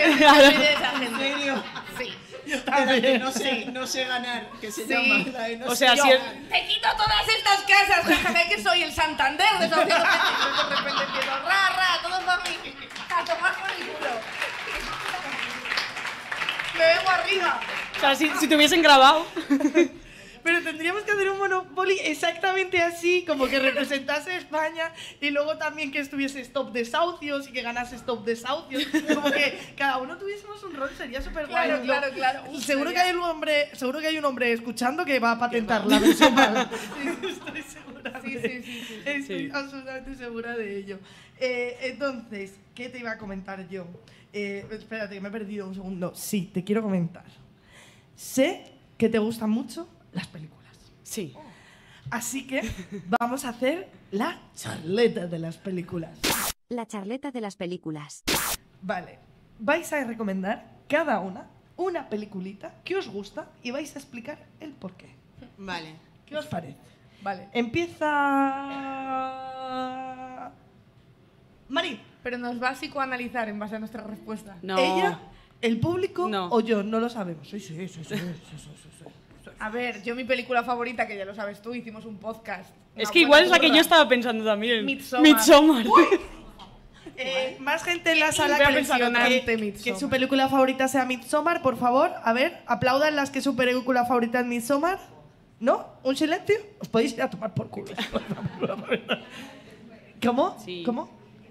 ¿En serio? Sí. Yo también. No sé ganar, que se llama. O sea, si te quito todas estas casas, jajaja, que soy el Santander de esos de repente empiezo, todos van a tomar por el culo. Me vengo arriba. O sea, si te hubiesen grabado. Pero tendríamos que hacer un Monopoly exactamente así, como que representase España y luego también que estuviese Stop Desahucios y que ganase Stop Desahucios. Como que cada uno tuviésemos un rol, sería súper guay. Claro. Seguro que hay un hombre escuchando que va a patentar la versión. Estoy segura. Sí. Estoy absolutamente segura de ello. Entonces, ¿qué te iba a comentar yo? Espérate, que me he perdido un segundo. Sí, te quiero comentar. Sé que te gustan mucho las películas. Sí. Así que vamos a hacer la charleta de las películas. La charleta de las películas. Vale. vais a recomendar cada una peliculita que os gusta y vais a explicar el porqué. Vale. ¿Qué os parece? Vale. Empieza... Mari. Pero nos va a psicoanalizar en base a nuestra respuesta. No. ¿Ella, el público o yo? No lo sabemos. Sí. A ver, yo mi película favorita, que ya lo sabes tú, hicimos un podcast. Es que igual es la que yo estaba pensando también. Midsommar. Más gente en la sala Impresionante, que Midsommar. su película favorita sea Midsommar, por favor. A ver, aplaudan las que su película favorita es Midsommar. ¿No? ¿Un silencio? Os podéis ir a tomar por culo. ¿Cómo? Sí. ¿Cómo?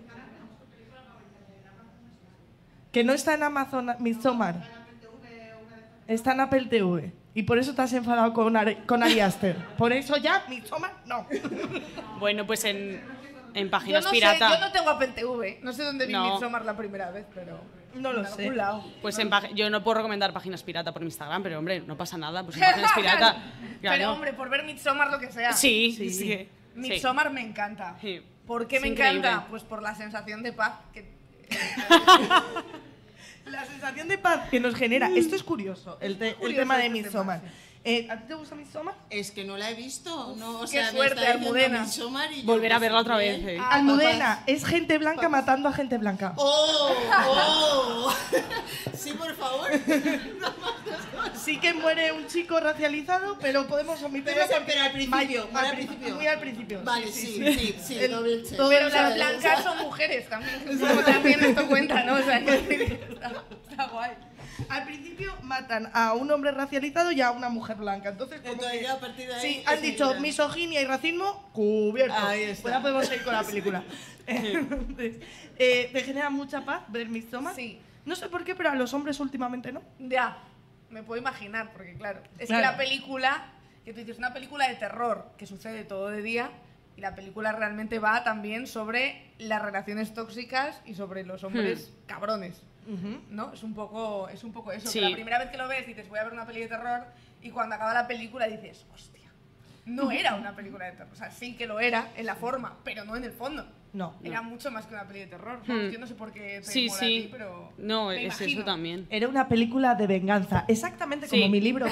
Que no está en Amazon Midsommar. Está en Apple TV. Y por eso te has enfadado con Ari Aster. Por eso ya, Midsommar, no. Bueno, pues en páginas Yo no pirata. sé, yo no tengo Apple TV. No sé dónde vi No. Midsommar la primera vez, pero... No lo en sé. algún lado. Pues yo no puedo recomendar páginas pirata por Instagram, pero hombre, no pasa nada, pues en páginas pirata. Claro. Pero hombre, por ver Midsommar lo que sea. Sí. Midsommar me encanta. Sí. ¿Por qué Es me increíble. encanta? Pues por la sensación de paz que... La sensación de paz que nos genera. Esto es curioso, el tema de Midsommar. ¿A ti te gusta Midsommar? Es que no la he visto. No, o qué sea, suerte, me está diciendo Almudena. Midsommar y yo, Volver a pues, verla otra bien. vez. Almudena, es gente blanca matando a gente blanca. ¡Oh! Sí, por favor. Sí que muere un chico racializado, pero podemos omitirlo porque... Pero al principio, Muy al principio. Vale, sí, doble check. Pero las blancas son mujeres también. Como también esto cuenta, ¿no? O sea, está guay. Al principio matan a un hombre racializado y a una mujer blanca. Entonces, ya a partir de ahí... sí, han dicho misoginia y racismo cubierto. Ahí está. Pues ya podemos seguir con la película. Entonces, ¿te genera mucha paz ver Midsommar? Sí. No sé por qué, pero a los hombres últimamente no. Ya, me puedo imaginar, porque claro, es Claro. que la película, que tú dices, una película de terror, que sucede todo de día, y la película realmente va también sobre las relaciones tóxicas y sobre los hombres cabrones. ¿No? Es un poco eso. Sí. Que la primera vez que lo ves dices, voy a ver una peli de terror, y cuando acaba la película dices, hostia, no era una película de terror. O sea, sí que lo era en la forma, pero no en el fondo. No. Era mucho más que una peli de terror. Yo no sé por qué te mola a ti, pero No, me es imagino. eso también. Era una película de venganza, exactamente como Sí. mi libro.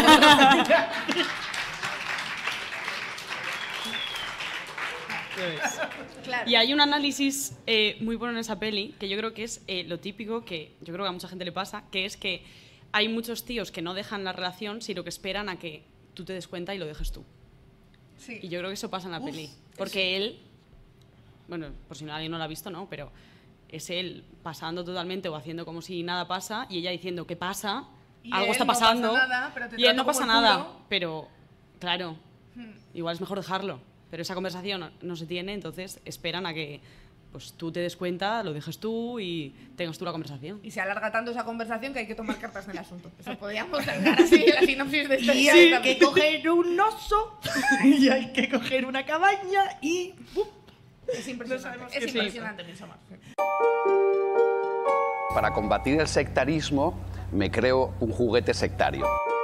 Claro. Y hay un análisis muy bueno en esa peli, que yo creo que es lo típico que yo creo que a mucha gente le pasa, que es que hay muchos tíos que no dejan la relación, sino que esperan a que tú te des cuenta y lo dejes tú. Sí. Y yo creo que eso pasa en la peli. Porque él, bueno, por si alguien no lo ha visto, ¿no? Pero es él pasando totalmente o haciendo como si nada pasa y ella diciendo, ¿qué pasa? Y Algo él está no pasa pasando. nada, pero te y él trato no pasa como el nada. culo. Pero, claro, igual es mejor dejarlo. Pero esa conversación no se tiene, entonces esperan a que pues, tú te des cuenta, lo dejes tú y tengas tú la conversación. Y se alarga tanto esa conversación que hay que tomar cartas en el asunto. Eso podríamos dejar así la sinopsis de este Y día. hay también. que coger un oso y hay que coger una cabaña y... Es impresionante. Es impresionante, Midsommar. Para combatir el sectarismo me creo un juguete sectario.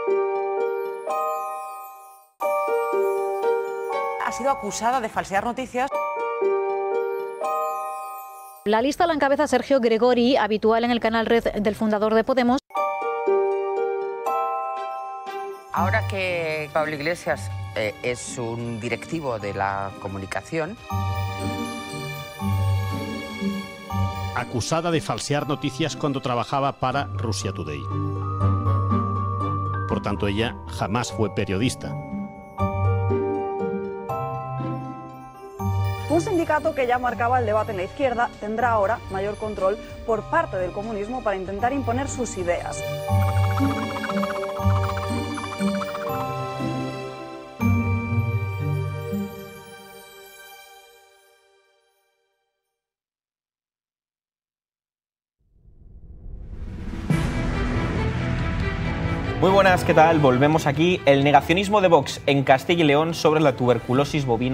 Ha sido acusada de falsear noticias. La lista la encabeza Sergio Gregori, habitual en el canal Red del fundador de Podemos. Ahora que Pablo Iglesias es un directivo de la comunicación, acusada de falsear noticias cuando trabajaba para Russia Today. Por tanto, ella jamás fue periodista. Un sindicato que ya marcaba el debate en la izquierda tendrá ahora mayor control por parte del comunismo para intentar imponer sus ideas. Muy buenas, ¿qué tal? Volvemos aquí. El negacionismo de Vox en Castilla y León sobre la tuberculosis bovina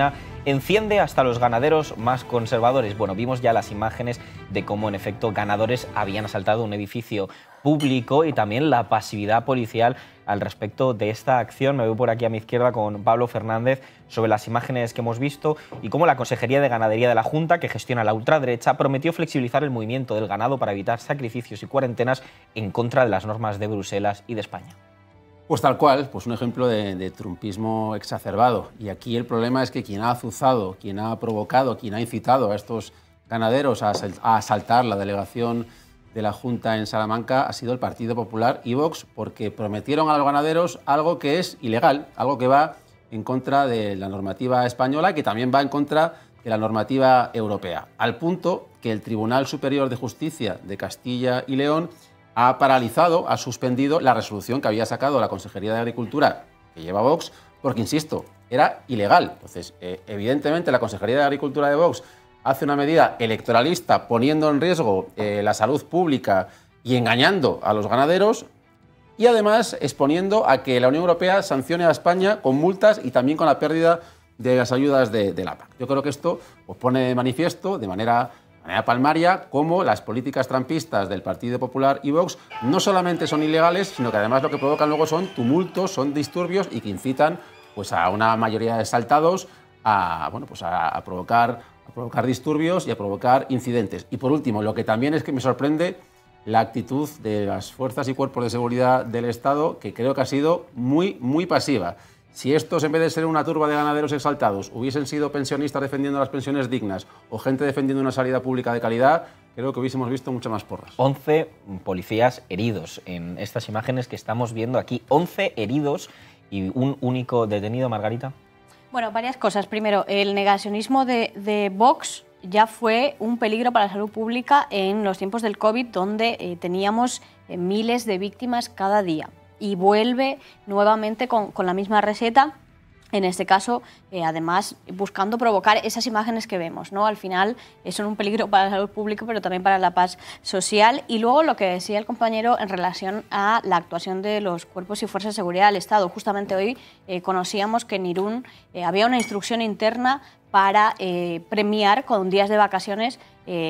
enciende hasta los ganaderos más conservadores. Bueno, vimos ya las imágenes de cómo en efecto ganadores habían asaltado un edificio público y también la pasividad policial al respecto de esta acción. Me veo por aquí a mi izquierda con Pablo Fernández sobre las imágenes que hemos visto y cómo la Consejería de Ganadería de la Junta, que gestiona la ultraderecha, prometió flexibilizar el movimiento del ganado para evitar sacrificios y cuarentenas en contra de las normas de Bruselas y de España. Pues tal cual, pues un ejemplo de trumpismo exacerbado. Y aquí el problema es que quien ha azuzado, quien ha provocado, quien ha incitado a estos ganaderos a asaltar la delegación de la Junta en Salamanca ha sido el Partido Popular y Vox, porque prometieron a los ganaderos algo que es ilegal, algo que va en contra de la normativa española y que también va en contra de la normativa europea, al punto que el Tribunal Superior de Justicia de Castilla y León ha paralizado, ha suspendido la resolución que había sacado la Consejería de Agricultura, que lleva Vox, porque, insisto, era ilegal. Entonces, evidentemente, la Consejería de Agricultura de Vox hace una medida electoralista poniendo en riesgo la salud pública y engañando a los ganaderos y además exponiendo a que la Unión Europea sancione a España con multas y también con la pérdida de las ayudas de la PAC. Yo creo que esto pues, pone de manifiesto de manera palmaria cómo las políticas trampistas del Partido Popular y Vox no solamente son ilegales, sino que además lo que provocan luego son tumultos, son disturbios y que incitan pues, a una mayoría de exaltados a provocar disturbios y a provocar incidentes. Y por último, lo que también es que me sorprende la actitud de las fuerzas y cuerpos de seguridad del Estado, que creo que ha sido muy pasiva. Si estos, en vez de ser una turba de ganaderos exaltados, hubiesen sido pensionistas defendiendo las pensiones dignas o gente defendiendo una salida pública de calidad, creo que hubiésemos visto mucho más porras. 11 policías heridos en estas imágenes que estamos viendo aquí. 11 heridos y un único detenido, Margarita. Bueno, varias cosas. Primero, el negacionismo de Vox ya fue un peligro para la salud pública en los tiempos del COVID, donde teníamos miles de víctimas cada día. Y vuelve nuevamente con la misma receta, en este caso, además, buscando provocar esas imágenes que vemos, ¿no? Al final son un peligro para la salud pública, pero también para la paz social. Y luego lo que decía el compañero en relación a la actuación de los cuerpos y fuerzas de seguridad del Estado. Justamente hoy conocíamos que en Irún había una instrucción interna para premiar con días de vacaciones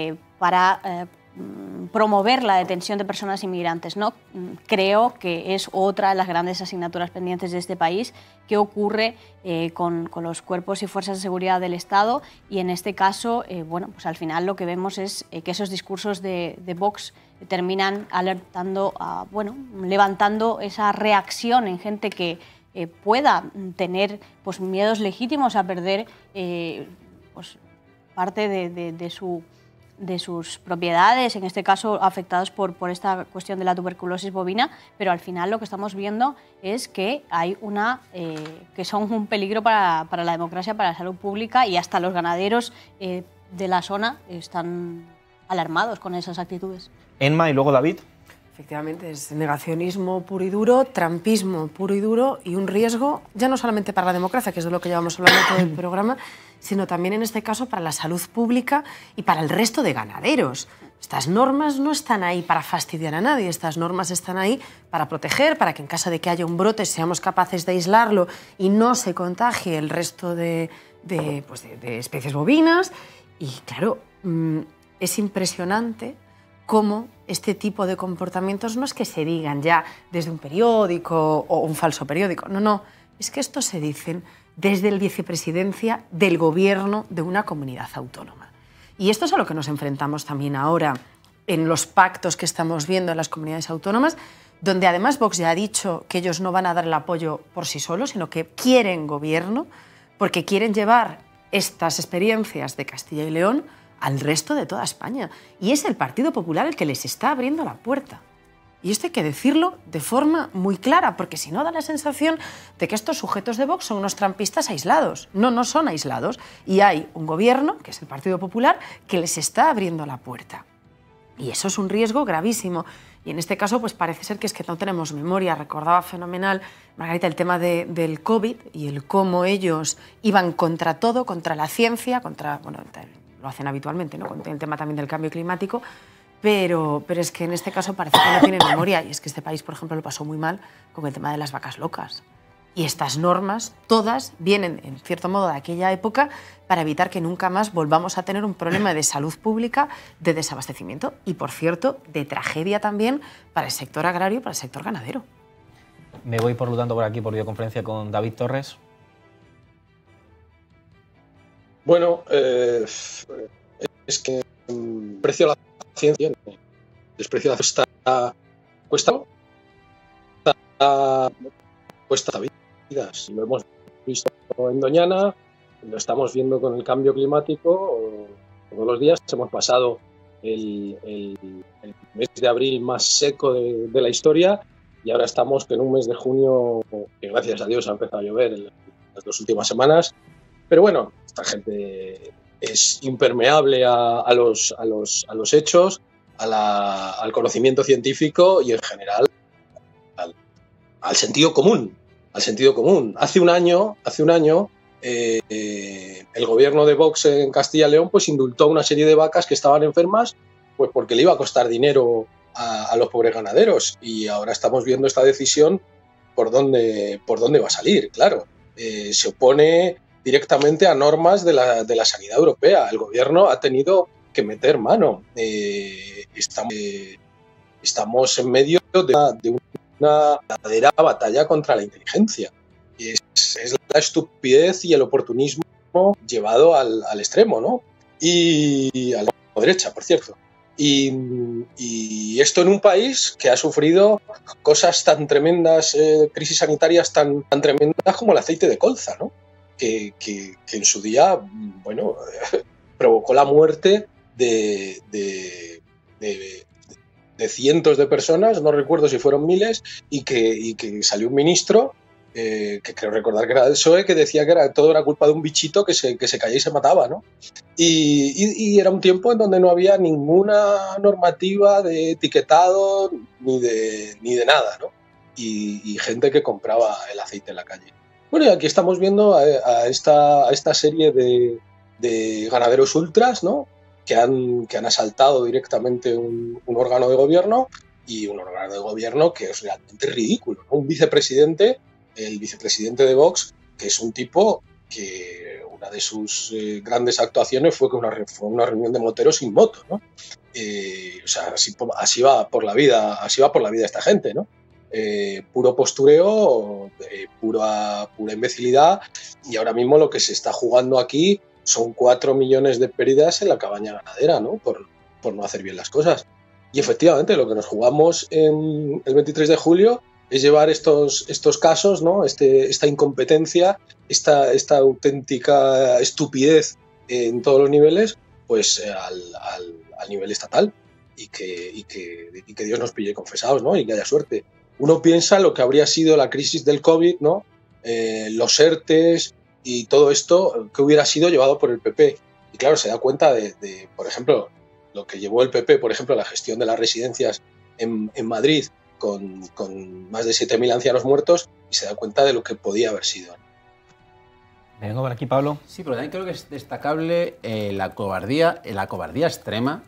para promover la detención de personas inmigrantes, ¿no? Creo que es otra de las grandes asignaturas pendientes de este país. ¿Qué ocurre con los cuerpos y fuerzas de seguridad del Estado? Y en este caso, pues al final lo que vemos es que esos discursos de Vox terminan alertando, levantando esa reacción en gente que pueda tener pues, miedos legítimos a perder parte de sus propiedades, en este caso afectados por esta cuestión de la tuberculosis bovina, pero al final lo que estamos viendo es que hay que son un peligro para la democracia, para la salud pública, y hasta los ganaderos de la zona están alarmados con esas actitudes. Enma y luego David. Efectivamente, es negacionismo puro y duro, trampismo puro y duro y un riesgo ya no solamente para la democracia, que es de lo que llevamos hablando todo el programa, sino también en este caso para la salud pública y para el resto de ganaderos. Estas normas no están ahí para fastidiar a nadie, estas normas están ahí para proteger, para que en caso de que haya un brote seamos capaces de aislarlo y no se contagie el resto de especies bovinas. Y claro, es impresionante cómo este tipo de comportamientos no es que se digan ya desde un periódico o un falso periódico, no, es que estos se dicen desde la vicepresidencia del gobierno de una comunidad autónoma. Y esto es a lo que nos enfrentamos también ahora en los pactos que estamos viendo en las comunidades autónomas, donde además Vox ya ha dicho que ellos no van a dar el apoyo por sí solos, sino que quieren gobierno, porque quieren llevar estas experiencias de Castilla y León al resto de toda España. Y es el Partido Popular el que les está abriendo la puerta. Y esto hay que decirlo de forma muy clara, porque si no da la sensación de que estos sujetos de Vox son unos trampistas aislados. No, no son aislados. Y hay un gobierno, que es el Partido Popular, que les está abriendo la puerta. Y eso es un riesgo gravísimo. Y en este caso, pues parece ser que es que no tenemos memoria. Recordaba fenomenal, Margarita, el tema del COVID y el cómo ellos iban contra todo, contra la ciencia, lo hacen habitualmente, ¿no? Con el tema también del cambio climático, pero es que en este caso parece que no tienen memoria, y es que este país, por ejemplo, lo pasó muy mal con el tema de las vacas locas. Y estas normas, todas, vienen, en cierto modo, de aquella época para evitar que nunca más volvamos a tener un problema de salud pública, de desabastecimiento y, por cierto, de tragedia también para el sector agrario y para el sector ganadero. Me voy por lo tanto por aquí por videoconferencia con David Torres. Bueno, es que el precio de la ciencia, el desprecio de la ciencia cuesta vidas. Lo hemos visto en Doñana, lo estamos viendo con el cambio climático. Todos los días hemos pasado el mes de abril más seco de la historia y ahora estamos en un mes de junio que gracias a Dios ha empezado a llover en las 2 últimas semanas. Pero bueno, esta gente es impermeable a los hechos, al conocimiento científico y en general al sentido común. Hace un año el gobierno de Vox en Castilla y León pues indultó a una serie de vacas que estaban enfermas pues porque le iba a costar dinero a los pobres ganaderos, y ahora estamos viendo esta decisión por dónde va a salir. Claro, se opone directamente a normas de la sanidad europea. El gobierno ha tenido que meter mano. Estamos en medio de una verdadera batalla contra la inteligencia. Es la estupidez y el oportunismo llevado al extremo, ¿no? Y a la derecha, por cierto. Y esto en un país que ha sufrido cosas tan tremendas, crisis sanitarias tan tremendas como el aceite de colza, ¿no? Que en su día, bueno, provocó la muerte de cientos de personas, no recuerdo si fueron miles, y que salió un ministro, que creo recordar que era del PSOE, que decía que todo era culpa de un bichito que se caía y se mataba, ¿no? Y era un tiempo en donde no había ninguna normativa de etiquetado ni de nada, ¿no? Y gente que compraba el aceite en la calle. Bueno, y aquí estamos viendo a esta serie de ganaderos ultras, ¿no? Que han asaltado directamente un órgano de gobierno, y un órgano de gobierno que es realmente ridículo, ¿no? Un vicepresidente, el vicepresidente de Vox, que es un tipo que una de sus grandes actuaciones fue con una reunión de moteros sin moto, ¿no? O sea, así va por la vida esta gente, ¿no? Puro postureo, pura imbecilidad, y ahora mismo lo que se está jugando aquí son 4 millones de pérdidas en la cabaña ganadera, ¿no? Por no hacer bien las cosas. Y efectivamente lo que nos jugamos el 23 de julio es llevar estos casos, ¿no? Esta incompetencia, esta auténtica estupidez en todos los niveles, pues al nivel estatal, y que Dios nos pille confesados, ¿no? Y que haya suerte. Uno piensa lo que habría sido la crisis del COVID, ¿no? Los ERTES y todo esto que hubiera sido llevado por el PP. Y claro, se da cuenta de por ejemplo, lo que llevó el PP, por ejemplo, la gestión de las residencias en Madrid con más de 7.000 ancianos muertos, y se da cuenta de lo que podía haber sido. Vengo por aquí, Pablo. Sí, pero también creo que es destacable la cobardía extrema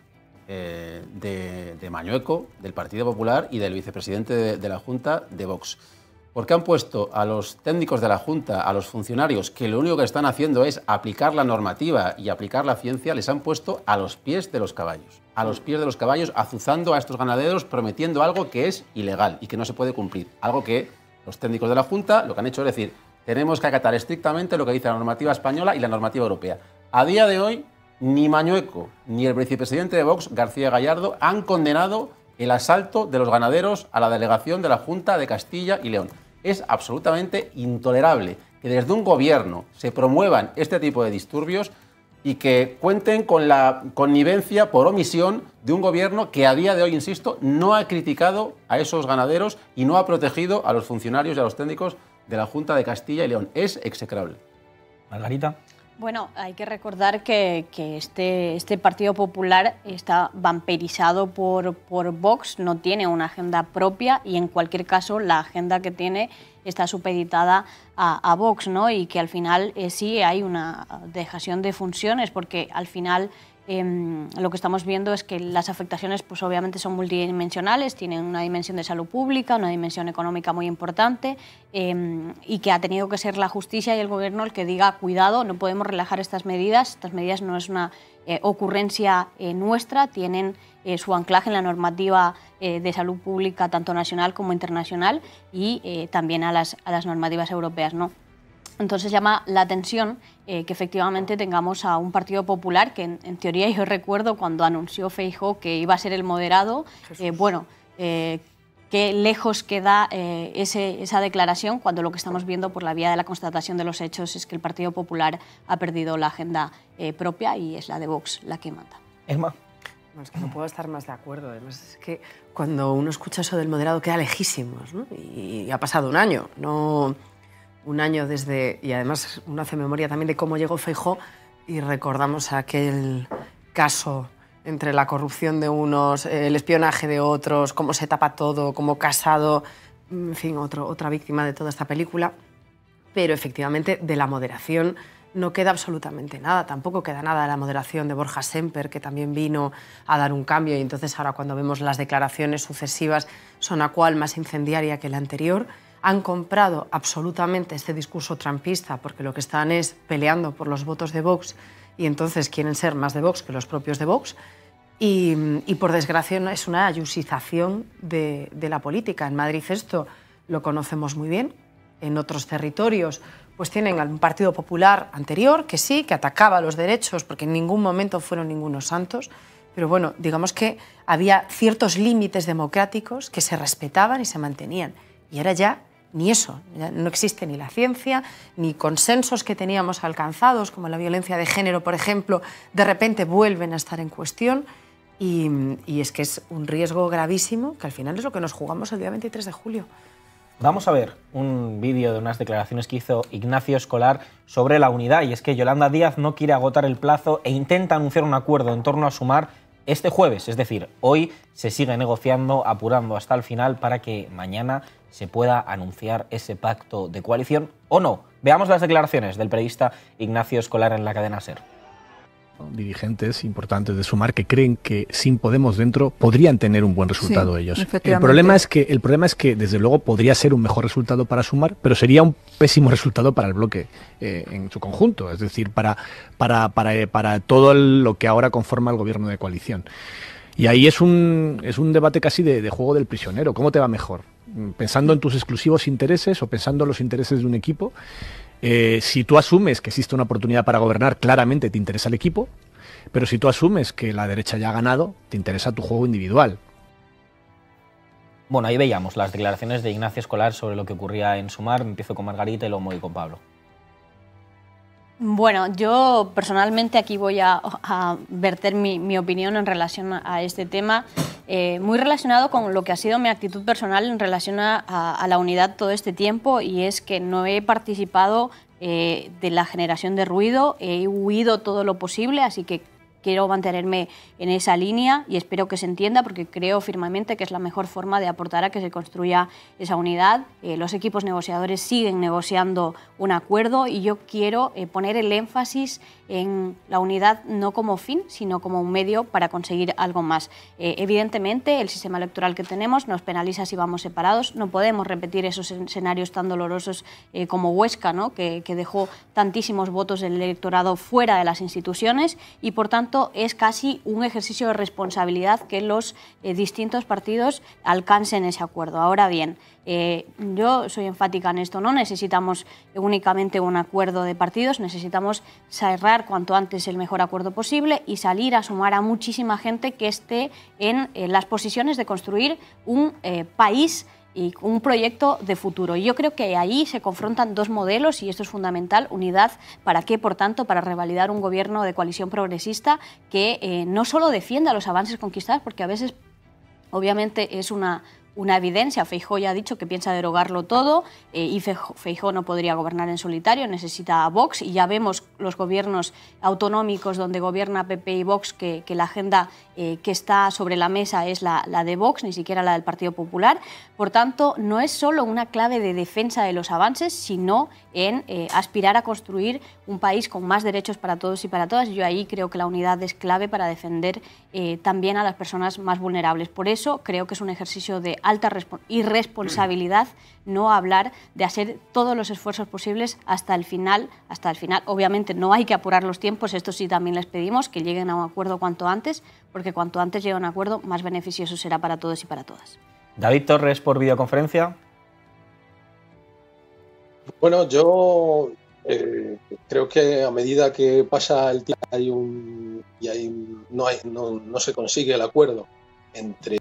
de Mañueco, del Partido Popular, y del vicepresidente de la Junta, de Vox. Porque han puesto a los técnicos de la Junta, a los funcionarios, que lo único que están haciendo es aplicar la normativa y aplicar la ciencia, les han puesto a los pies de los caballos. A los pies de los caballos, azuzando a estos ganaderos, prometiendo algo que es ilegal y que no se puede cumplir. Algo que los técnicos de la Junta lo que han hecho es decir, tenemos que acatar estrictamente lo que dice la normativa española y la normativa europea. A día de hoy, ni Mañueco ni el vicepresidente de Vox, García Gallardo, han condenado el asalto de los ganaderos a la delegación de la Junta de Castilla y León. Es absolutamente intolerable que desde un gobierno se promuevan este tipo de disturbios y que cuenten con la connivencia por omisión de un gobierno que a día de hoy, insisto, no ha criticado a esos ganaderos y no ha protegido a los funcionarios y a los técnicos de la Junta de Castilla y León. Es execrable. Margarita. Bueno, hay que recordar que este Partido Popular está vampirizado por Vox, no tiene una agenda propia, y en cualquier caso la agenda que tiene está supeditada a Vox, ¿no? Y que al final sí hay una dejación de funciones, porque al final lo que estamos viendo es que las afectaciones pues obviamente son multidimensionales, tienen una dimensión de salud pública, una dimensión económica muy importante y que ha tenido que ser la justicia y el gobierno el que diga cuidado, no podemos relajar estas medidas no es una ocurrencia nuestra, tienen su anclaje en la normativa de salud pública tanto nacional como internacional y también a las normativas europeas, ¿no? Entonces llama la atención que efectivamente tengamos a un Partido Popular que en teoría yo recuerdo cuando anunció Feijóo que iba a ser el moderado, qué lejos queda esa declaración cuando lo que estamos viendo por la vía de la constatación de los hechos es que el Partido Popular ha perdido la agenda propia y es la de Vox la que manda. Esma. No, es que no puedo estar más de acuerdo. Además, es que cuando uno escucha eso del moderado queda lejísimos, ¿no? Y ha pasado un año, no un año desde... Y además uno hace memoria también de cómo llegó Feijóo y recordamos aquel caso entre la corrupción de unos, el espionaje de otros, cómo se tapa todo, cómo Casado, en fin, otra víctima de toda esta película. Pero efectivamente de la moderación no queda absolutamente nada. Tampoco queda nada de la moderación de Borja Semper, que también vino a dar un cambio y entonces ahora cuando vemos las declaraciones sucesivas son a cual más incendiaria que la anterior. Han comprado absolutamente este discurso trumpista porque lo que están es peleando por los votos de Vox y entonces quieren ser más de Vox que los propios de Vox. Y por desgracia es una ayusización de la política. En Madrid esto lo conocemos muy bien. En otros territorios pues tienen un Partido Popular anterior que sí, que atacaba los derechos porque en ningún momento fueron ningunos santos. Pero bueno, digamos que había ciertos límites democráticos que se respetaban y se mantenían. Y ahora ya ni eso, ya no existe ni la ciencia, ni consensos que teníamos alcanzados, como la violencia de género, por ejemplo, de repente vuelven a estar en cuestión y es que es un riesgo gravísimo, que al final es lo que nos jugamos el día 23 de julio. Vamos a ver un vídeo de unas declaraciones que hizo Ignacio Escolar sobre la unidad, y es que Yolanda Díaz no quiere agotar el plazo e intenta anunciar un acuerdo en torno a Sumar este jueves, es decir, hoy se sigue negociando, apurando hasta el final para que mañana se pueda anunciar ese pacto de coalición o no. Veamos las declaraciones del periodista Ignacio Escolar en la cadena SER. Dirigentes importantes de Sumar que creen que sin Podemos dentro podrían tener un buen resultado ellos. El problema es que desde luego podría ser un mejor resultado para Sumar, pero sería un pésimo resultado para el bloque en su conjunto, es decir, para todo lo que ahora conforma el gobierno de coalición. Y ahí es un debate casi de juego del prisionero. ¿Cómo te va mejor? ¿Pensando en tus exclusivos intereses o pensando en los intereses de un equipo? Si tú asumes que existe una oportunidad para gobernar, claramente te interesa el equipo, pero si tú asumes que la derecha ya ha ganado, te interesa tu juego individual. Bueno, ahí veíamos las declaraciones de Ignacio Escolar sobre lo que ocurría en Sumar. Empiezo con Margarita y luego voy con Pablo. Bueno, yo personalmente aquí voy a verter mi opinión en relación a este tema, muy relacionado con lo que ha sido mi actitud personal en relación a la unidad todo este tiempo, y es que no he participado de la generación de ruido, he huido todo lo posible, así que quiero mantenerme en esa línea y espero que se entienda porque creo firmemente que es la mejor forma de aportar a que se construya esa unidad. Los equipos negociadores siguen negociando un acuerdo y yo quiero poner el énfasis en la unidad no como fin, sino como un medio para conseguir algo más. Evidentemente, el sistema electoral que tenemos nos penaliza si vamos separados. No podemos repetir esos escenarios tan dolorosos como Huesca, ¿no? que dejó tantísimos votos del electorado fuera de las instituciones y, por tanto, es casi un ejercicio de responsabilidad que los distintos partidos alcancen ese acuerdo. Ahora bien, yo soy enfática en esto, no necesitamos únicamente un acuerdo de partidos, necesitamos cerrar cuanto antes el mejor acuerdo posible y salir a sumar a muchísima gente que esté en las posiciones de construir un país y un proyecto de futuro. Y yo creo que ahí se confrontan dos modelos y esto es fundamental. Unidad, ¿para qué? Por tanto, para revalidar un gobierno de coalición progresista que no solo defienda los avances conquistados, porque a veces obviamente es una una evidencia. Feijóo ya ha dicho que piensa derogarlo todo y Feijóo no podría gobernar en solitario, necesita a Vox, y ya vemos los gobiernos autonómicos donde gobierna PP y Vox que la agenda que está sobre la mesa es la de Vox, ni siquiera la del Partido Popular. Por tanto, no es solo una clave de defensa de los avances, sino en aspirar a construir un país con más derechos para todos y para todas. Yo ahí creo que la unidad es clave para defender también a las personas más vulnerables. Por eso creo que es un ejercicio de alta irresponsabilidad no hablar de hacer todos los esfuerzos posibles hasta el final. Obviamente no hay que apurar los tiempos, esto sí también les pedimos que lleguen a un acuerdo cuanto antes, porque cuanto antes llegue a un acuerdo, más beneficioso será para todos y para todas. David Torres por videoconferencia. Bueno, yo creo que a medida que pasa el tiempo no se consigue el acuerdo entre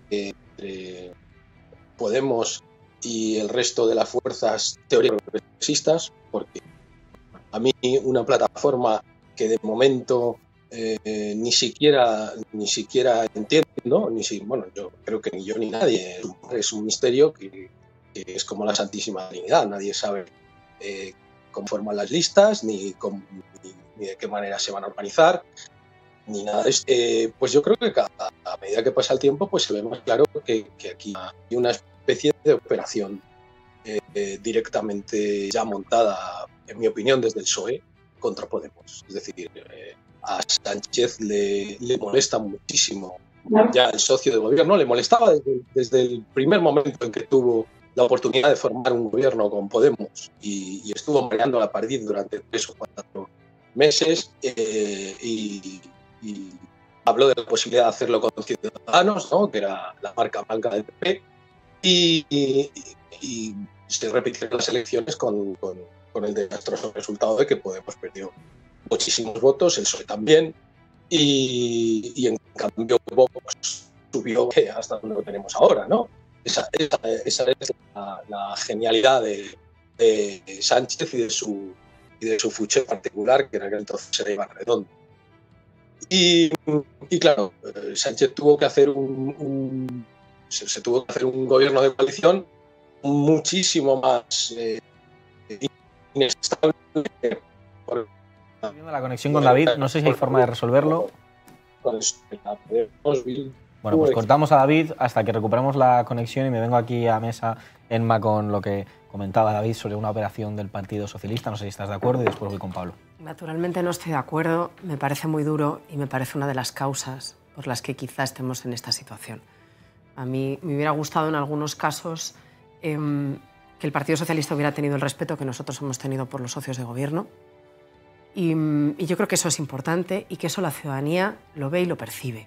Podemos y el resto de las fuerzas teóricas progresistas, porque a mí una plataforma que de momento ni siquiera entiendo, yo creo que ni yo ni nadie, es un misterio que es como la Santísima Trinidad, nadie sabe cómo forman las listas, ni de qué manera se van a organizar, ni nada de esto. Pues yo creo que a medida que pasa el tiempo pues se ve más claro que aquí hay una especie de operación directamente ya montada, en mi opinión, desde el PSOE contra Podemos. Es decir, a Sánchez le molesta muchísimo ya el socio de gobierno, le molestaba desde el primer momento en que tuvo la oportunidad de formar un gobierno con Podemos y estuvo mareando la perdiz durante 3 o 4 meses y habló de la posibilidad de hacerlo con Ciudadanos, ¿no?, que era la marca blanca del PP, y se repitieron las elecciones con el desastroso resultado de que Podemos perdió muchísimos votos, el PSOE también, y en cambio Vox subió hasta donde lo tenemos ahora, ¿no? Esa es la genialidad de Sánchez y de su fuche particular, que en aquel entonces era Iván Redondo. Y claro, Sánchez tuvo que hacer se tuvo que hacer un gobierno de coalición muchísimo más inestable. Viendo la conexión con David, no sé si hay forma de resolverlo. Bueno, pues cortamos a David hasta que recuperemos la conexión y me vengo aquí a mesa, Emma, con lo que comentaba David sobre una operación del Partido Socialista. No sé si estás de acuerdo y después voy con Pablo. Naturalmente no estoy de acuerdo, me parece muy duro y me parece una de las causas por las que quizá estemos en esta situación. A mí me hubiera gustado en algunos casos que el Partido Socialista hubiera tenido el respeto que nosotros hemos tenido por los socios de gobierno y yo creo que eso es importante y que eso la ciudadanía lo ve y lo percibe.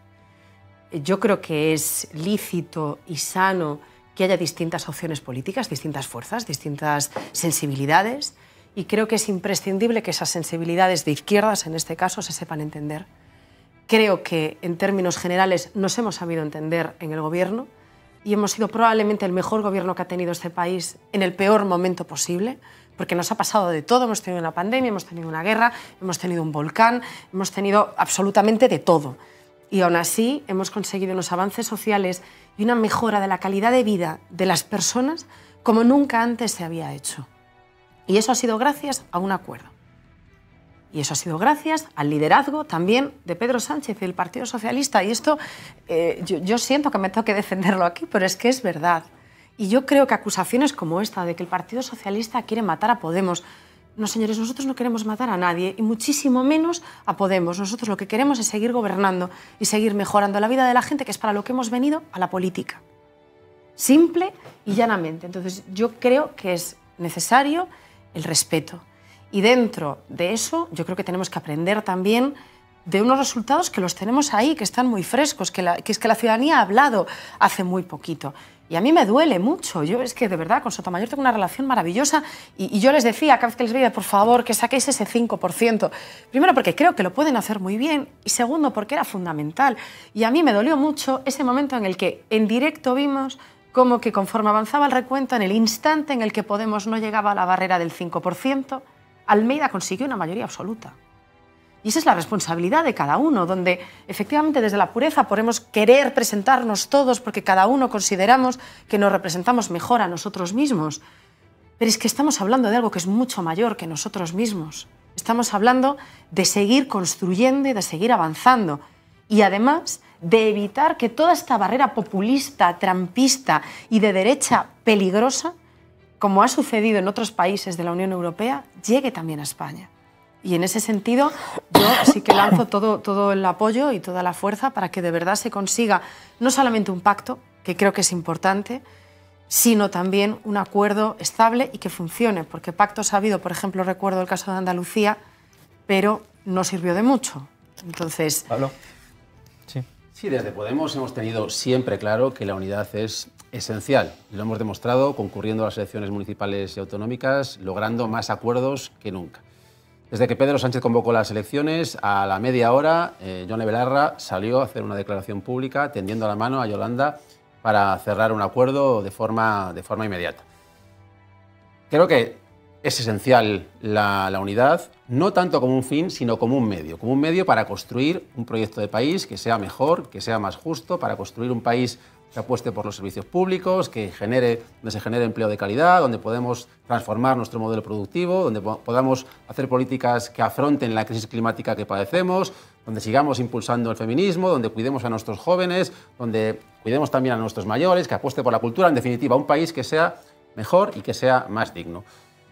Yo creo que es lícito y sano que haya distintas opciones políticas, distintas fuerzas, distintas sensibilidades, y creo que es imprescindible que esas sensibilidades de izquierdas, en este caso, se sepan entender. Creo que, en términos generales, nos hemos sabido entender en el gobierno y hemos sido probablemente el mejor gobierno que ha tenido este país en el peor momento posible, porque nos ha pasado de todo. Hemos tenido una pandemia, hemos tenido una guerra, hemos tenido un volcán, hemos tenido absolutamente de todo. Y aún así hemos conseguido unos avances sociales y una mejora de la calidad de vida de las personas como nunca antes se había hecho. Y eso ha sido gracias a un acuerdo. Y eso ha sido gracias al liderazgo también de Pedro Sánchez y del Partido Socialista. Y esto, yo siento que me tengo que defenderlo aquí, pero es que es verdad. Y yo creo que acusaciones como esta de que el Partido Socialista quiere matar a Podemos... No, señores, nosotros no queremos matar a nadie y muchísimo menos a Podemos. Nosotros lo que queremos es seguir gobernando y seguir mejorando la vida de la gente, que es para lo que hemos venido a la política. Simple y llanamente. Entonces, yo creo que es necesario el respeto. Y dentro de eso, yo creo que tenemos que aprender también de unos resultados que los tenemos ahí, que están muy frescos, que es que la ciudadanía ha hablado hace muy poquito. Y a mí me duele mucho. Yo es que, de verdad, con Sotomayor tengo una relación maravillosa y yo les decía cada vez que les veía, por favor, que saquéis ese 5%. Primero, porque creo que lo pueden hacer muy bien y segundo, porque era fundamental. Y a mí me dolió mucho ese momento en el que en directo vimos cómo que conforme avanzaba el recuento, en el instante en el que Podemos no llegaba a la barrera del 5%, Almeida consiguió una mayoría absoluta. Y esa es la responsabilidad de cada uno, donde efectivamente desde la pureza podemos querer presentarnos todos porque cada uno consideramos que nos representamos mejor a nosotros mismos. Pero es que estamos hablando de algo que es mucho mayor que nosotros mismos. Estamos hablando de seguir construyendo y de seguir avanzando. Y además de evitar que toda esta barrera populista, trampista y de derecha peligrosa, como ha sucedido en otros países de la Unión Europea, llegue también a España. Y en ese sentido, yo sí que lanzo todo el apoyo y toda la fuerza para que de verdad se consiga no solamente un pacto, que creo que es importante, sino también un acuerdo estable y que funcione. Porque pactos ha habido, por ejemplo, recuerdo el caso de Andalucía, pero no sirvió de mucho. Entonces... Pablo. Sí, desde Podemos hemos tenido siempre claro que la unidad es esencial. Y lo hemos demostrado concurriendo a las elecciones municipales y autonómicas, logrando más acuerdos que nunca. Desde que Pedro Sánchez convocó las elecciones, a la media hora, Yone Belarra salió a hacer una declaración pública tendiendo la mano a Yolanda para cerrar un acuerdo de forma inmediata. Creo que es esencial la unidad, no tanto como un fin, sino como un medio para construir un proyecto de país que sea mejor, que sea más justo, para construir un país que apueste por los servicios públicos, donde se genere empleo de calidad, donde podemos transformar nuestro modelo productivo, donde podamos hacer políticas que afronten la crisis climática que padecemos, donde sigamos impulsando el feminismo, donde cuidemos a nuestros jóvenes, donde cuidemos también a nuestros mayores, que apueste por la cultura, en definitiva, un país que sea mejor y que sea más digno.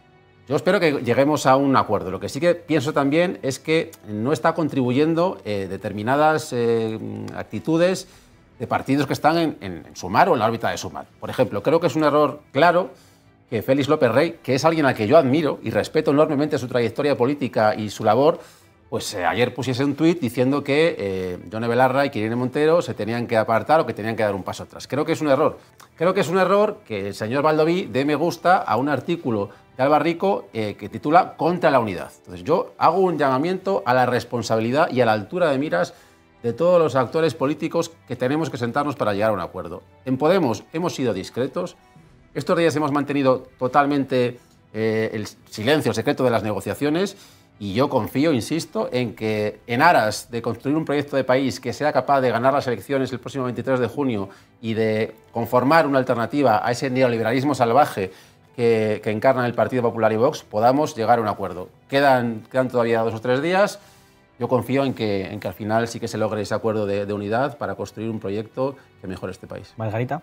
Yo espero que lleguemos a un acuerdo. Lo que sí que pienso también es que no está contribuyendo determinadas actitudes de partidos que están en Sumar o en la órbita de Sumar. Por ejemplo, creo que es un error claro que Félix López Rey, que es alguien al que yo admiro y respeto enormemente su trayectoria política y su labor, pues ayer pusiese un tuit diciendo que Yone Belarra y Irene Montero se tenían que apartar o que tenían que dar un paso atrás. Creo que es un error. Creo que es un error que el señor Baldoví dé me gusta a un artículo de Alba Rico que titula Contra la unidad. Entonces yo hago un llamamiento a la responsabilidad y a la altura de miras de todos los actores políticos que tenemos que sentarnos para llegar a un acuerdo. En Podemos hemos sido discretos. Estos días hemos mantenido totalmente el silencio, el secreto de las negociaciones y yo confío, insisto, en que en aras de construir un proyecto de país que sea capaz de ganar las elecciones el próximo 23 de junio y de conformar una alternativa a ese neoliberalismo salvaje que encarnan el Partido Popular y Vox, podamos llegar a un acuerdo. Quedan todavía 2 o 3 días. Yo confío en que al final sí que se logre ese acuerdo de unidad para construir un proyecto que mejore este país. Margarita.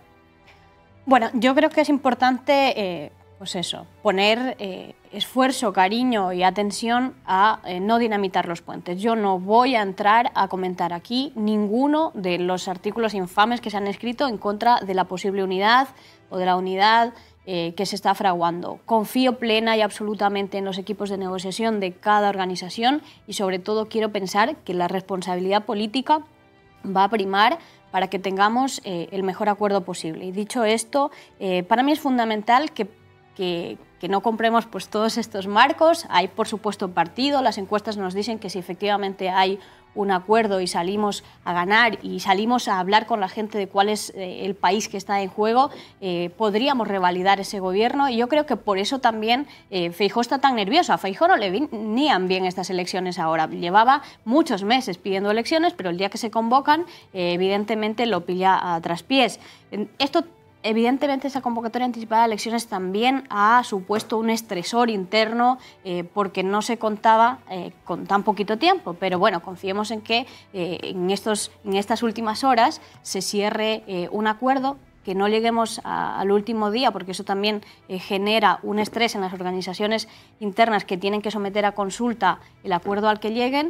Bueno, yo creo que es importante, pues eso, poner esfuerzo, cariño y atención a no dinamitar los puentes. Yo no voy a entrar a comentar aquí ninguno de los artículos infames que se han escrito en contra de la posible unidad o de la unidad que se está fraguando. Confío plena y absolutamente en los equipos de negociación de cada organización y sobre todo quiero pensar que la responsabilidad política va a primar para que tengamos el mejor acuerdo posible. Y dicho esto, para mí es fundamental que no compremos pues, todos estos marcos. Hay, por supuesto, partido. Las encuestas nos dicen que si efectivamente hay un acuerdo y salimos a ganar y salimos a hablar con la gente de cuál es el país que está en juego, podríamos revalidar ese gobierno. Y yo creo que por eso también Feijóo está tan nervioso. A Feijóo no le venían bien estas elecciones ahora. Llevaba muchos meses pidiendo elecciones, pero el día que se convocan, evidentemente lo pilla a traspiés. Evidentemente, esa convocatoria anticipada de elecciones también ha supuesto un estresor interno porque no se contaba con tan poquito tiempo. Pero bueno, confiemos en que en estas últimas horas se cierre un acuerdo, que no lleguemos al último día, porque eso también genera un estrés en las organizaciones internas que tienen que someter a consulta el acuerdo al que lleguen,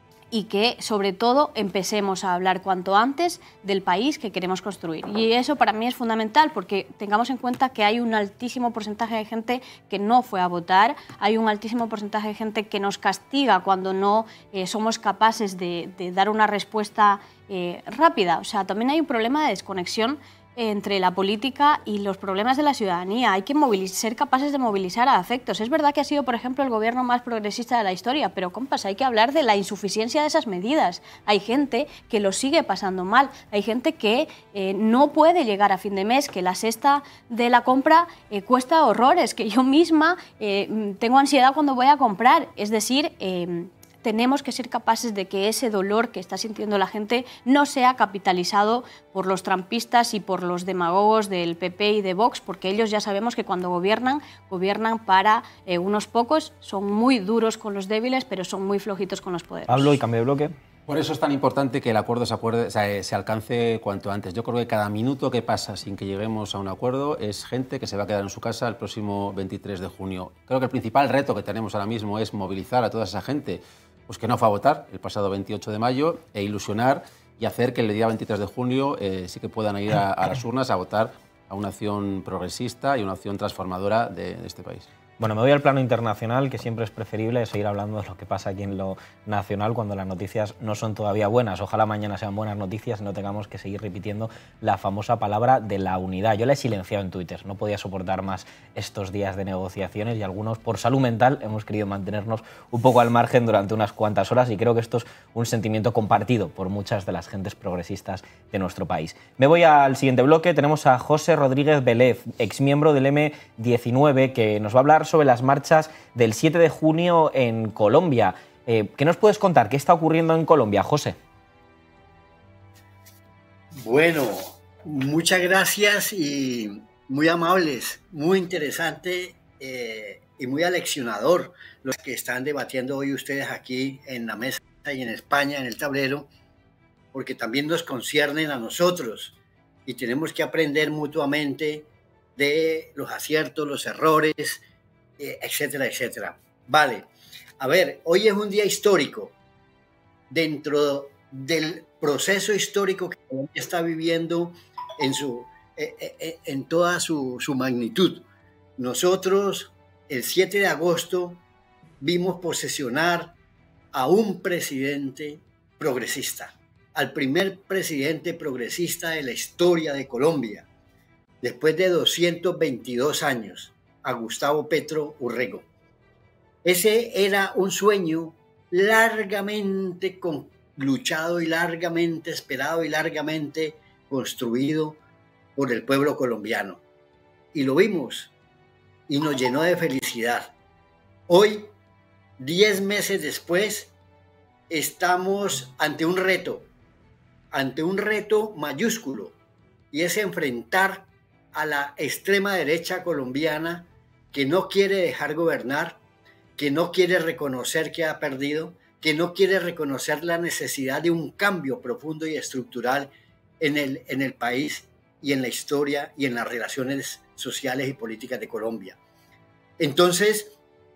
y que, sobre todo, empecemos a hablar cuanto antes del país que queremos construir. Y eso para mí es fundamental, porque tengamos en cuenta que hay un altísimo porcentaje de gente que no fue a votar, hay un altísimo porcentaje de gente que nos castiga cuando no somos capaces de dar una respuesta rápida. O sea, también hay un problema de desconexión entre la política y los problemas de la ciudadanía. Hay que ser capaces de movilizar a afectos. Es verdad que ha sido, por ejemplo, el gobierno más progresista de la historia, pero, compas, hay que hablar de la insuficiencia de esas medidas. Hay gente que lo sigue pasando mal, hay gente que no puede llegar a fin de mes, que la cesta de la compra cuesta horrores, que yo misma tengo ansiedad cuando voy a comprar. Es decir, tenemos que ser capaces de que ese dolor que está sintiendo la gente no sea capitalizado por los trampistas y por los demagogos del PP y de Vox, porque ellos ya sabemos que cuando gobiernan para unos pocos, son muy duros con los débiles, pero son muy flojitos con los poderosos. Pablo, y cambio de bloque. Por eso es tan importante que el acuerdo se alcance cuanto antes. Yo creo que cada minuto que pasa sin que lleguemos a un acuerdo es gente que se va a quedar en su casa el próximo 23 de junio. Creo que el principal reto que tenemos ahora mismo es movilizar a toda esa gente pues que no fue a votar el pasado 28 de mayo e ilusionar y hacer que el día 23 de junio sí que puedan ir a las urnas a votar a una acción progresista y una acción transformadora de este país. Bueno, me voy al plano internacional, que siempre es preferible seguir hablando de lo que pasa aquí en lo nacional cuando las noticias no son todavía buenas. Ojalá mañana sean buenas noticias y no tengamos que seguir repitiendo la famosa palabra de la unidad. Yo la he silenciado en Twitter, no podía soportar más estos días de negociaciones y algunos, por salud mental, hemos querido mantenernos un poco al margen durante unas cuantas horas y creo que esto es un sentimiento compartido por muchas de las gentes progresistas de nuestro país. Me voy al siguiente bloque, tenemos a José Rodríguez Vélez, exmiembro del M19, que nos va a hablar sobre las marchas del 7 de junio en Colombia. ¿Qué nos puedes contar? ¿Qué está ocurriendo en Colombia, José? Bueno, muchas gracias y muy amables, muy interesante y muy aleccionador los que están debatiendo hoy ustedes aquí en la mesa y en España, en el tablero, porque también nos conciernen a nosotros y tenemos que aprender mutuamente de los aciertos, los errores, etcétera, etcétera. Vale, a ver, hoy es un día histórico dentro del proceso histórico que Colombia está viviendo en toda su magnitud. Nosotros, el 7 de agosto, vimos posesionar a un presidente progresista, al primer presidente progresista de la historia de Colombia, después de 222 años. A Gustavo Petro Urrego. Ese era un sueño largamente luchado y largamente esperado y largamente construido por el pueblo colombiano. Y lo vimos y nos llenó de felicidad. Hoy, 10 meses después, estamos ante un reto mayúsculo, y es enfrentar a la extrema derecha colombiana que no quiere dejar gobernar, que no quiere reconocer que ha perdido, que no quiere reconocer la necesidad de un cambio profundo y estructural en el país y en la historia y en las relaciones sociales y políticas de Colombia. Entonces,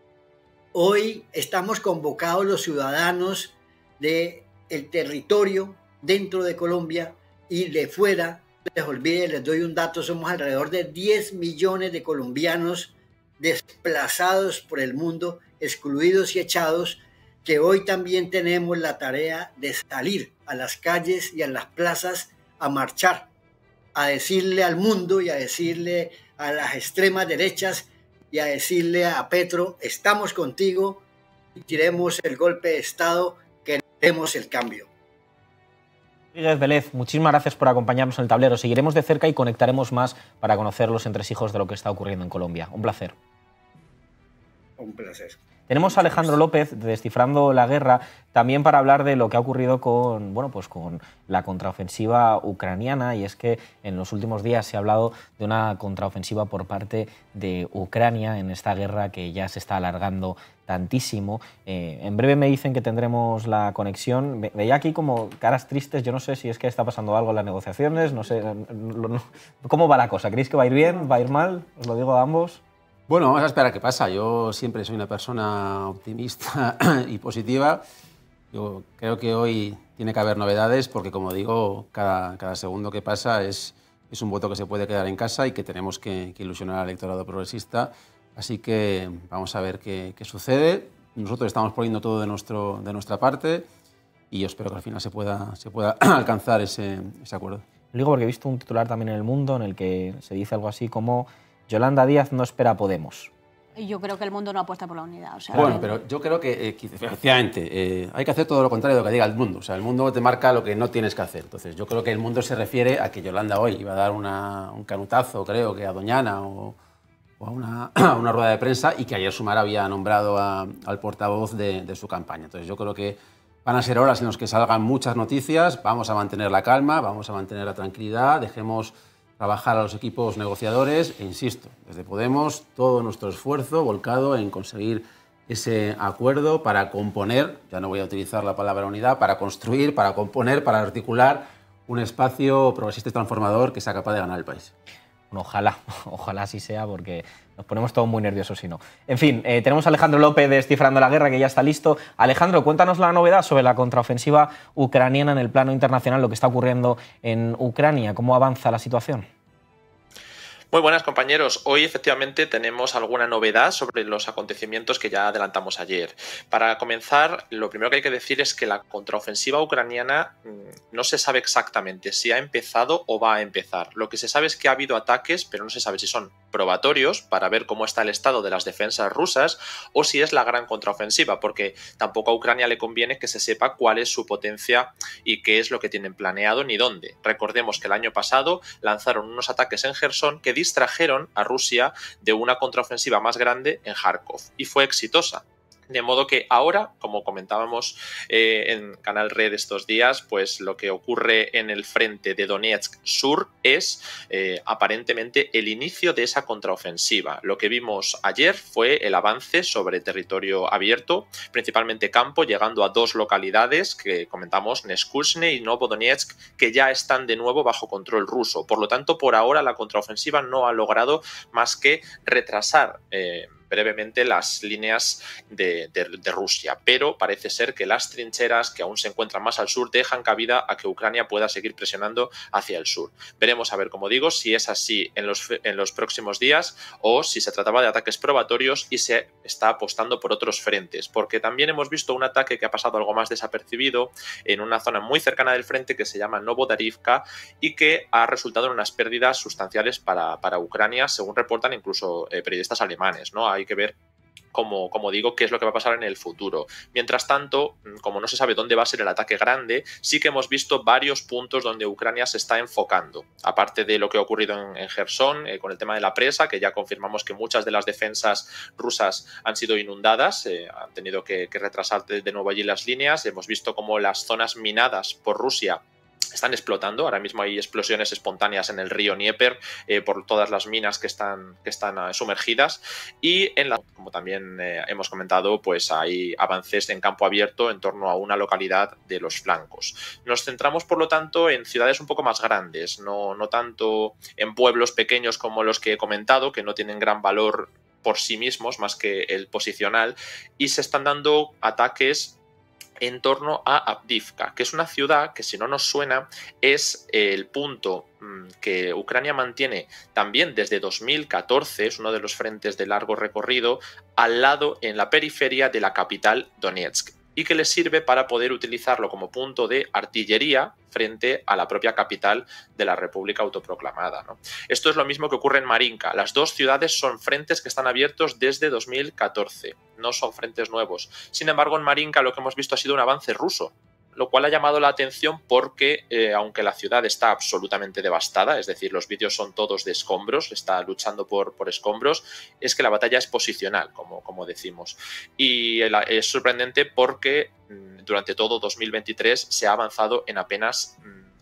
hoy estamos convocados los ciudadanos del territorio dentro de Colombia y de fuera. Les olvide, les doy un dato, somos alrededor de 10 millones de colombianos desplazados por el mundo, excluidos y echados, que hoy también tenemos la tarea de salir a las calles y a las plazas a marchar, a decirle al mundo y a decirle a las extremas derechas y a decirle a Petro, estamos contigo, tiremos el golpe de Estado, queremos el cambio. Rodríguez Vélez, muchísimas gracias por acompañarnos en el tablero. Seguiremos de cerca y conectaremos más para conocer los entresijos de lo que está ocurriendo en Colombia. Un placer. Un placer. Tenemos a Alejandro López de Descifrando la Guerra también para hablar de lo que ha ocurrido con la contraofensiva ucraniana, y es que en los últimos días se ha hablado de una contraofensiva por parte de Ucrania en esta guerra que ya se está alargando tantísimo. En breve me dicen que tendremos la conexión. Veía aquí como caras tristes, yo no sé si es que está pasando algo en las negociaciones, no sé, ¿cómo va la cosa? ¿Creéis que va a ir bien? ¿Va a ir mal? Os lo digo a ambos. Bueno, vamos a esperar qué pasa. Yo siempre soy una persona optimista y positiva. Yo creo que hoy tiene que haber novedades porque, como digo, cada segundo que pasa es un voto que se puede quedar en casa y que tenemos que ilusionar al electorado progresista. Así que vamos a ver qué sucede. Nosotros estamos poniendo todo de nuestra parte y yo espero que al final se pueda alcanzar ese acuerdo. Lo digo porque he visto un titular también en El Mundo en el que se dice algo así como Yolanda Díaz no espera a Podemos. Yo creo que el mundo no apuesta por la unidad. O sea, bueno, pero yo creo que efectivamente hay que hacer todo lo contrario de lo que diga el mundo. O sea, el mundo te marca lo que no tienes que hacer. Entonces, yo creo que el mundo se refiere a que Yolanda hoy iba a dar un canutazo, creo que a Doñana o a una rueda de prensa y que ayer Sumar había nombrado al portavoz de su campaña. Entonces yo creo que van a ser horas en las que salgan muchas noticias, vamos a mantener la calma, vamos a mantener la tranquilidad, dejemos trabajar a los equipos negociadores e insisto, desde Podemos todo nuestro esfuerzo volcado en conseguir ese acuerdo para componer, ya no voy a utilizar la palabra unidad, para construir, para componer, para articular un espacio progresista y transformador que sea capaz de ganar el país. Bueno, ojalá así sea, porque nos ponemos todos muy nerviosos si no. En fin, tenemos a Alejandro López de Descifrando la Guerra, que ya está listo. Alejandro, cuéntanos la novedad sobre la contraofensiva ucraniana en el plano internacional, lo que está ocurriendo en Ucrania, cómo avanza la situación. Muy buenas, compañeros. Hoy efectivamente tenemos alguna novedad sobre los acontecimientos que ya adelantamos ayer. Para comenzar, lo primero que hay que decir es que la contraofensiva ucraniana no se sabe exactamente si ha empezado o va a empezar. Lo que se sabe es que ha habido ataques, pero no se sabe si son probatorios para ver cómo está el estado de las defensas rusas o si es la gran contraofensiva, porque tampoco a Ucrania le conviene que se sepa cuál es su potencia y qué es lo que tienen planeado ni dónde. Recordemos que el año pasado lanzaron unos ataques en Jersón que distrajeron a Rusia de una contraofensiva más grande en Kharkov y fue exitosa. De modo que ahora, como comentábamos en Canal Red estos días, pues lo que ocurre en el frente de Donetsk Sur es aparentemente el inicio de esa contraofensiva. Lo que vimos ayer fue el avance sobre territorio abierto, principalmente campo, llegando a dos localidades que comentamos, Neskushne y Novodonetsk, que ya están de nuevo bajo control ruso. Por lo tanto, por ahora la contraofensiva no ha logrado más que retrasar brevemente las líneas de Rusia, pero parece ser que las trincheras que aún se encuentran más al sur dejan cabida a que Ucrania pueda seguir presionando hacia el sur. Veremos a ver, como digo, si es así en los próximos días o si se trataba de ataques probatorios y se está apostando por otros frentes, porque también hemos visto un ataque que ha pasado algo más desapercibido en una zona muy cercana del frente que se llama Novodarivka y que ha resultado en unas pérdidas sustanciales para Ucrania, según reportan incluso periodistas alemanes, ¿no? Hay que ver, como digo, qué es lo que va a pasar en el futuro. Mientras tanto, como no se sabe dónde va a ser el ataque grande, sí que hemos visto varios puntos donde Ucrania se está enfocando. Aparte de lo que ha ocurrido en Jersón, con el tema de la presa, que ya confirmamos que muchas de las defensas rusas han sido inundadas, han tenido que retrasar de nuevo allí las líneas. Hemos visto cómo las zonas minadas por Rusia están explotando. Ahora mismo hay explosiones espontáneas en el río Dnieper por todas las minas que están sumergidas y como también hemos comentado, pues hay avances en campo abierto en torno a una localidad de los flancos. Nos centramos, por lo tanto, en ciudades un poco más grandes, no tanto en pueblos pequeños como los que he comentado, que no tienen gran valor por sí mismos más que el posicional, y se están dando ataques en torno a Avdiivka, que es una ciudad que, si no nos suena, es el punto que Ucrania mantiene también desde 2014, es uno de los frentes de largo recorrido, al lado, en la periferia de la capital Donetsk, y que le sirve para poder utilizarlo como punto de artillería frente a la propia capital de la República autoproclamada, ¿no? Esto es lo mismo que ocurre en Marinka. Las dos ciudades son frentes que están abiertos desde 2014, no son frentes nuevos. Sin embargo, en Marinka lo que hemos visto ha sido un avance ruso, lo cual ha llamado la atención porque, aunque la ciudad está absolutamente devastada, es decir, los vídeos son todos de escombros, está luchando por escombros, es que la batalla es posicional, como decimos. Y es sorprendente porque durante todo 2023 se ha avanzado en apenas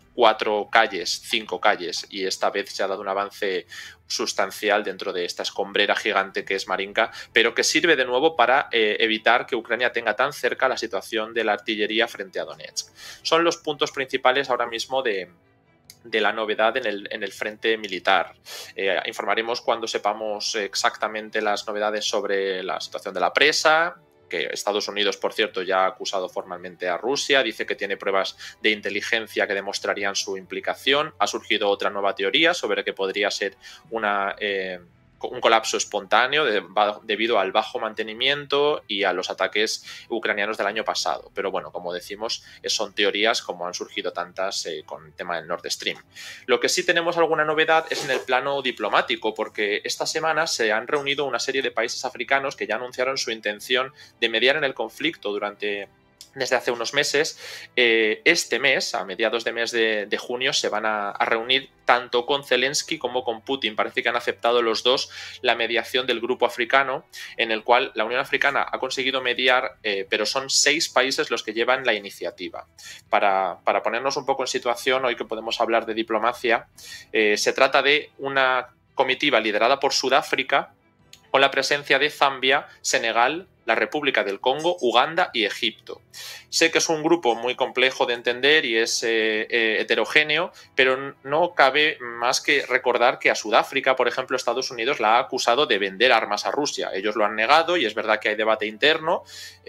5 calles, y esta vez se ha dado un avance sustancial dentro de esta escombrera gigante que es Marinka, pero que sirve de nuevo para evitar que Ucrania tenga tan cerca la situación de la artillería frente a Donetsk. Son los puntos principales ahora mismo de la novedad en el frente militar. Informaremos cuando sepamos exactamente las novedades sobre la situación de la presa, que Estados Unidos, por cierto, ya ha acusado formalmente a Rusia, dice que tiene pruebas de inteligencia que demostrarían su implicación. Ha surgido otra nueva teoría sobre que podría ser un colapso espontáneo debido al bajo mantenimiento y a los ataques ucranianos del año pasado. Pero bueno, como decimos, son teorías como han surgido tantas con el tema del Nord Stream. Lo que sí tenemos alguna novedad es en el plano diplomático, porque esta semana se han reunido una serie de países africanos que ya anunciaron su intención de mediar en el conflicto durante desde hace unos meses. Este mes, a mediados de mes de junio, se van a reunir tanto con Zelensky como con Putin. Parece que han aceptado los dos la mediación del grupo africano, en el cual la Unión Africana ha conseguido mediar, pero son 6 países los que llevan la iniciativa. Para ponernos un poco en situación, hoy que podemos hablar de diplomacia, se trata de una comitiva liderada por Sudáfrica, con la presencia de Zambia, Senegal, la República del Congo, Uganda y Egipto. Sé que es un grupo muy complejo de entender y es heterogéneo, pero no cabe más que recordar que a Sudáfrica, por ejemplo, Estados Unidos la ha acusado de vender armas a Rusia. Ellos lo han negado y es verdad que hay debate interno.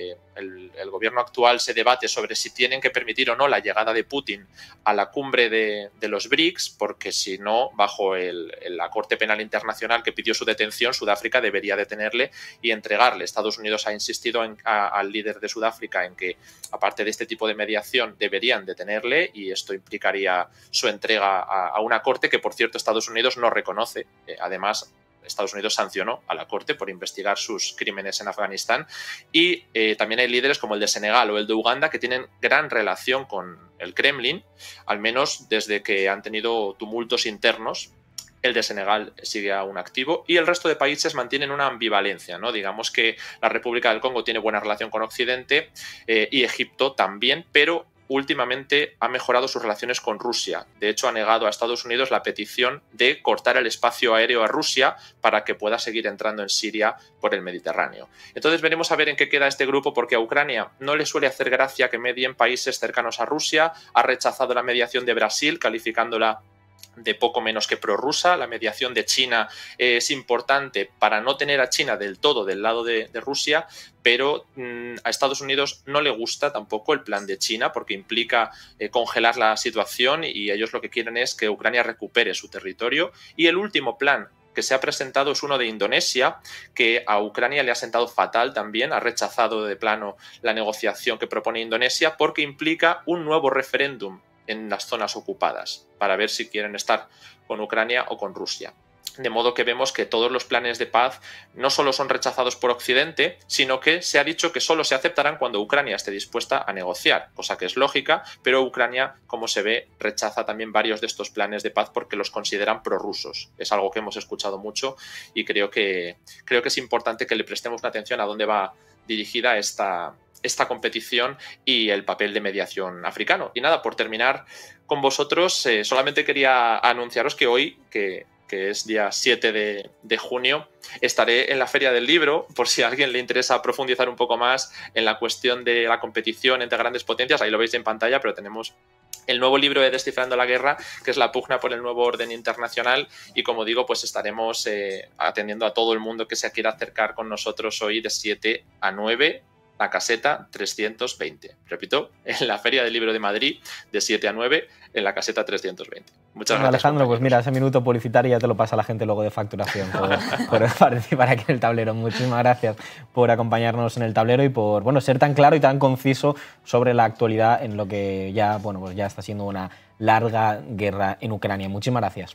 El gobierno actual se debate sobre si tienen que permitir o no la llegada de Putin a la cumbre de los BRICS, porque si no, bajo la Corte Penal Internacional que pidió su detención, Sudáfrica debería detenerle y entregarle. Estados Unidos ha insistido al líder de Sudáfrica en que, aparte de este tipo de mediación, deberían detenerle, y esto implicaría su entrega a una corte que, por cierto, Estados Unidos no reconoce. Además, Estados Unidos sancionó a la corte por investigar sus crímenes en Afganistán, y también hay líderes como el de Senegal o el de Uganda que tienen gran relación con el Kremlin, al menos desde que han tenido tumultos internos. El de Senegal sigue aún activo y el resto de países mantienen una ambivalencia, ¿no? Digamos que la República del Congo tiene buena relación con Occidente y Egipto también, pero últimamente ha mejorado sus relaciones con Rusia. De hecho, ha negado a Estados Unidos la petición de cortar el espacio aéreo a Rusia para que pueda seguir entrando en Siria por el Mediterráneo. Entonces veremos a ver en qué queda este grupo, porque a Ucrania no le suele hacer gracia que medien países cercanos a Rusia. Ha rechazado la mediación de Brasil, calificándola de poco menos que prorrusa. La mediación de China es importante para no tener a China del todo del lado de Rusia, pero a Estados Unidos no le gusta tampoco el plan de China, porque implica congelar la situación, y ellos lo que quieren es que Ucrania recupere su territorio. Y el último plan que se ha presentado es uno de Indonesia, que a Ucrania le ha sentado fatal también. Ha rechazado de plano la negociación que propone Indonesia, porque implica un nuevo referéndum en las zonas ocupadas, para ver si quieren estar con Ucrania o con Rusia. De modo que vemos que todos los planes de paz no solo son rechazados por Occidente, sino que se ha dicho que solo se aceptarán cuando Ucrania esté dispuesta a negociar, cosa que es lógica, pero Ucrania, como se ve, rechaza también varios de estos planes de paz porque los consideran prorrusos. Es algo que hemos escuchado mucho y creo que es importante que le prestemos una atención a dónde va dirigida esta competición y el papel de mediación africano. Y nada, por terminar con vosotros, solamente quería anunciaros que hoy, que es día 7 de junio, estaré en la Feria del Libro, por si a alguien le interesa profundizar un poco más en la cuestión de la competición entre grandes potencias. Ahí lo veis en pantalla, pero tenemos el nuevo libro de Descifrando la Guerra, que es la pugna por el nuevo orden internacional, y como digo, pues estaremos atendiendo a todo el mundo que se quiera acercar con nosotros hoy de 7 a 9, la caseta 320. Repito, en la Feria del Libro de Madrid, de 7 a 9, en la caseta 320. Muchas gracias, Alejandro, pues mira, ese minuto publicitario ya te lo pasa la gente luego de facturación por participar aquí en el tablero. Muchísimas gracias por acompañarnos en el tablero y por ser tan claro y tan conciso sobre la actualidad en lo que ya, pues ya está siendo una larga guerra en Ucrania. Muchísimas gracias.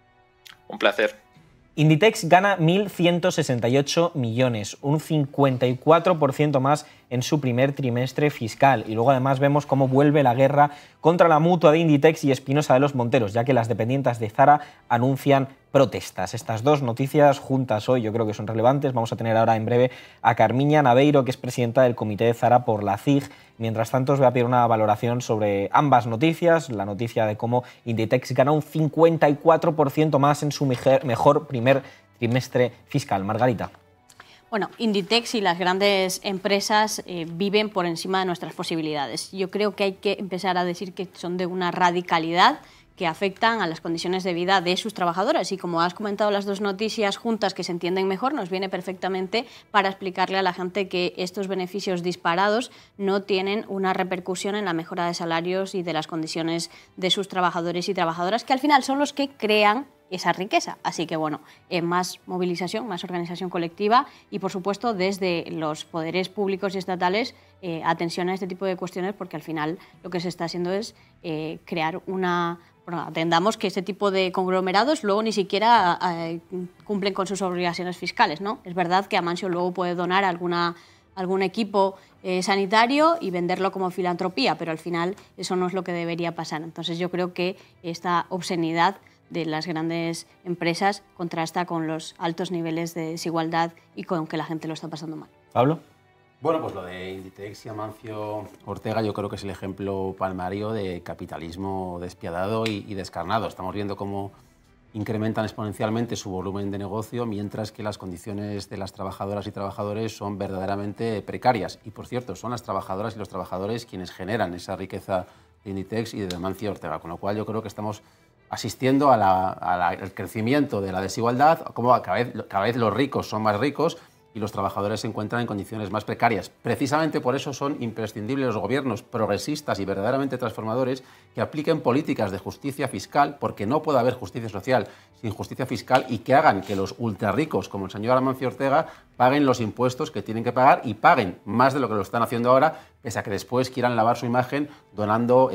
Un placer. Inditex gana 1.168 millones, un 54% más en su primer trimestre fiscal. Y luego además vemos cómo vuelve la guerra contra la mutua de Inditex y Espinosa de los Monteros, ya que las dependientes de Zara anuncian protestas. Estas dos noticias juntas hoy yo creo que son relevantes. Vamos a tener ahora en breve a Carmiña Naveiro, que es presidenta del comité de Zara por la CIG. Mientras tanto os voy a pedir una valoración sobre ambas noticias. La noticia de cómo Inditex gana un 54% más en su mejor primer trimestre fiscal. Margarita. Bueno, Inditex y las grandes empresas viven por encima de nuestras posibilidades. Yo creo que hay que empezar a decir que son de una radicalidad que afectan a las condiciones de vida de sus trabajadoras. Y como has comentado las dos noticias juntas que se entienden mejor, nos viene perfectamente para explicarle a la gente que estos beneficios disparados no tienen una repercusión en la mejora de salarios y de las condiciones de sus trabajadores y trabajadoras, que al final son los que crean esa riqueza. Así que bueno, más movilización, más organización colectiva y por supuesto desde los poderes públicos y estatales atención a este tipo de cuestiones, porque al final lo que se está haciendo es crear una... Bueno, atendamos que este tipo de conglomerados luego ni siquiera cumplen con sus obligaciones fiscales, ¿no? Es verdad que Amancio luego puede donar alguna algún equipo sanitario y venderlo como filantropía, pero al final eso no es lo que debería pasar. Entonces yo creo que esta obscenidad de las grandes empresas contrasta con los altos niveles de desigualdad y con que la gente lo está pasando mal. ¿Pablo? Bueno, pues lo de Inditex y Amancio Ortega yo creo que es el ejemplo palmario de capitalismo despiadado y descarnado. Estamos viendo cómo incrementan exponencialmente su volumen de negocio, mientras que las condiciones de las trabajadoras y trabajadores son verdaderamente precarias. Y, por cierto, son las trabajadoras y los trabajadores quienes generan esa riqueza de Inditex y de Amancio Ortega, con lo cual yo creo que estamos asistiendo al crecimiento de la desigualdad, como cada vez los ricos son más ricos y los trabajadores se encuentran en condiciones más precarias. Precisamente por eso son imprescindibles los gobiernos progresistas y verdaderamente transformadores que apliquen políticas de justicia fiscal, porque no puede haber justicia social sin justicia fiscal, y que hagan que los ultrarricos, como el señor Amancio Ortega, paguen los impuestos que tienen que pagar y paguen más de lo que lo están haciendo ahora, pese a que después quieran lavar su imagen donando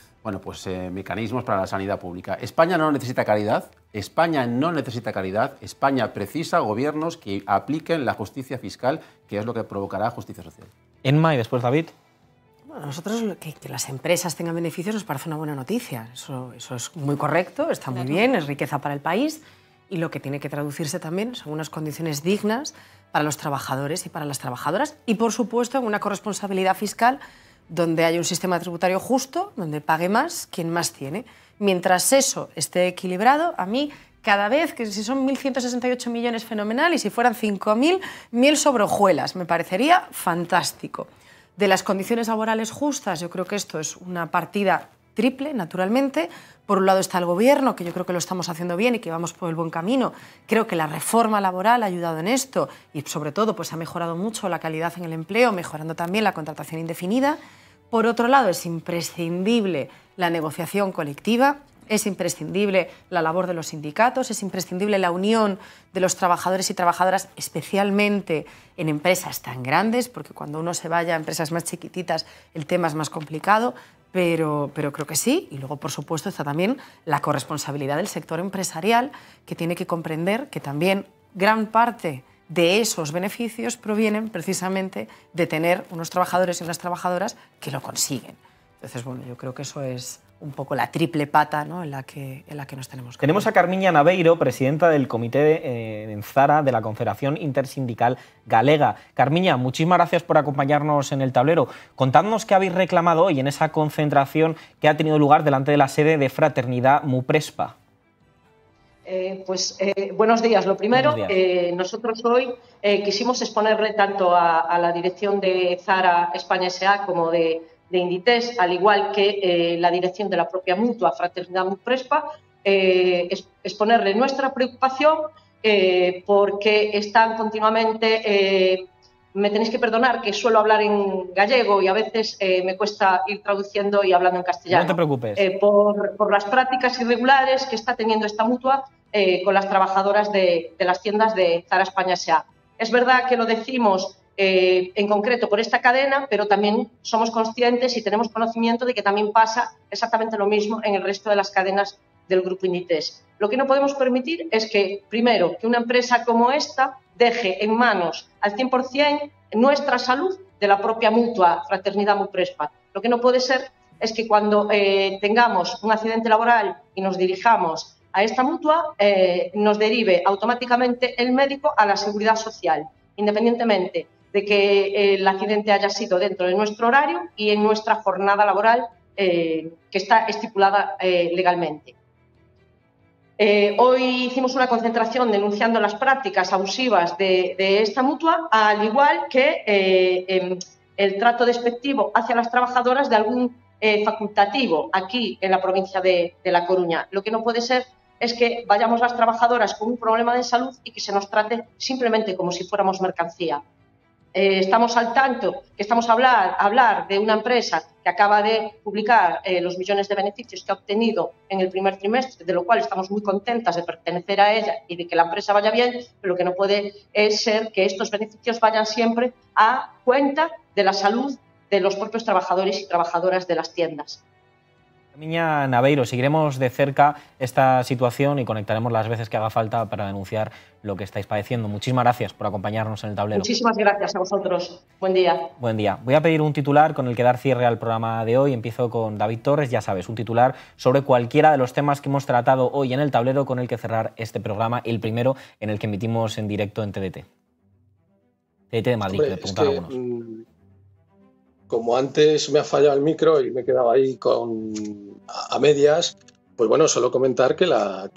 mecanismos para la sanidad pública. España no necesita caridad. España no necesita caridad. España precisa gobiernos que apliquen la justicia fiscal, que es lo que provocará justicia social. Enma y después David. Bueno, a nosotros que las empresas tengan beneficios nos parece una buena noticia. Eso es muy correcto, está muy bien, es riqueza para el país, y lo que tiene que traducirse también son unas condiciones dignas para los trabajadores y para las trabajadoras, y por supuesto en una corresponsabilidad fiscal donde haya un sistema tributario justo, donde pague más quien más tiene. Mientras eso esté equilibrado, a mí cada vez, que si son 1.168 millones, fenomenal, y si fueran 5.000, miel sobre hojuelas, me parecería fantástico. De las condiciones laborales justas, yo creo que esto es una partida triple, naturalmente. Por un lado está el Gobierno, que yo creo que lo estamos haciendo bien y que vamos por el buen camino. Creo que la reforma laboral ha ayudado en esto y, sobre todo, pues ha mejorado mucho la calidad en el empleo, mejorando también la contratación indefinida. Por otro lado, es imprescindible la negociación colectiva, es imprescindible la labor de los sindicatos, es imprescindible la unión de los trabajadores y trabajadoras, especialmente en empresas tan grandes, porque cuando uno se vaya a empresas más chiquititas el tema es más complicado, pero creo que sí. Y luego, por supuesto, está también la corresponsabilidad del sector empresarial, que tiene que comprender que también gran parte de esos beneficios provienen precisamente de tener unos trabajadores y unas trabajadoras que lo consiguen. Entonces, bueno, yo creo que eso es un poco la triple pata, ¿no?, en la que nos tenemos que... Tenemos a Carmiña Naveiro, presidenta del comité en Zara de la Confederación Intersindical Galega. Carmiña, muchísimas gracias por acompañarnos en el tablero. Contadnos qué habéis reclamado hoy en esa concentración que ha tenido lugar delante de la sede de Fraternidad Muprespa. Buenos días. Lo primero, nosotros hoy quisimos exponerle tanto a la dirección de Zara España S.A. como de Inditex, al igual que la dirección de la propia mutua Fraternidad Muprespa, exponerle nuestra preocupación porque están continuamente... me tenéis que perdonar que suelo hablar en gallego y a veces me cuesta ir traduciendo y hablando en castellano. No te preocupes. Por las prácticas irregulares que está teniendo esta mutua con las trabajadoras de las tiendas de Zara España S.A. Es verdad que lo decimos en concreto por esta cadena, pero también somos conscientes y tenemos conocimiento de que también pasa exactamente lo mismo en el resto de las cadenas del grupo Inditex. Lo que no podemos permitir es que, primero, que una empresa como esta deje en manos al 100% nuestra salud de la propia mutua Fraternidad Muprespa. Lo que no puede ser es que cuando tengamos un accidente laboral y nos dirijamos a esta mutua, nos derive automáticamente el médico a la seguridad social, independientemente de que el accidente haya sido dentro de nuestro horario y en nuestra jornada laboral que está estipulada legalmente. Hoy hicimos una concentración denunciando las prácticas abusivas de esta mutua, al igual que el trato despectivo hacia las trabajadoras de algún facultativo aquí en la provincia de La Coruña. Lo que no puede ser es que vayamos las trabajadoras con un problema de salud y que se nos trate simplemente como si fuéramos mercancía. Estamos al tanto que estamos a hablar de una empresa que acaba de publicar los millones de beneficios que ha obtenido en el primer trimestre, de lo cual estamos muy contentas de pertenecer a ella y de que la empresa vaya bien, pero lo que no puede ser que estos beneficios vayan siempre a cuenta de la salud de los propios trabajadores y trabajadoras de las tiendas. Miña Naveiro, seguiremos de cerca esta situación y conectaremos las veces que haga falta para denunciar lo que estáis padeciendo. Muchísimas gracias por acompañarnos en el tablero. Muchísimas gracias a vosotros. Buen día. Buen día. Voy a pedir un titular con el que dar cierre al programa de hoy. Empiezo con David Torres, ya sabes, un titular sobre cualquiera de los temas que hemos tratado hoy en el tablero con el que cerrar este programa, el primero en el que emitimos en directo en TDT. TDT de Madrid, Hombre, que preguntan algunos. Como antes me ha fallado el micro y me he quedado ahí a medias, pues bueno, solo comentar que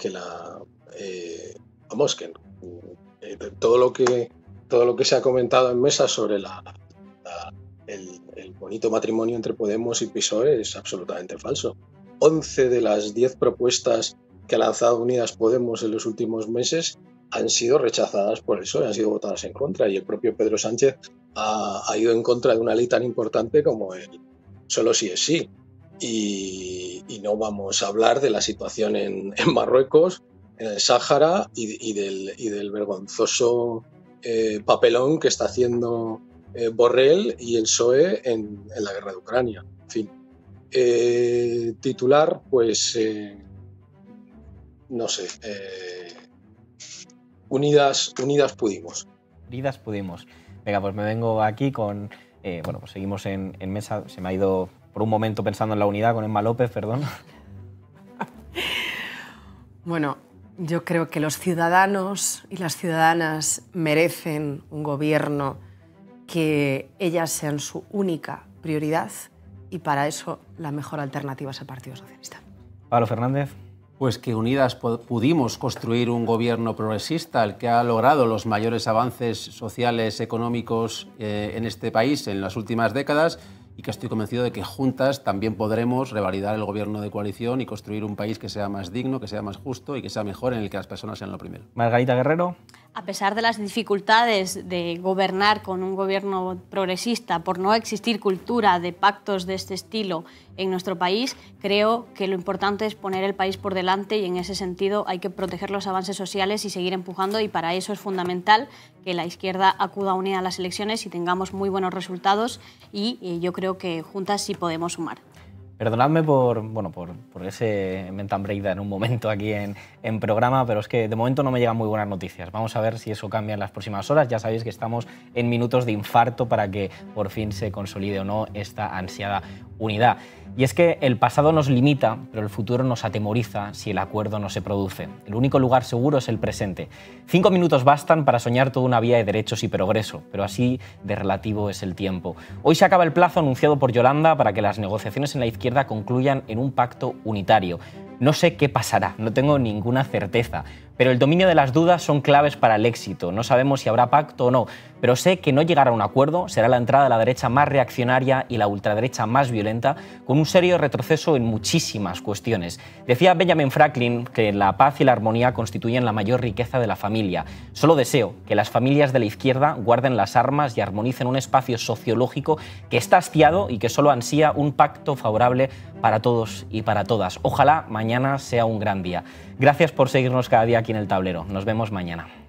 todo lo que se ha comentado en mesa sobre el bonito matrimonio entre Podemos y PSOE es absolutamente falso. 11 de las 10 propuestas que ha lanzado Unidas Podemos en los últimos meses han sido rechazadas por el PSOE, han sido votadas en contra, y el propio Pedro Sánchez ha ido en contra de una ley tan importante como el solo sí es sí. Y no vamos a hablar de la situación en Marruecos, en el Sáhara y del vergonzoso papelón que está haciendo Borrell y el PSOE en la guerra de Ucrania. En fin, titular, pues no sé, Unidas pudimos. Unidas pudimos. Venga, pues me vengo aquí con... bueno, pues seguimos en mesa. Se me ha ido por un momento pensando en la unidad con Emma López, perdón. Bueno, yo creo que los ciudadanos y las ciudadanas merecen un gobierno que ellas sean su única prioridad, y para eso la mejor alternativa es el Partido Socialista. Pablo Fernández. Pues que Unidas pudimos construir un gobierno progresista, el que ha logrado los mayores avances sociales, económicos en este país en las últimas décadas, y que estoy convencido de que juntas también podremos revalidar el gobierno de coalición y construir un país que sea más digno, que sea más justo y que sea mejor, en el que las personas sean lo primero. Margarita Guerrero. A pesar de las dificultades de gobernar con un gobierno progresista, por no existir cultura de pactos de este estilo en nuestro país, creo que lo importante es poner el país por delante, y en ese sentido hay que proteger los avances sociales y seguir empujando, y para eso es fundamental que la izquierda acuda unida a las elecciones y tengamos muy buenos resultados, y yo creo que juntas sí podemos sumar. Perdonadme por ese mental breakdown en un momento aquí en programa, pero es que de momento no me llegan muy buenas noticias. Vamos a ver si eso cambia en las próximas horas. Ya sabéis que estamos en minutos de infarto para que por fin se consolide o no esta ansiada unidad. Y es que el pasado nos limita, pero el futuro nos atemoriza si el acuerdo no se produce. El único lugar seguro es el presente. 5 minutos bastan para soñar toda una vía de derechos y progreso, pero así de relativo es el tiempo. Hoy se acaba el plazo anunciado por Yolanda para que las negociaciones en la izquierda concluyan en un pacto unitario. No sé qué pasará, no tengo ninguna certeza, pero el dominio de las dudas son claves para el éxito. No sabemos si habrá pacto o no, pero sé que no llegar a un acuerdo será la entrada de la derecha más reaccionaria y la ultraderecha más violenta, con un serio retroceso en muchísimas cuestiones. Decía Benjamin Franklin que la paz y la armonía constituyen la mayor riqueza de la familia. Solo deseo que las familias de la izquierda guarden las armas y armonicen un espacio sociológico que está hastiado y que solo ansía un pacto favorable para todos y para todas. Ojalá mañana sea un gran día. Gracias por seguirnos cada día aquí en el tablero. Nos vemos mañana.